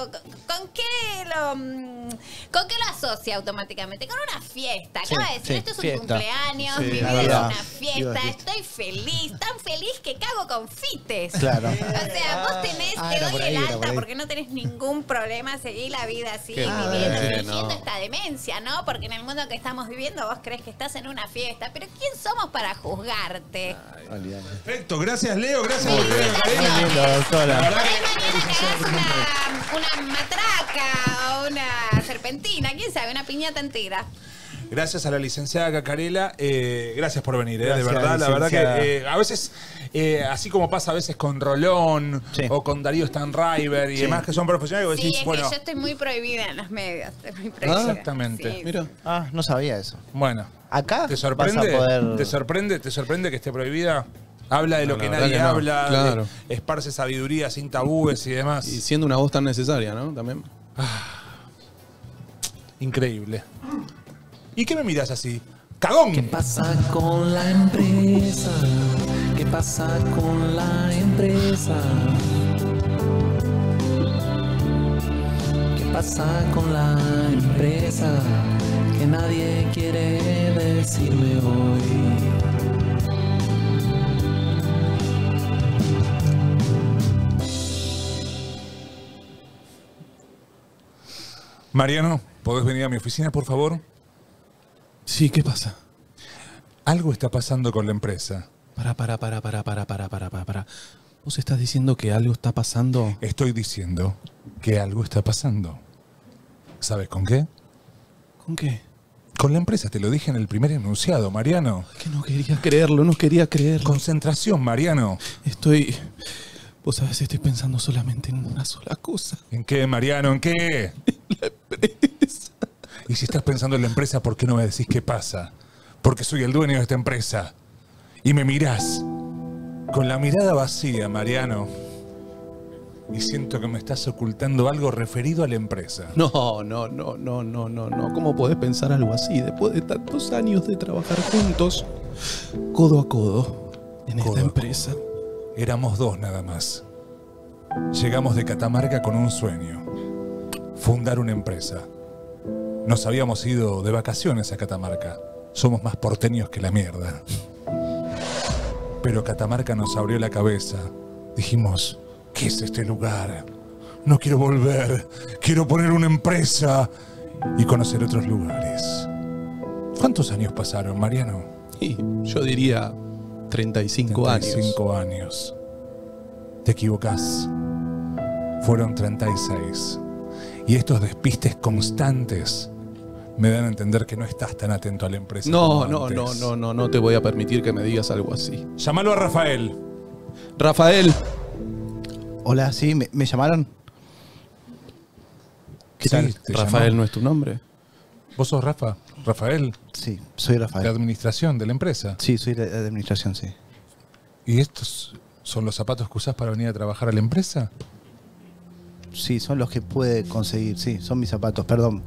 lo asocia automáticamente? Con una fiesta. Acaba de decir, sí, esto es un fiesta. cumpleaños, Sí, mi la vida es verdad. una fiesta, estoy feliz, tan feliz que cago confites. Claro. O sea, vos tenés, te era por doy ahí, el era por alta ahí. porque no tenés ningún problema, seguir la vida así, Qué viviendo, bueno. fingiendo esta demencia, ¿no? Porque en el mundo que estamos viviendo vos crees que estás en una fiesta, pero ¿quién somos para juzgarte? Perfecto, gracias Leo, gracias por Muy lindo, doctora. Mañana cagás una matraca o una serpentina, quién sabe, una piñata entera. Gracias a la licenciada Cacarela, gracias por venir, de Gracias, verdad, la verdad licenciada. que a veces, así como pasa a veces con Rolón o con Darío Stanriver y demás que son profesionales, vos Sí, decís, es bueno, que yo estoy muy prohibida en los medios, estoy muy prohibida. exactamente. Sí. Mira. No sabía eso. Bueno, Acá ¿te sorprende? vas a poder... ¿Te sorprende que esté prohibida? Habla de lo No, que la verdad nadie que no, habla, claro. esparce sabiduría sin tabúes y demás. Y siendo una voz tan necesaria, ¿no? También. Increíble. ¿Y qué me miras así? ¡Cagón! ¿Qué pasa con la empresa? ¿Qué pasa con la empresa? ¿Qué pasa con la empresa? Que nadie quiere decirme hoy. Mariano, ¿podés venir a mi oficina, por favor? Sí, ¿qué pasa? Algo está pasando con la empresa. Para. ¿Vos estás diciendo que algo está pasando? Estoy diciendo que algo está pasando. ¿Sabes con qué? ¿Con qué? Con la empresa, te lo dije en el primer enunciado, Mariano. Que no quería creerlo, no quería creerlo. Concentración, Mariano. Vos sabés, estoy pensando solamente en una sola cosa. ¿En qué, Mariano? ¿En qué? La empresa. Y si estás pensando en la empresa, ¿por qué no me decís qué pasa? Porque soy el dueño de esta empresa. Y me mirás con la mirada vacía, Mariano. y siento que me estás ocultando algo referido a la empresa. No. ¿Cómo podés pensar algo así después de tantos años de trabajar juntos, codo a codo, en esta empresa? Éramos dos nada más. Llegamos de Catamarca con un sueño. Fundar una empresa. Nos habíamos ido de vacaciones a Catamarca. Somos más porteños que la mierda. Pero Catamarca nos abrió la cabeza. Dijimos, ¿qué es este lugar? No quiero volver. Quiero poner una empresa y conocer otros lugares. ¿Cuántos años pasaron, Mariano? Y yo diría 35 años. 35 años. Te equivocás. Fueron 36. Y estos despistes constantes me dan a entender que no estás tan atento a la empresa. No te voy a permitir que me digas algo así. Llámalo a Rafael. Rafael. Hola, sí, ¿me llamaron? ¿Qué tal? Rafael no es tu nombre. ¿Vos sos Rafa? ¿Rafael? Sí, soy Rafael. ¿De administración de la empresa? Sí, soy de administración, sí. ¿Y estos son los zapatos que usás para venir a trabajar a la empresa? Sí, son los que puede conseguir, sí, son mis zapatos, perdón.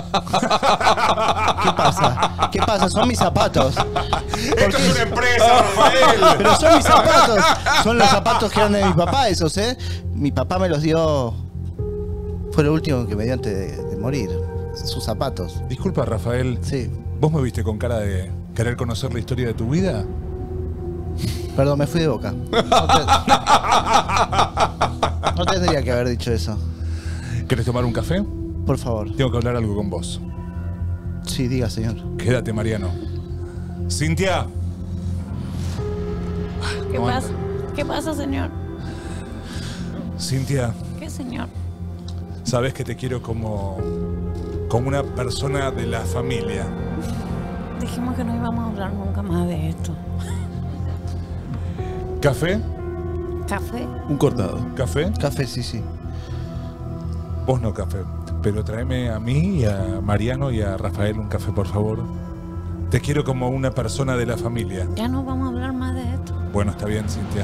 ¿Qué pasa? ¿Qué pasa? Son mis zapatos. ¡Esto es una empresa, Rafael! Pero son mis zapatos. Son los zapatos que eran de mi papá, esos, ¿eh? Mi papá me los dio... Fue lo último que me dio antes de morir. Sus zapatos. Disculpa, Rafael. Sí. ¿Vos me viste con cara de querer conocer la historia de tu vida? Perdón, me fui de boca. No tendría que haber dicho eso. ¿Querés tomar un café? Por favor. Tengo que hablar algo con vos. Sí, diga, señor. Quédate, Mariano. Cintia. ¿Qué pasa? ¿Qué pasa, señor? Cintia, ¿Qué, señor? sabes que te quiero como una persona de la familia. Dijimos que no íbamos a hablar nunca más de esto. ¿Café? ¿Café? Un cortado. ¿Café? Café, sí. Vos no café, pero tráeme a mí y a Mariano y a Rafael un café, por favor. Te quiero como una persona de la familia. Ya no vamos a hablar más de esto. Bueno, está bien, Cintia.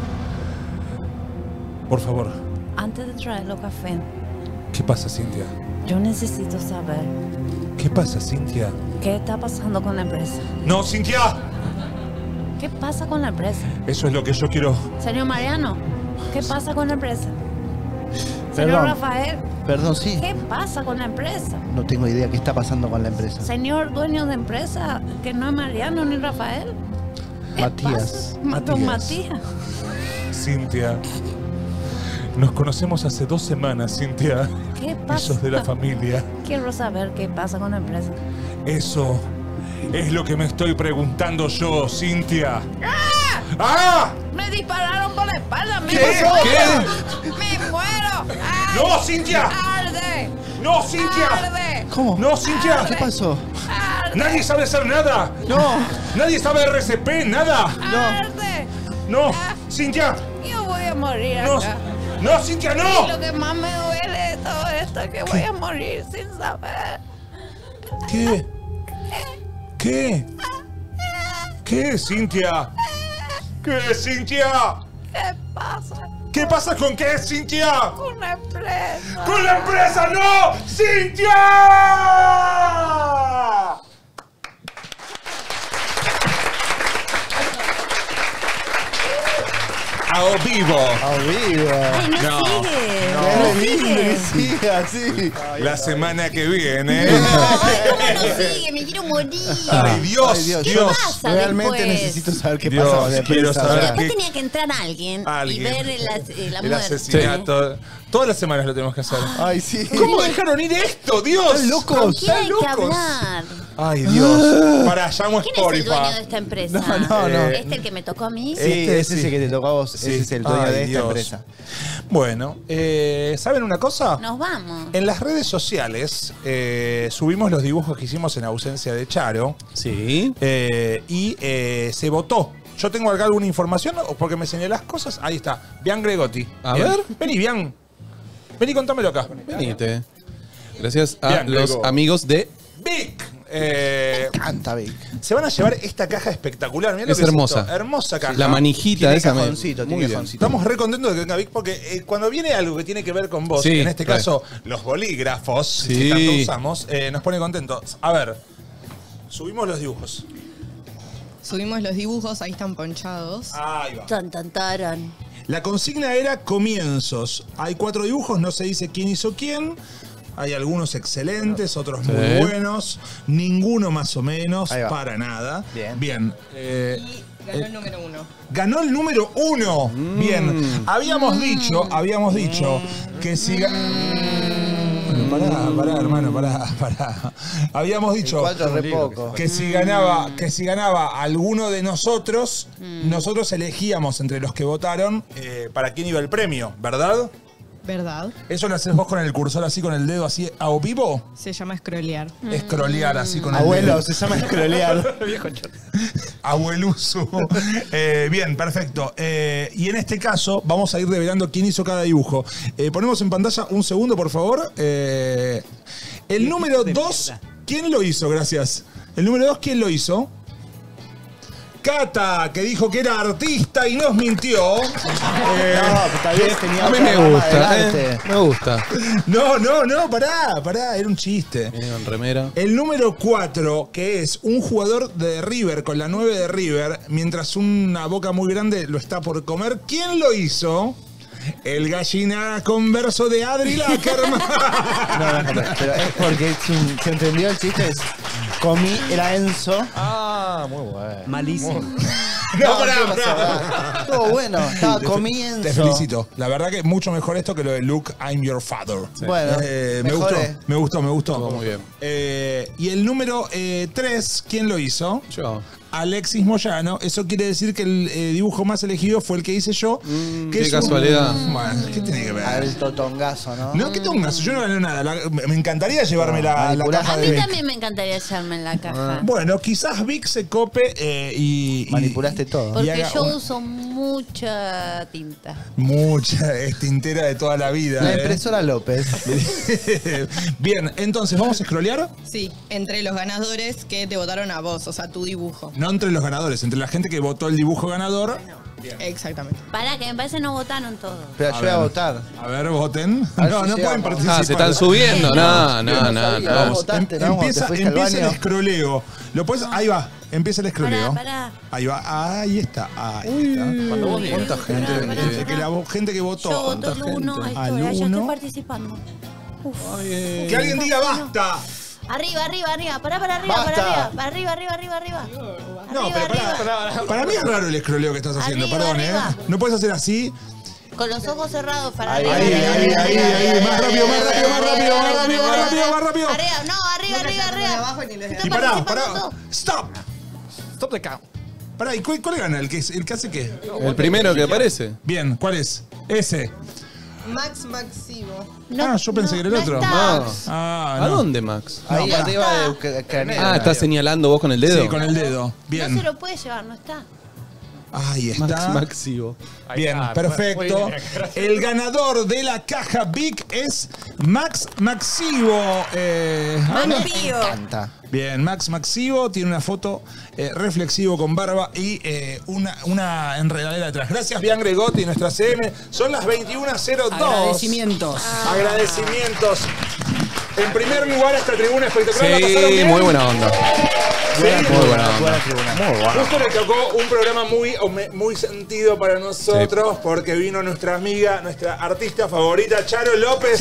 Por favor. Antes de traerlo café, ¿Qué pasa, Cintia? yo necesito saber ¿Qué pasa, Cintia? qué está pasando con la empresa. ¡No, Cintia! ¿Qué pasa con la empresa? Eso es lo que yo quiero. Señor Mariano, ¿qué pasa con la empresa? Señor Perdón. Rafael, Perdón, sí. ¿qué pasa con la empresa? No tengo idea qué está pasando con la empresa. Señor dueño de empresa, que no es Mariano ni Rafael. Matías. Don Matías. Cintia. Nos conocemos hace 2 semanas, Cintia. ¿Qué pasa? Sos de la familia. Quiero saber qué pasa con la empresa. Eso es lo que me estoy preguntando yo, Cintia. ¡Ah! ¡Ah! Me dispararon por la espalda. Me ¿Qué? muero. ¿Qué? Me muero. ¡Ay! ¡No, Cintia! ¡Arde! ¡No, Cintia! ¡Arde! ¿Cómo? ¡No, Cintia! ¿Qué pasó? ¡Nadie sabe hacer nada! ¡No! ¡Nadie sabe RCP! ¡Nada! ¡Arde! ¡No! ¡Cintia! Yo voy a morir ¡No! acá. ¡No, Cintia, no! Y lo que más me duele de todo esto es que voy a morir sin saber. ¿Qué? ¿Qué? ¿Qué, Cintia? ¿Qué, Cintia? ¿Qué pasa? ¿Qué pasa con qué, Cintia? Con la empresa. ¡Con la empresa, no! ¡Cintia! ¡A vivo! ¡A vivo! Ay, no, No. sigue. No, No sigue. sigue así. La semana que viene. Ay, ¿cómo no sigue? Me quiero morir. ¡Ay, Dios! ¿Qué Dios. pasa Realmente después? necesito saber qué Dios, pasa con la quiero empresa. saber O sea, Después tenía que entrar alguien, y ver la El muerte. asesinato. Todas las semanas lo tenemos que hacer. Ay, sí. ¿Cómo dejaron ir esto, Dios? ¿Están locos? ¿Con quién hay que locos. hablar? Ay, Dios. Para, llamo a ¿Quién es el dueño de Spotify. esta empresa? No. ¿Este el que me tocó a mí? Sí, ese es el que te tocó a vos. Sí. Ese es el dueño Ay, de esta Dios. empresa. Bueno, ¿saben una cosa? Nos vamos. En las redes sociales subimos los dibujos que hicimos en ausencia de Charo. Sí. Y se votó. Yo tengo acá alguna información, porque me señalás cosas. Ahí está. Bian Gregotti. A Bien. ver. Vení, Bian. Vení, contámelo acá. Venite. Gracias a Bien, los Grego. amigos de Vic. Canta, Vic. Se van a llevar esta caja espectacular. Mirá lo Es que hermosa. esto. Hermosa caja. La manijita Tiene esa. cajoncito, Muy tiene bien. cajoncito. Estamos re contentos de que venga Vic porque cuando viene algo que tiene que ver con vos, Sí, en este claro. caso los bolígrafos que Sí. tanto usamos, nos pone contentos. A ver, subimos los dibujos. Subimos los dibujos, ahí están ponchados. Ahí va. Tan, tan, taran. La consigna era comienzos. Hay 4 dibujos, no se dice quién hizo quién. Hay algunos excelentes, otros muy Sí. buenos. Ninguno más o menos, Ahí va. para nada. Bien. Bien. Ganó el número 1. Ganó el número 1. Bien. Habíamos dicho que si... Pará, hermano, pará. Habíamos dicho 4 re poco. que si ganaba alguno de nosotros, nosotros elegíamos entre los que votaron para quién iba el premio, ¿verdad? ¿Verdad? ¿Eso lo haces vos con el cursor así, con el dedo así a o vivo? Se llama scrollear. Scrollear así con el Abuelo, dedo. se llama scrollear. Abueluso. Bien, perfecto. Y en este caso vamos a ir revelando quién hizo cada dibujo. Ponemos en pantalla un segundo, por favor. El número 2, ¿quién lo hizo? Gracias. El número 2, ¿quién lo hizo? Cata, que dijo que era artista y nos mintió. No, pero tal vez tenía A mí otra me rama gusta, del arte. me gusta. No, pará, era un chiste. Viene con remera. El número 4, que es un jugador de River con la 9 de River, mientras una boca muy grande lo está por comer. ¿Quién lo hizo? El gallina converso de Adri Lackerman. No, pero es porque se entendió el chiste. Comí, era Enzo. Ah, muy bueno. Malísimo. No, pará. Estuvo bueno, estaba comí Enzo. Te felicito. La verdad que mucho mejor esto que lo de Luke, I'm your father. Bueno, me gustó, mejoré. me gustó. Estuvo muy bien. Y el número 3, ¿quién lo hizo? Yo. Alexis Moyano. Eso quiere decir que el dibujo más elegido fue el que hice yo. Que qué es casualidad. Bueno, ¿qué tiene que ver? Alto tongazo, ¿no? No, ¿qué tongazo? Yo no gané nada. Me encantaría llevarme la caja A de mí Vic. también me encantaría llevarme en la caja. Bueno, quizás Vic se cope y manipulaste todo. y Porque haga yo una- uso mucha tinta. Mucha tintera de toda la vida. La impresora López. Bien, entonces, ¿vamos a scrollear? Sí, entre los ganadores que te votaron a vos, o sea, tu dibujo. No entre los ganadores, entre la gente que votó el dibujo ganador. Exactamente. Pará, que me parece no votaron todos. Pero yo voy a votar. A ver, voten. A ver No, si no llegamos. pueden participar. Ah, se están subiendo. No. Vamos, votaste, ¿no? Empieza, Te fuiste al empieza el baño. escroleo. Ahí va, empieza el escroleo. Pará. Ahí va, ahí está. Cuando vos digas. ¿Cuánta gente? Entre que la gente que votó. Yo voto el 1, ahí Al estoy, ahí ya estoy uno. participando. Que alguien diga basta. Arriba, pará para arriba, Basta. para arriba. No, Arriba, pero arriba. para mí es raro el escroleo que estás haciendo, Arriba, perdón, arriba. No puedes hacer así. Con los ojos cerrados para Ahí, arriba. Ahí, más rápido. Arriba, no, arriba. Abajo ni les Y pará. Stop. Stop the count. Pará, ¿y cuál gana? ¿El que hace qué? El primero que aparece. Bien, ¿cuál es? Ese. Max Maxivo. Yo pensé que era el no otro. está. Ah, ¿A no. dónde, Max? Ahí pará. arriba de Ucrania. Ah, ¿estás señalando vos con el dedo? Sí, con el dedo. No Bien. se lo puede llevar, no está. Ahí Max está. Maxivo. Ahí Bien, está, perfecto. muy bien, gracias. El ganador de la caja Vic es Max Maxivo. Mampío. Canta. Bien, Max Maxivo tiene una foto reflexivo con barba y una enredadera atrás. Gracias, Bian Gregotti, nuestra CM. Son las 21:02. Agradecimientos. Agradecimientos. En primer lugar, esta tribuna espectacular. ¿La pasaron Sí, bien? muy buena onda. Sí. Muy buena onda. Buena tribuna. Justo le tocó un programa muy sentido para nosotros porque vino nuestra amiga, nuestra artista favorita, Charo López.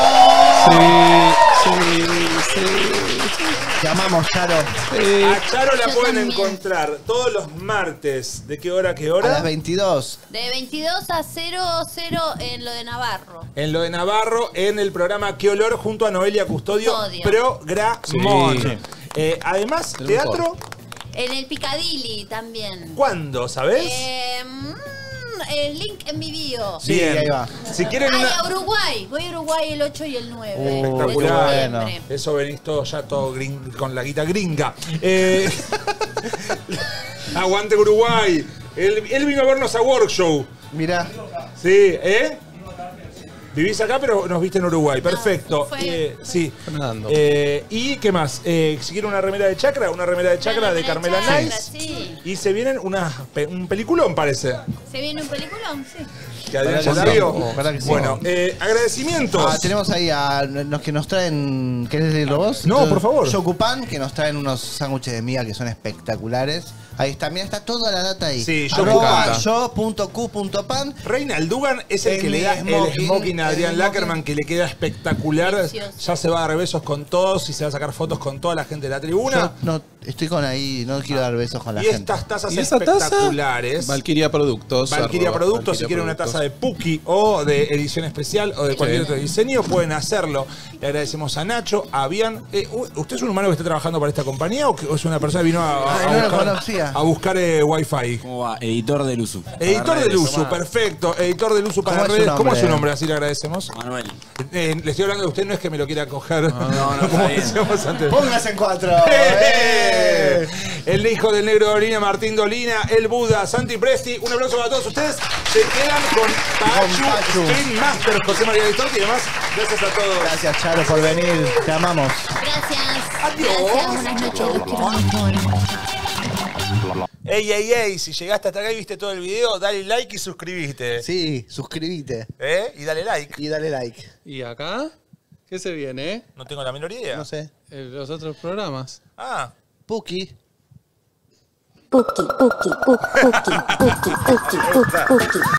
Te amamos, Charo. A Charo la Yo pueden también. encontrar todos los martes. ¿De qué hora a qué A hora? las 22. De 22 a 00 en lo de Navarro. En lo de Navarro, en el programa Qué Olor, junto a Noelia Custodio. Programón. Sí. Además, El teatro, En el Picadilly también. ¿cuándo? ¿Sabés? El link en mi bio. Sí, ahí va. Si quieren Ay, una... a Uruguay. Voy a Uruguay el 8 y el 9. de Espectacular. septiembre. Eso venís todo ya todo con la guita gringa. Aguante Uruguay. Él vino a vernos a Workshow. Mirá. Sí, ¿eh? Vivís acá, pero nos viste en Uruguay. Perfecto. Sí. Fernando. ¿Y qué más? Si quieren una remera de Chakra, de Carmela Nice. Sí. Y se vienen un peliculón, parece. ¿Se viene un peliculón? Sí. Que Adrián ya la vio. Bueno, agradecimientos. Tenemos ahí a los que nos traen. ¿Querés leerlo vos? No, por favor. Yokupan, que nos traen unos sándwiches de miga que son espectaculares. Ahí está, mira, está toda la data ahí. Sí, yo.q.pan. Reinaldugan es el que le da el smoking a Adrián Lackerman, que le queda espectacular. Delicioso. Ya se va a dar besos con todos y se va a sacar fotos con toda la gente de la tribuna. Yo no estoy con ahí, no quiero dar besos con la Y gente. estas tazas ¿Y esa taza? espectaculares. Valkyria Productos. Valkyria arroba Productos, si Valkyria quieren una Productos. taza de Puki o de edición especial o de cualquier Sí. otro diseño, pueden hacerlo. Le agradecemos a Nacho, a Bian. ¿Usted es un humano que está trabajando para esta compañía o es una persona que vino a buscar Wi-Fi? ¿Cómo va? Editor del uso. Editor del uso, perfecto. Editor del uso para redes. ¿Cómo es su nombre? Así le agradecemos. Manuel. Le estoy hablando de usted, no es que me lo quiera coger. No, como está bien. decíamos antes. Póngase en 4. El hijo del negro Dolina, Martín Dolina, el Buda, Santi Presti. Un aplauso para todos ustedes. Se quedan con Pachu, Screen Master, José María Distorti y demás. Gracias a todos. Gracias, Charo, por venir. Te amamos. Gracias. Adiós. Gracias, buenas noches. Los quiero mucho. Ey, si llegaste hasta acá y viste todo el video, dale like y suscribiste. Sí, suscríbete. Y dale like. Y dale like. ¿Y acá? ¿Qué se viene? No tengo la menor idea. No sé. Los otros programas. Ah. Puki. Puki, puki, puki, puki, puki, puki, puki.